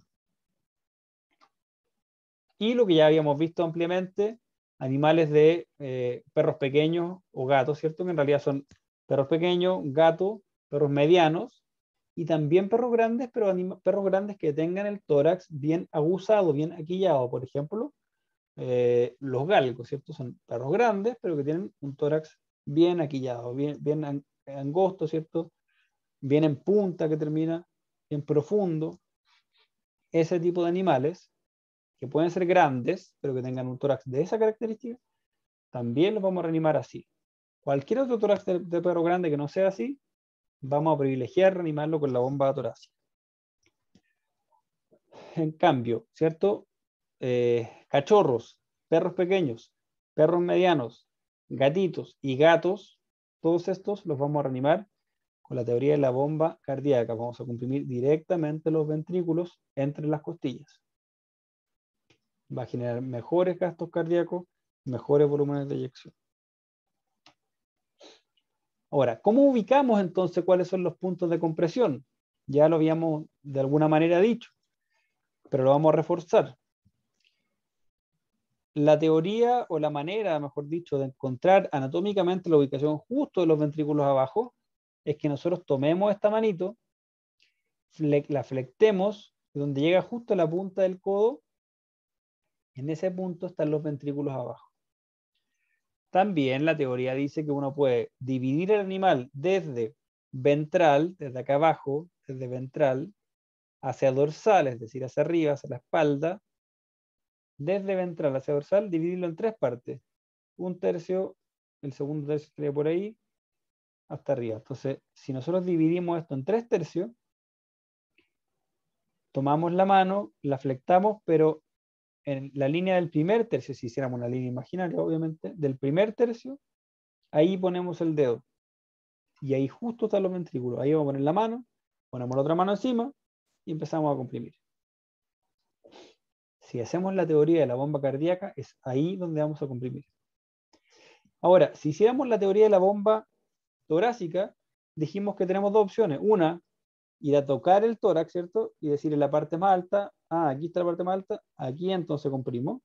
Y lo que ya habíamos visto ampliamente, animales de eh, perros pequeños o gatos, ¿cierto? Que en realidad son perros pequeños, gatos, perros medianos, y también perros grandes, pero perros grandes que tengan el tórax bien aguzado, bien aquillado. Por ejemplo, eh, los galgos, ¿cierto? Son perros grandes, pero que tienen un tórax bien aquillado, bien, bien angosto, ¿cierto? Bien en punta que termina, bien profundo. Ese tipo de animales, que pueden ser grandes, pero que tengan un tórax de esa característica, también los vamos a reanimar así. Cualquier otro tórax de, de perro grande que no sea así, vamos a privilegiar reanimarlo con la bomba torácica. En cambio, ¿cierto? Eh, cachorros, perros pequeños, perros medianos, gatitos y gatos, todos estos los vamos a reanimar con la teoría de la bomba cardíaca. Vamos a comprimir directamente los ventrículos entre las costillas. Va a generar mejores gastos cardíacos, mejores volúmenes de eyección. Ahora, ¿cómo ubicamos entonces cuáles son los puntos de compresión? Ya lo habíamos de alguna manera dicho, pero lo vamos a reforzar. La teoría o la manera, mejor dicho, de encontrar anatómicamente la ubicación justo de los ventrículos abajo es que nosotros tomemos esta manito, la flectemos, donde llega justo a la punta del codo, en ese punto están los ventrículos abajo. También la teoría dice que uno puede dividir el animal desde ventral, desde acá abajo, desde ventral, hacia dorsal, es decir, hacia arriba, hacia la espalda, desde ventral hacia dorsal, dividirlo en tres partes. Un tercio, el segundo tercio estaría por ahí, hasta arriba. Entonces, si nosotros dividimos esto en tres tercios, tomamos la mano, la flectamos, pero en la línea del primer tercio, si hiciéramos una línea imaginaria, obviamente, del primer tercio, ahí ponemos el dedo. Y ahí justo están los ventrículos. Ahí vamos a poner la mano, ponemos la otra mano encima y empezamos a comprimir. Si hacemos la teoría de la bomba cardíaca, es ahí donde vamos a comprimir. Ahora, si hiciéramos la teoría de la bomba torácica, dijimos que tenemos dos opciones. Una, ir a tocar el tórax, ¿cierto? Y decir en la parte más alta, ah, aquí está la parte más alta, aquí entonces comprimo.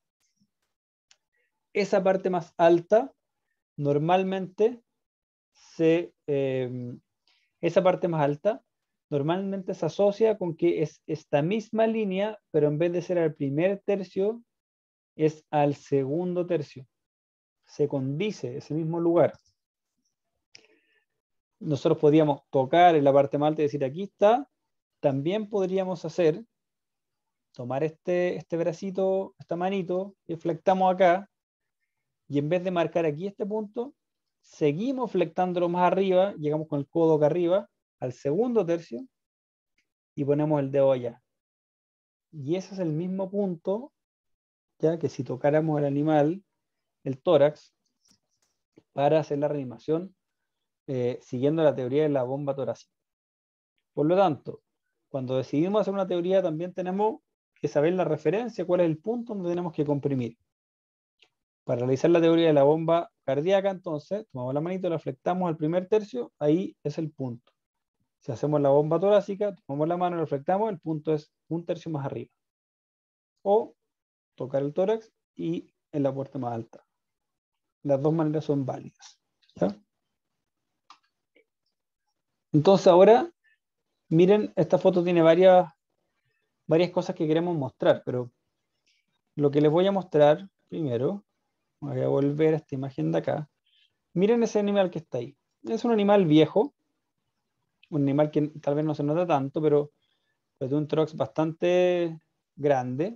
Esa parte más alta, normalmente, se, eh, esa parte más alta, normalmente se asocia con que es esta misma línea, pero en vez de ser al primer tercio, es al segundo tercio. Se condice ese mismo lugar. Nosotros podríamos tocar en la parte más alta y decir aquí está. También podríamos hacer, tomar este, este bracito, esta manito, y flectamos acá, y en vez de marcar aquí este punto, seguimos flectándolo más arriba, llegamos con el codo acá arriba, al segundo tercio, y ponemos el dedo allá. Y ese es el mismo punto, ya que si tocáramos el animal, el tórax, para hacer la reanimación, eh, siguiendo la teoría de la bomba torácica. Por lo tanto, cuando decidimos hacer una teoría también tenemos que saber la referencia, cuál es el punto donde tenemos que comprimir. Para realizar la teoría de la bomba cardíaca, entonces, tomamos la manito, la flectamos al primer tercio, ahí es el punto. Si hacemos la bomba torácica, tomamos la mano, la flectamos, el punto es un tercio más arriba. O tocar el tórax y en la puerta más alta. Las dos maneras son válidas. ¿Ya? Entonces ahora, miren, esta foto tiene varias, varias cosas que queremos mostrar, pero lo que les voy a mostrar primero, voy a volver a esta imagen de acá. Miren ese animal que está ahí. Es un animal viejo, un animal que tal vez no se nota tanto, pero es de un tórax bastante grande.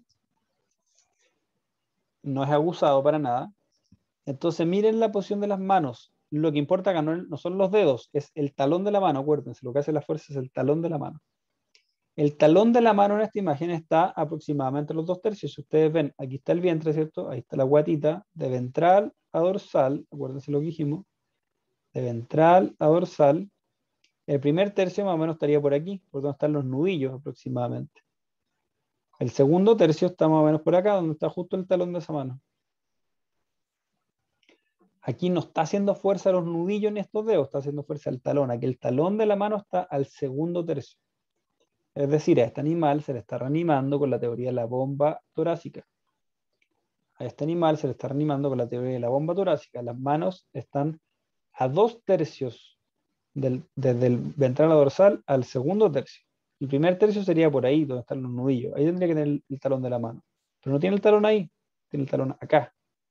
No es abusado para nada. Entonces miren la posición de las manos. Lo que importa acá no, no son los dedos, es el talón de la mano, acuérdense, lo que hace la fuerza es el talón de la mano. El talón de la mano en esta imagen está aproximadamente a los dos tercios. Si ustedes ven, aquí está el vientre, ¿cierto? Ahí está la guatita, de ventral a dorsal, acuérdense lo que dijimos, de ventral a dorsal. El primer tercio más o menos estaría por aquí, por donde están los nudillos aproximadamente. El segundo tercio está más o menos por acá, donde está justo el talón de esa mano. Aquí no está haciendo fuerza los nudillos ni estos dedos, está haciendo fuerza el talón. Aquí el talón de la mano está al segundo tercio. Es decir, a este animal se le está reanimando con la teoría de la bomba torácica. A este animal se le está reanimando con la teoría de la bomba torácica. Las manos están a dos tercios del, desde el ventral a dorsal al segundo tercio. El primer tercio sería por ahí, donde están los nudillos. Ahí tendría que tener el, el talón de la mano. Pero no tiene el talón ahí, tiene el talón acá.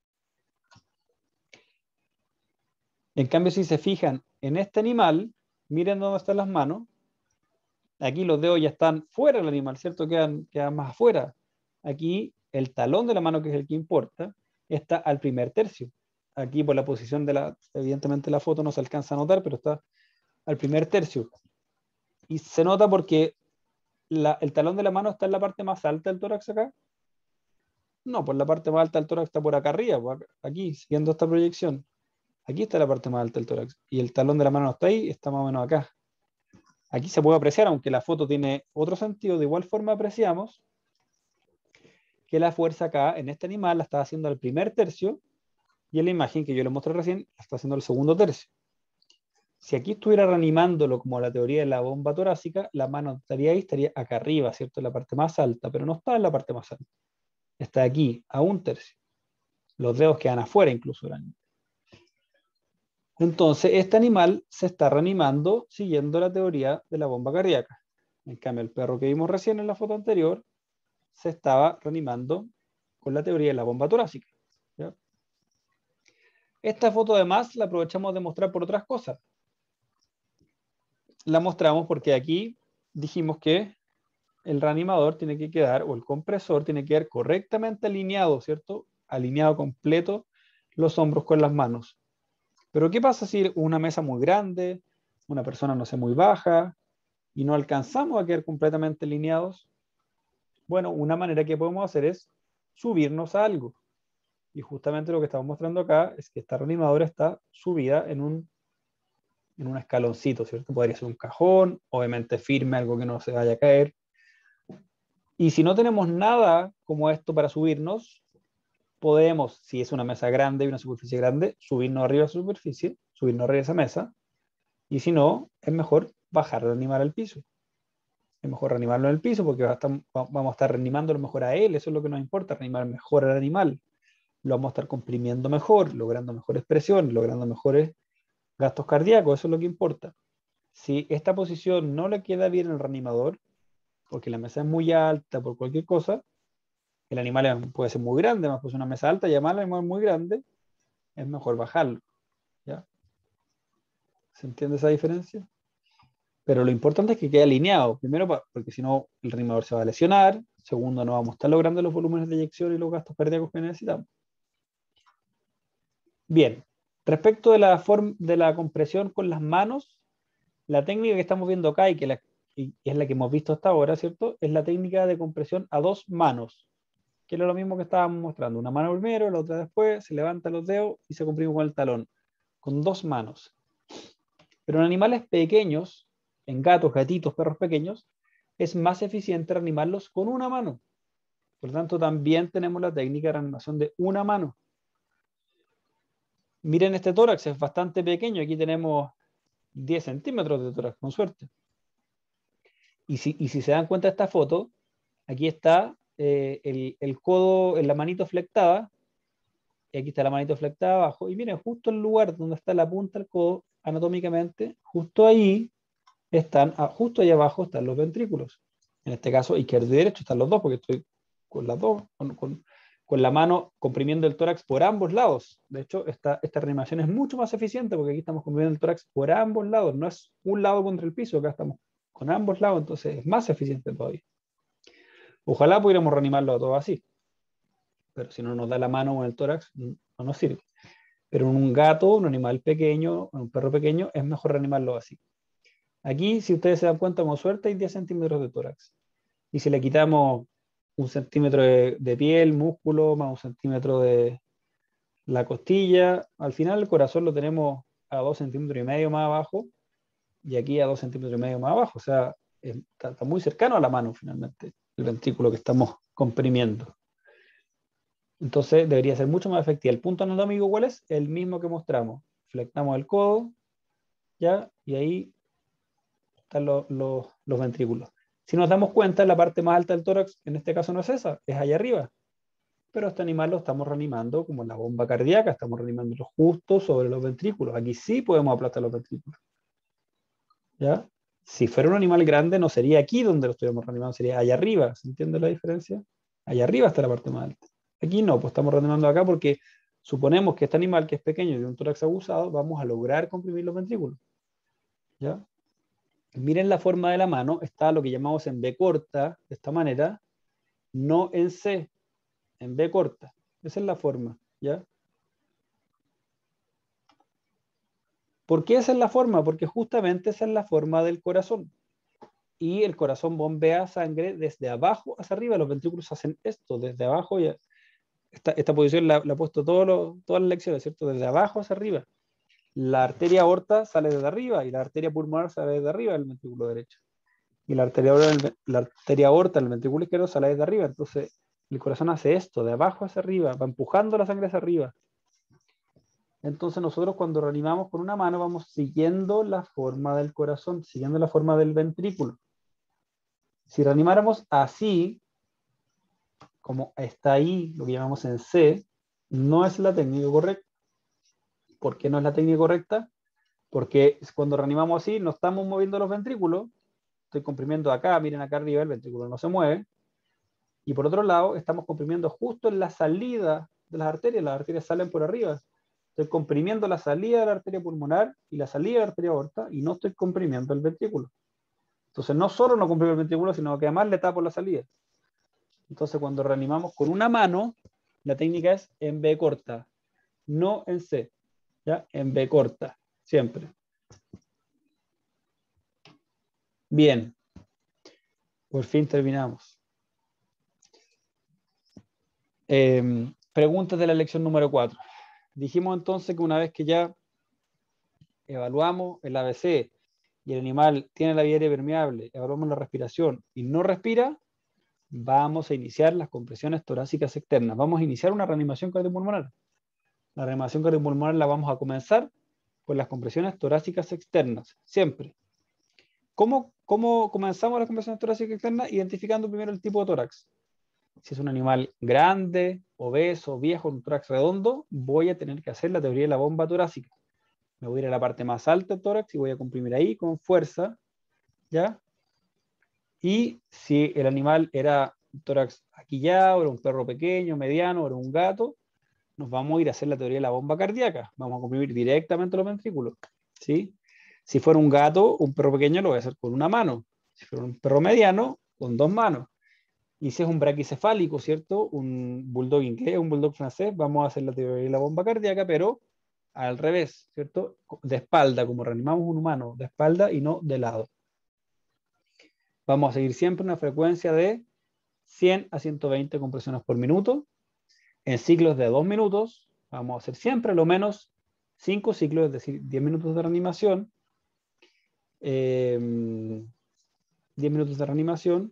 En cambio, si se fijan en este animal, miren dónde están las manos. Aquí los dedos ya están fuera del animal, ¿cierto? Quedan, quedan más afuera. Aquí el talón de la mano, que es el que importa, está al primer tercio. Aquí por la posición de la, evidentemente la foto no se alcanza a notar, pero está al primer tercio. Y se nota porque la, el talón de la mano está en la parte más alta del tórax acá. No, pues la parte más alta del tórax está por acá arriba, pues aquí, siguiendo esta proyección. Aquí está la parte más alta del tórax. Y el talón de la mano no está ahí, está más o menos acá. Aquí se puede apreciar, aunque la foto tiene otro sentido, de igual forma apreciamos que la fuerza acá en este animal la está haciendo al primer tercio y en la imagen que yo les mostré recién la está haciendo al segundo tercio. Si aquí estuviera reanimándolo como la teoría de la bomba torácica, la mano estaría ahí, estaría acá arriba, ¿cierto? En la parte más alta, pero no está en la parte más alta. Está aquí, a un tercio. Los dedos quedan afuera incluso del animal. Entonces, este animal se está reanimando siguiendo la teoría de la bomba cardíaca. En cambio, el perro que vimos recién en la foto anterior se estaba reanimando con la teoría de la bomba torácica. ¿Ya? Esta foto además la aprovechamos de mostrar por otras cosas. La mostramos porque aquí dijimos que el reanimador tiene que quedar, o el compresor tiene que quedar correctamente alineado, ¿cierto? Alineado completo los hombros con las manos. Pero ¿qué pasa si una mesa muy grande, una persona no sé muy baja, y no alcanzamos a quedar completamente alineados? Bueno, una manera que podemos hacer es subirnos a algo. Y justamente lo que estamos mostrando acá es que esta reanimadora está subida en un, en un escaloncito, ¿cierto? Podría ser un cajón, obviamente firme, algo que no se vaya a caer. Y si no tenemos nada como esto para subirnos, podemos, si es una mesa grande y una superficie grande, subirnos arriba de esa superficie, subirnos arriba de esa mesa. Y si no, es mejor bajar al animal al piso. Es mejor reanimarlo en el piso porque va a estar, vamos a estar reanimándolo mejor a él. Eso es lo que nos importa, reanimar mejor al animal. Lo vamos a estar comprimiendo mejor, logrando mejores presiones, logrando mejores gastos cardíacos. Eso es lo que importa. Si esta posición no le queda bien al reanimador, porque la mesa es muy alta, por cualquier cosa, el animal puede ser muy grande, más pues una mesa alta y además el animal es muy grande, es mejor bajarlo. ¿Ya? ¿Se entiende esa diferencia? Pero lo importante es que quede alineado. Primero, porque si no, el reanimador se va a lesionar. Segundo, no vamos a estar logrando los volúmenes de eyección y los gastos cardíacos que necesitamos. Bien, respecto de la, forma, de la compresión con las manos, la técnica que estamos viendo acá y que la, y es la que hemos visto hasta ahora, ¿cierto? Es la técnica de compresión a dos manos, que era lo mismo que estábamos mostrando. Una mano primero, la otra después, se levantan los dedos y se comprime con el talón, con dos manos. Pero en animales pequeños, en gatos, gatitos, perros pequeños, es más eficiente reanimarlos con una mano. Por lo tanto, también tenemos la técnica de reanimación de una mano. Miren este tórax, es bastante pequeño. Aquí tenemos diez centímetros de tórax, con suerte. Y si, y si se dan cuenta de esta foto, aquí está eh, el, el codo en la manito flectada, y aquí está la manito flectada abajo, y miren, justo el lugar donde está la punta del codo, anatómicamente, justo ahí están, ah, justo ahí abajo están los ventrículos. En este caso, izquierdo y derecho están los dos, porque estoy con las dos, con, con, con la mano comprimiendo el tórax por ambos lados. De hecho, esta, esta reanimación es mucho más eficiente, porque aquí estamos comprimiendo el tórax por ambos lados, no es un lado contra el piso, acá estamos con ambos lados, entonces es más eficiente todavía. Ojalá pudiéramos reanimarlo a todos así, pero si no nos da la mano con el tórax, no nos sirve. Pero en un gato, un animal pequeño, un perro pequeño, es mejor reanimarlo así. Aquí, si ustedes se dan cuenta, con suerte hay diez centímetros de tórax. Y si le quitamos un centímetro de, de piel, músculo, más un centímetro de la costilla, al final el corazón lo tenemos a dos centímetros y medio más abajo, y aquí a dos centímetros y medio más abajo. O sea, está, está muy cercano a la mano, finalmente, el ventrículo que estamos comprimiendo. Entonces debería ser mucho más efectiva. El punto anatómico, ¿cuál es? El mismo que mostramos. Flectamos el codo, ¿ya? Y ahí están los, los, los ventrículos. Si nos damos cuenta, la parte más alta del tórax, en este caso no es esa, es allá arriba. Pero este animal lo estamos reanimando como la bomba cardíaca, estamos reanimándolo justo sobre los ventrículos. Aquí sí podemos aplastar los ventrículos. ¿Ya? Si fuera un animal grande, no sería aquí donde lo estuviéramos reanimando, sería allá arriba. ¿Se entiende la diferencia? Allá arriba está la parte más alta. Aquí no, pues estamos reanimando acá porque suponemos que este animal, que es pequeño y de un tórax abusado, vamos a lograr comprimir los ventrículos. ¿Ya? Miren la forma de la mano, está lo que llamamos en B corta, de esta manera, no en C, en B corta. Esa es la forma, ¿ya? ¿Por qué esa es la forma? Porque justamente esa es la forma del corazón. Y el corazón bombea sangre desde abajo hacia arriba. Los ventrículos hacen esto, desde abajo. Y esta, esta posición la, la he puesto todo lo, todas las lecciones, ¿cierto? Desde abajo hacia arriba. La arteria aorta sale desde arriba y la arteria pulmonar sale desde arriba del ventrículo derecho. Y la arteria, la arteria aorta del ventrículo izquierdo sale desde arriba. Entonces el corazón hace esto, de abajo hacia arriba, va empujando la sangre hacia arriba. Entonces nosotros cuando reanimamos con una mano vamos siguiendo la forma del corazón, siguiendo la forma del ventrículo. Si reanimáramos así, como está ahí, lo que llamamos en C, no es la técnica correcta. ¿Por qué no es la técnica correcta? Porque cuando reanimamos así, no estamos moviendo los ventrículos. Estoy comprimiendo acá, miren acá arriba, el ventrículo no se mueve. Y por otro lado, estamos comprimiendo justo en la salida de las arterias. Las arterias salen por arriba. Estoy comprimiendo la salida de la arteria pulmonar y la salida de la arteria aorta y no estoy comprimiendo el ventrículo. Entonces no solo no comprimo el ventrículo, sino que además le tapo la salida. Entonces cuando reanimamos con una mano, la técnica es en B corta, no en C. ¿Ya? En B corta, siempre. Bien. Por fin terminamos. Eh, preguntas de la lección número cuatro. Dijimos entonces que una vez que ya evaluamos el A B C y el animal tiene la vía aérea permeable, evaluamos la respiración y no respira, vamos a iniciar las compresiones torácicas externas. Vamos a iniciar una reanimación cardiopulmonar. La reanimación cardiopulmonar la vamos a comenzar con las compresiones torácicas externas, siempre. ¿Cómo, cómo comenzamos las compresiones torácicas externas? Identificando primero el tipo de tórax. Si es un animal grande, obeso, viejo, un tórax redondo, voy a tener que hacer la teoría de la bomba torácica. Me voy a ir a la parte más alta del tórax y voy a comprimir ahí con fuerza, ¿ya? Y si el animal era un tórax aquillado, era un perro pequeño, mediano, era un gato, nos vamos a ir a hacer la teoría de la bomba cardíaca. Vamos a comprimir directamente los ventrículos, ¿sí? Si fuera un gato, un perro pequeño, lo voy a hacer con una mano. Si fuera un perro mediano, con dos manos. Y si es un braquicefálico, ¿cierto? Un bulldog inglés, un bulldog francés, vamos a hacer la teoría de la bomba cardíaca, pero al revés, ¿cierto? De espalda, como reanimamos un humano, de espalda y no de lado. Vamos a seguir siempre una frecuencia de cien a ciento veinte compresiones por minuto. En ciclos de dos minutos, vamos a hacer siempre lo menos cinco ciclos, es decir, diez minutos de reanimación. Eh, diez minutos de reanimación,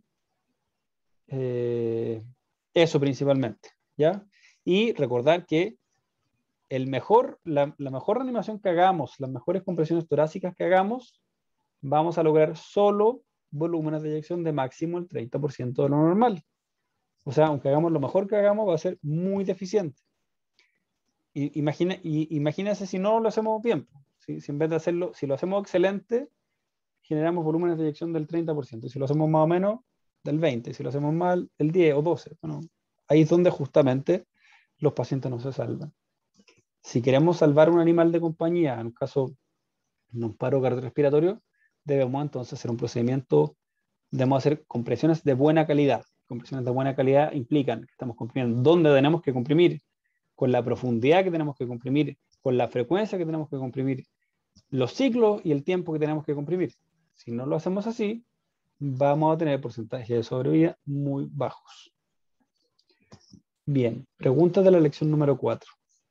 eh, eso principalmente, ¿ya? Y recordar que el mejor, la, la mejor reanimación que hagamos, las mejores compresiones torácicas que hagamos, vamos a lograr solo volúmenes de eyección de máximo el treinta por ciento de lo normal. O sea, aunque hagamos lo mejor que hagamos, va a ser muy deficiente. Y, imagina, y, imagínense si no lo hacemos bien. ¿Sí? Si en vez de hacerlo, si lo hacemos excelente, generamos volúmenes de eyección del treinta por ciento. Y si lo hacemos más o menos, del veinte por ciento. Si lo hacemos mal, del diez o doce por ciento. Bueno, ahí es donde justamente los pacientes no se salvan. Si queremos salvar un animal de compañía, en un caso de un paro cardiorrespiratorio, debemos entonces hacer un procedimiento, debemos hacer compresiones de buena calidad. Compresiones de buena calidad implican que estamos comprimiendo dónde tenemos que comprimir, con la profundidad que tenemos que comprimir, con la frecuencia que tenemos que comprimir, los ciclos y el tiempo que tenemos que comprimir. Si no lo hacemos así, vamos a tener porcentajes de sobrevida muy bajos. Bien, preguntas de la lección número cuatro.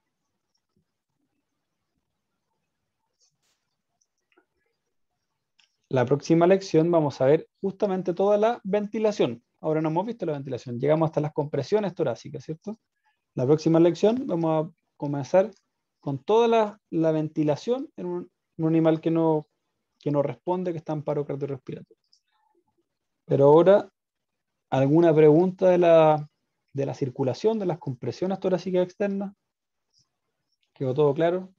La próxima lección vamos a ver justamente toda la ventilación. Ahora no hemos visto la ventilación, llegamos hasta las compresiones torácicas, ¿cierto? La próxima lección vamos a comenzar con toda la, la ventilación en un, un animal que no, que no responde, que está en paro cardiorrespiratorio. Pero ahora, ¿alguna pregunta de la, de la circulación, de las compresiones torácicas externas? ¿Quedó todo claro?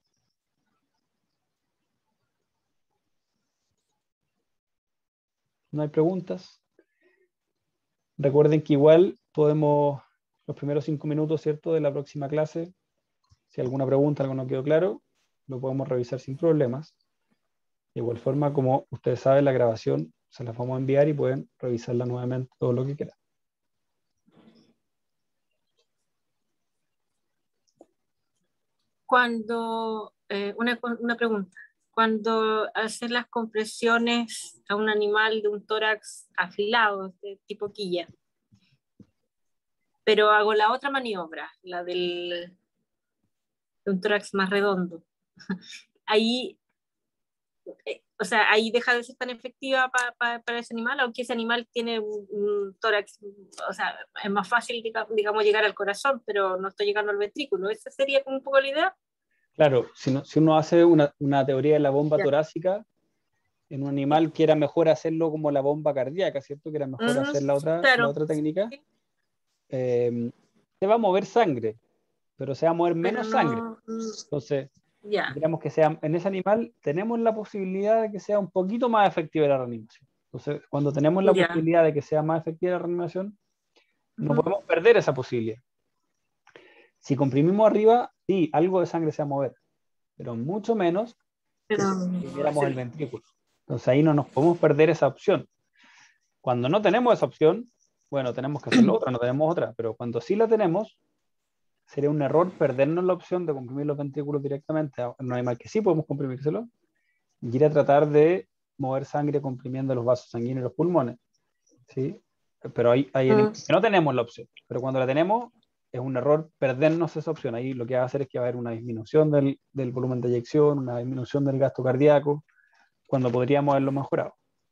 ¿No hay preguntas? Recuerden que igual podemos, los primeros cinco minutos, ¿cierto?, de la próxima clase, si alguna pregunta, algo no quedó claro, lo podemos revisar sin problemas. De igual forma, como ustedes saben, la grabación se las vamos a enviar y pueden revisarla nuevamente todo lo que quieran. Cuando, eh, una, una pregunta, cuando hacen las compresiones a un animal de un tórax afilado, de tipo quilla, pero hago la otra maniobra, la del, de un tórax más redondo, ahí, eh, o sea, ahí deja de ser tan efectiva pa, pa, para ese animal, aunque ese animal tiene un, un tórax, o sea, es más fácil, digamos, llegar al corazón, pero no estoy llegando al ventrículo. ¿Esa sería como un poco la idea? Claro, si, no, si uno hace una, una teoría de la bomba yeah. torácica, en un animal que era mejor hacerlo como la bomba cardíaca, ¿cierto? Que era mejor mm, hacer la otra, claro. la otra técnica. Eh, se va a mover sangre, pero se va a mover menos no, sangre. Entonces, yeah. digamos que sea, en ese animal tenemos la posibilidad de que sea un poquito más efectiva la reanimación. Entonces, cuando tenemos la yeah. posibilidad de que sea más efectiva la reanimación, no uh-huh. podemos perder esa posibilidad. Si comprimimos arriba, sí, algo de sangre se va a mover, pero mucho menos pero, que si viéramos sí. el ventrículo. Entonces ahí no nos podemos perder esa opción. Cuando no tenemos esa opción, bueno, tenemos que hacerlo otra, no tenemos otra, pero cuando sí la tenemos, sería un error perdernos la opción de comprimir los ventrículos directamente a un animal que sí podemos comprimírselo y ir a tratar de mover sangre comprimiendo los vasos sanguíneos y los pulmones. ¿Sí? Pero ahí, ahí uh. no tenemos la opción, pero cuando la tenemos, es un error perdernos esa opción. Ahí lo que va a hacer es que va a haber una disminución del, del volumen de eyección, una disminución del gasto cardíaco, cuando podríamos haberlo mejorado.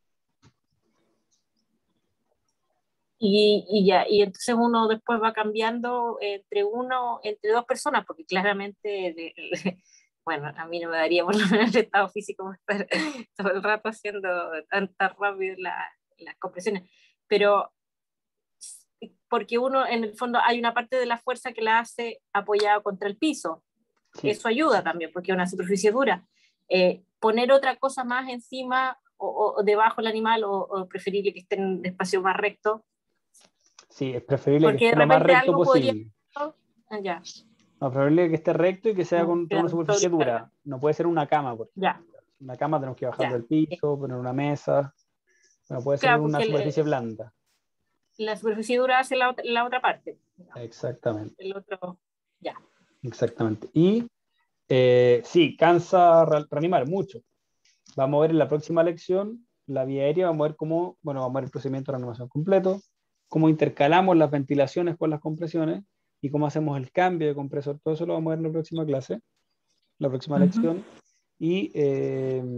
Y, y ya, y entonces uno después va cambiando entre uno, entre dos personas, porque claramente, de, de, bueno, a mí no me daría por lo menos el estado físico estar todo el rato haciendo tan, tan rápido la, las compresiones, pero porque uno, en el fondo, hay una parte de la fuerza que la hace apoyada contra el piso. Sí. Eso ayuda también, porque es una superficie dura. Eh, poner otra cosa más encima o, o debajo del animal, o, o preferible que esté en un espacio más recto. Sí, es preferible porque que esté lo más recto posible. Podría... Ya. No, preferible que esté recto y que sea con una superficie dura. No puede ser una cama, porque ya. una cama tenemos que bajar del piso, poner una mesa. No puede ser claro, una superficie el, blanda. La superficie dura hace la, la otra parte. Digamos. Exactamente. El otro, ya. Exactamente. Y eh, sí, cansa reanimar mucho. Vamos a ver en la próxima lección la vía aérea, vamos a ver cómo, bueno, vamos a ver el procedimiento de reanimación completo, cómo intercalamos las ventilaciones con las compresiones y cómo hacemos el cambio de compresor. Todo eso lo vamos a ver en la próxima clase, la próxima uh-huh. lección. Y eh,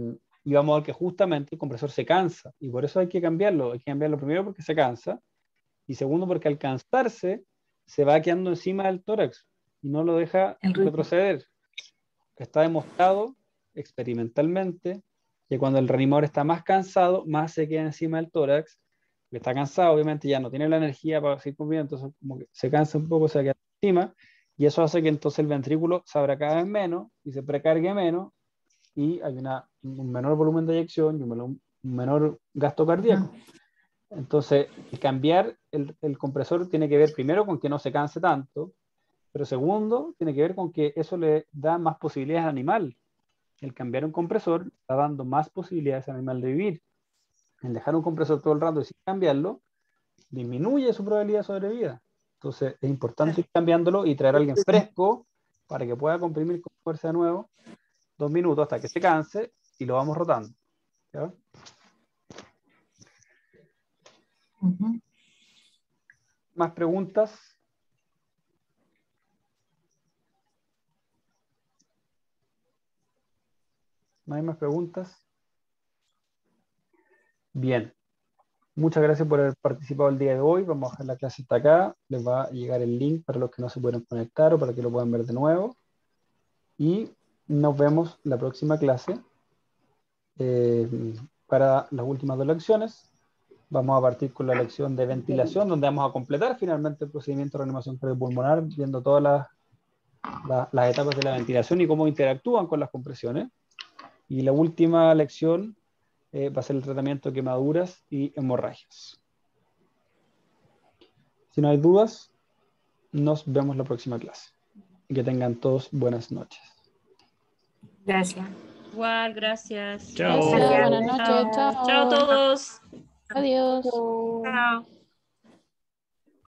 y vamos a ver que justamente el compresor se cansa, y por eso hay que cambiarlo. Hay que cambiarlo primero porque se cansa, y segundo porque al cansarse se va quedando encima del tórax y no lo deja retroceder. Está demostrado experimentalmente que cuando el reanimador está más cansado, más se queda encima del tórax, porque está cansado, obviamente ya no tiene la energía para seguir cumpliendo, entonces como que se cansa un poco, se queda encima, y eso hace que entonces el ventrículo se abra cada vez menos y se precargue menos, y hay una, un menor volumen de eyección y un menor, un menor gasto cardíaco. Entonces, el cambiar el, el compresor tiene que ver primero con que no se canse tanto, pero segundo, tiene que ver con que eso le da más posibilidades al animal. El cambiar un compresor está dando más posibilidades al animal de vivir. El dejar un compresor todo el rato y sin cambiarlo, disminuye su probabilidad de sobrevida. Entonces, es importante ir cambiándolo y traer a alguien fresco para que pueda comprimir con fuerza de nuevo dos minutos hasta que se canse y lo vamos rotando. ¿Ya? Uh-huh. ¿Más preguntas? ¿No hay más preguntas? Bien. Muchas gracias por haber participado el día de hoy. Vamos a dejar la clase hasta acá. Les va a llegar el link para los que no se pueden conectar o para que lo puedan ver de nuevo. Y nos vemos la próxima clase eh, para las últimas dos lecciones. Vamos a partir con la lección de ventilación, donde vamos a completar finalmente el procedimiento de reanimación cardiopulmonar, viendo todas las, las, las etapas de la ventilación y cómo interactúan con las compresiones. Y la última lección eh, va a ser el tratamiento de quemaduras y hemorragias. Si no hay dudas, nos vemos la próxima clase. Y que tengan todos buenas noches. Gracias. Igual, gracias. Chao. Gracias. Buenas noches. Chao. Chao a todos. Adiós. Chao.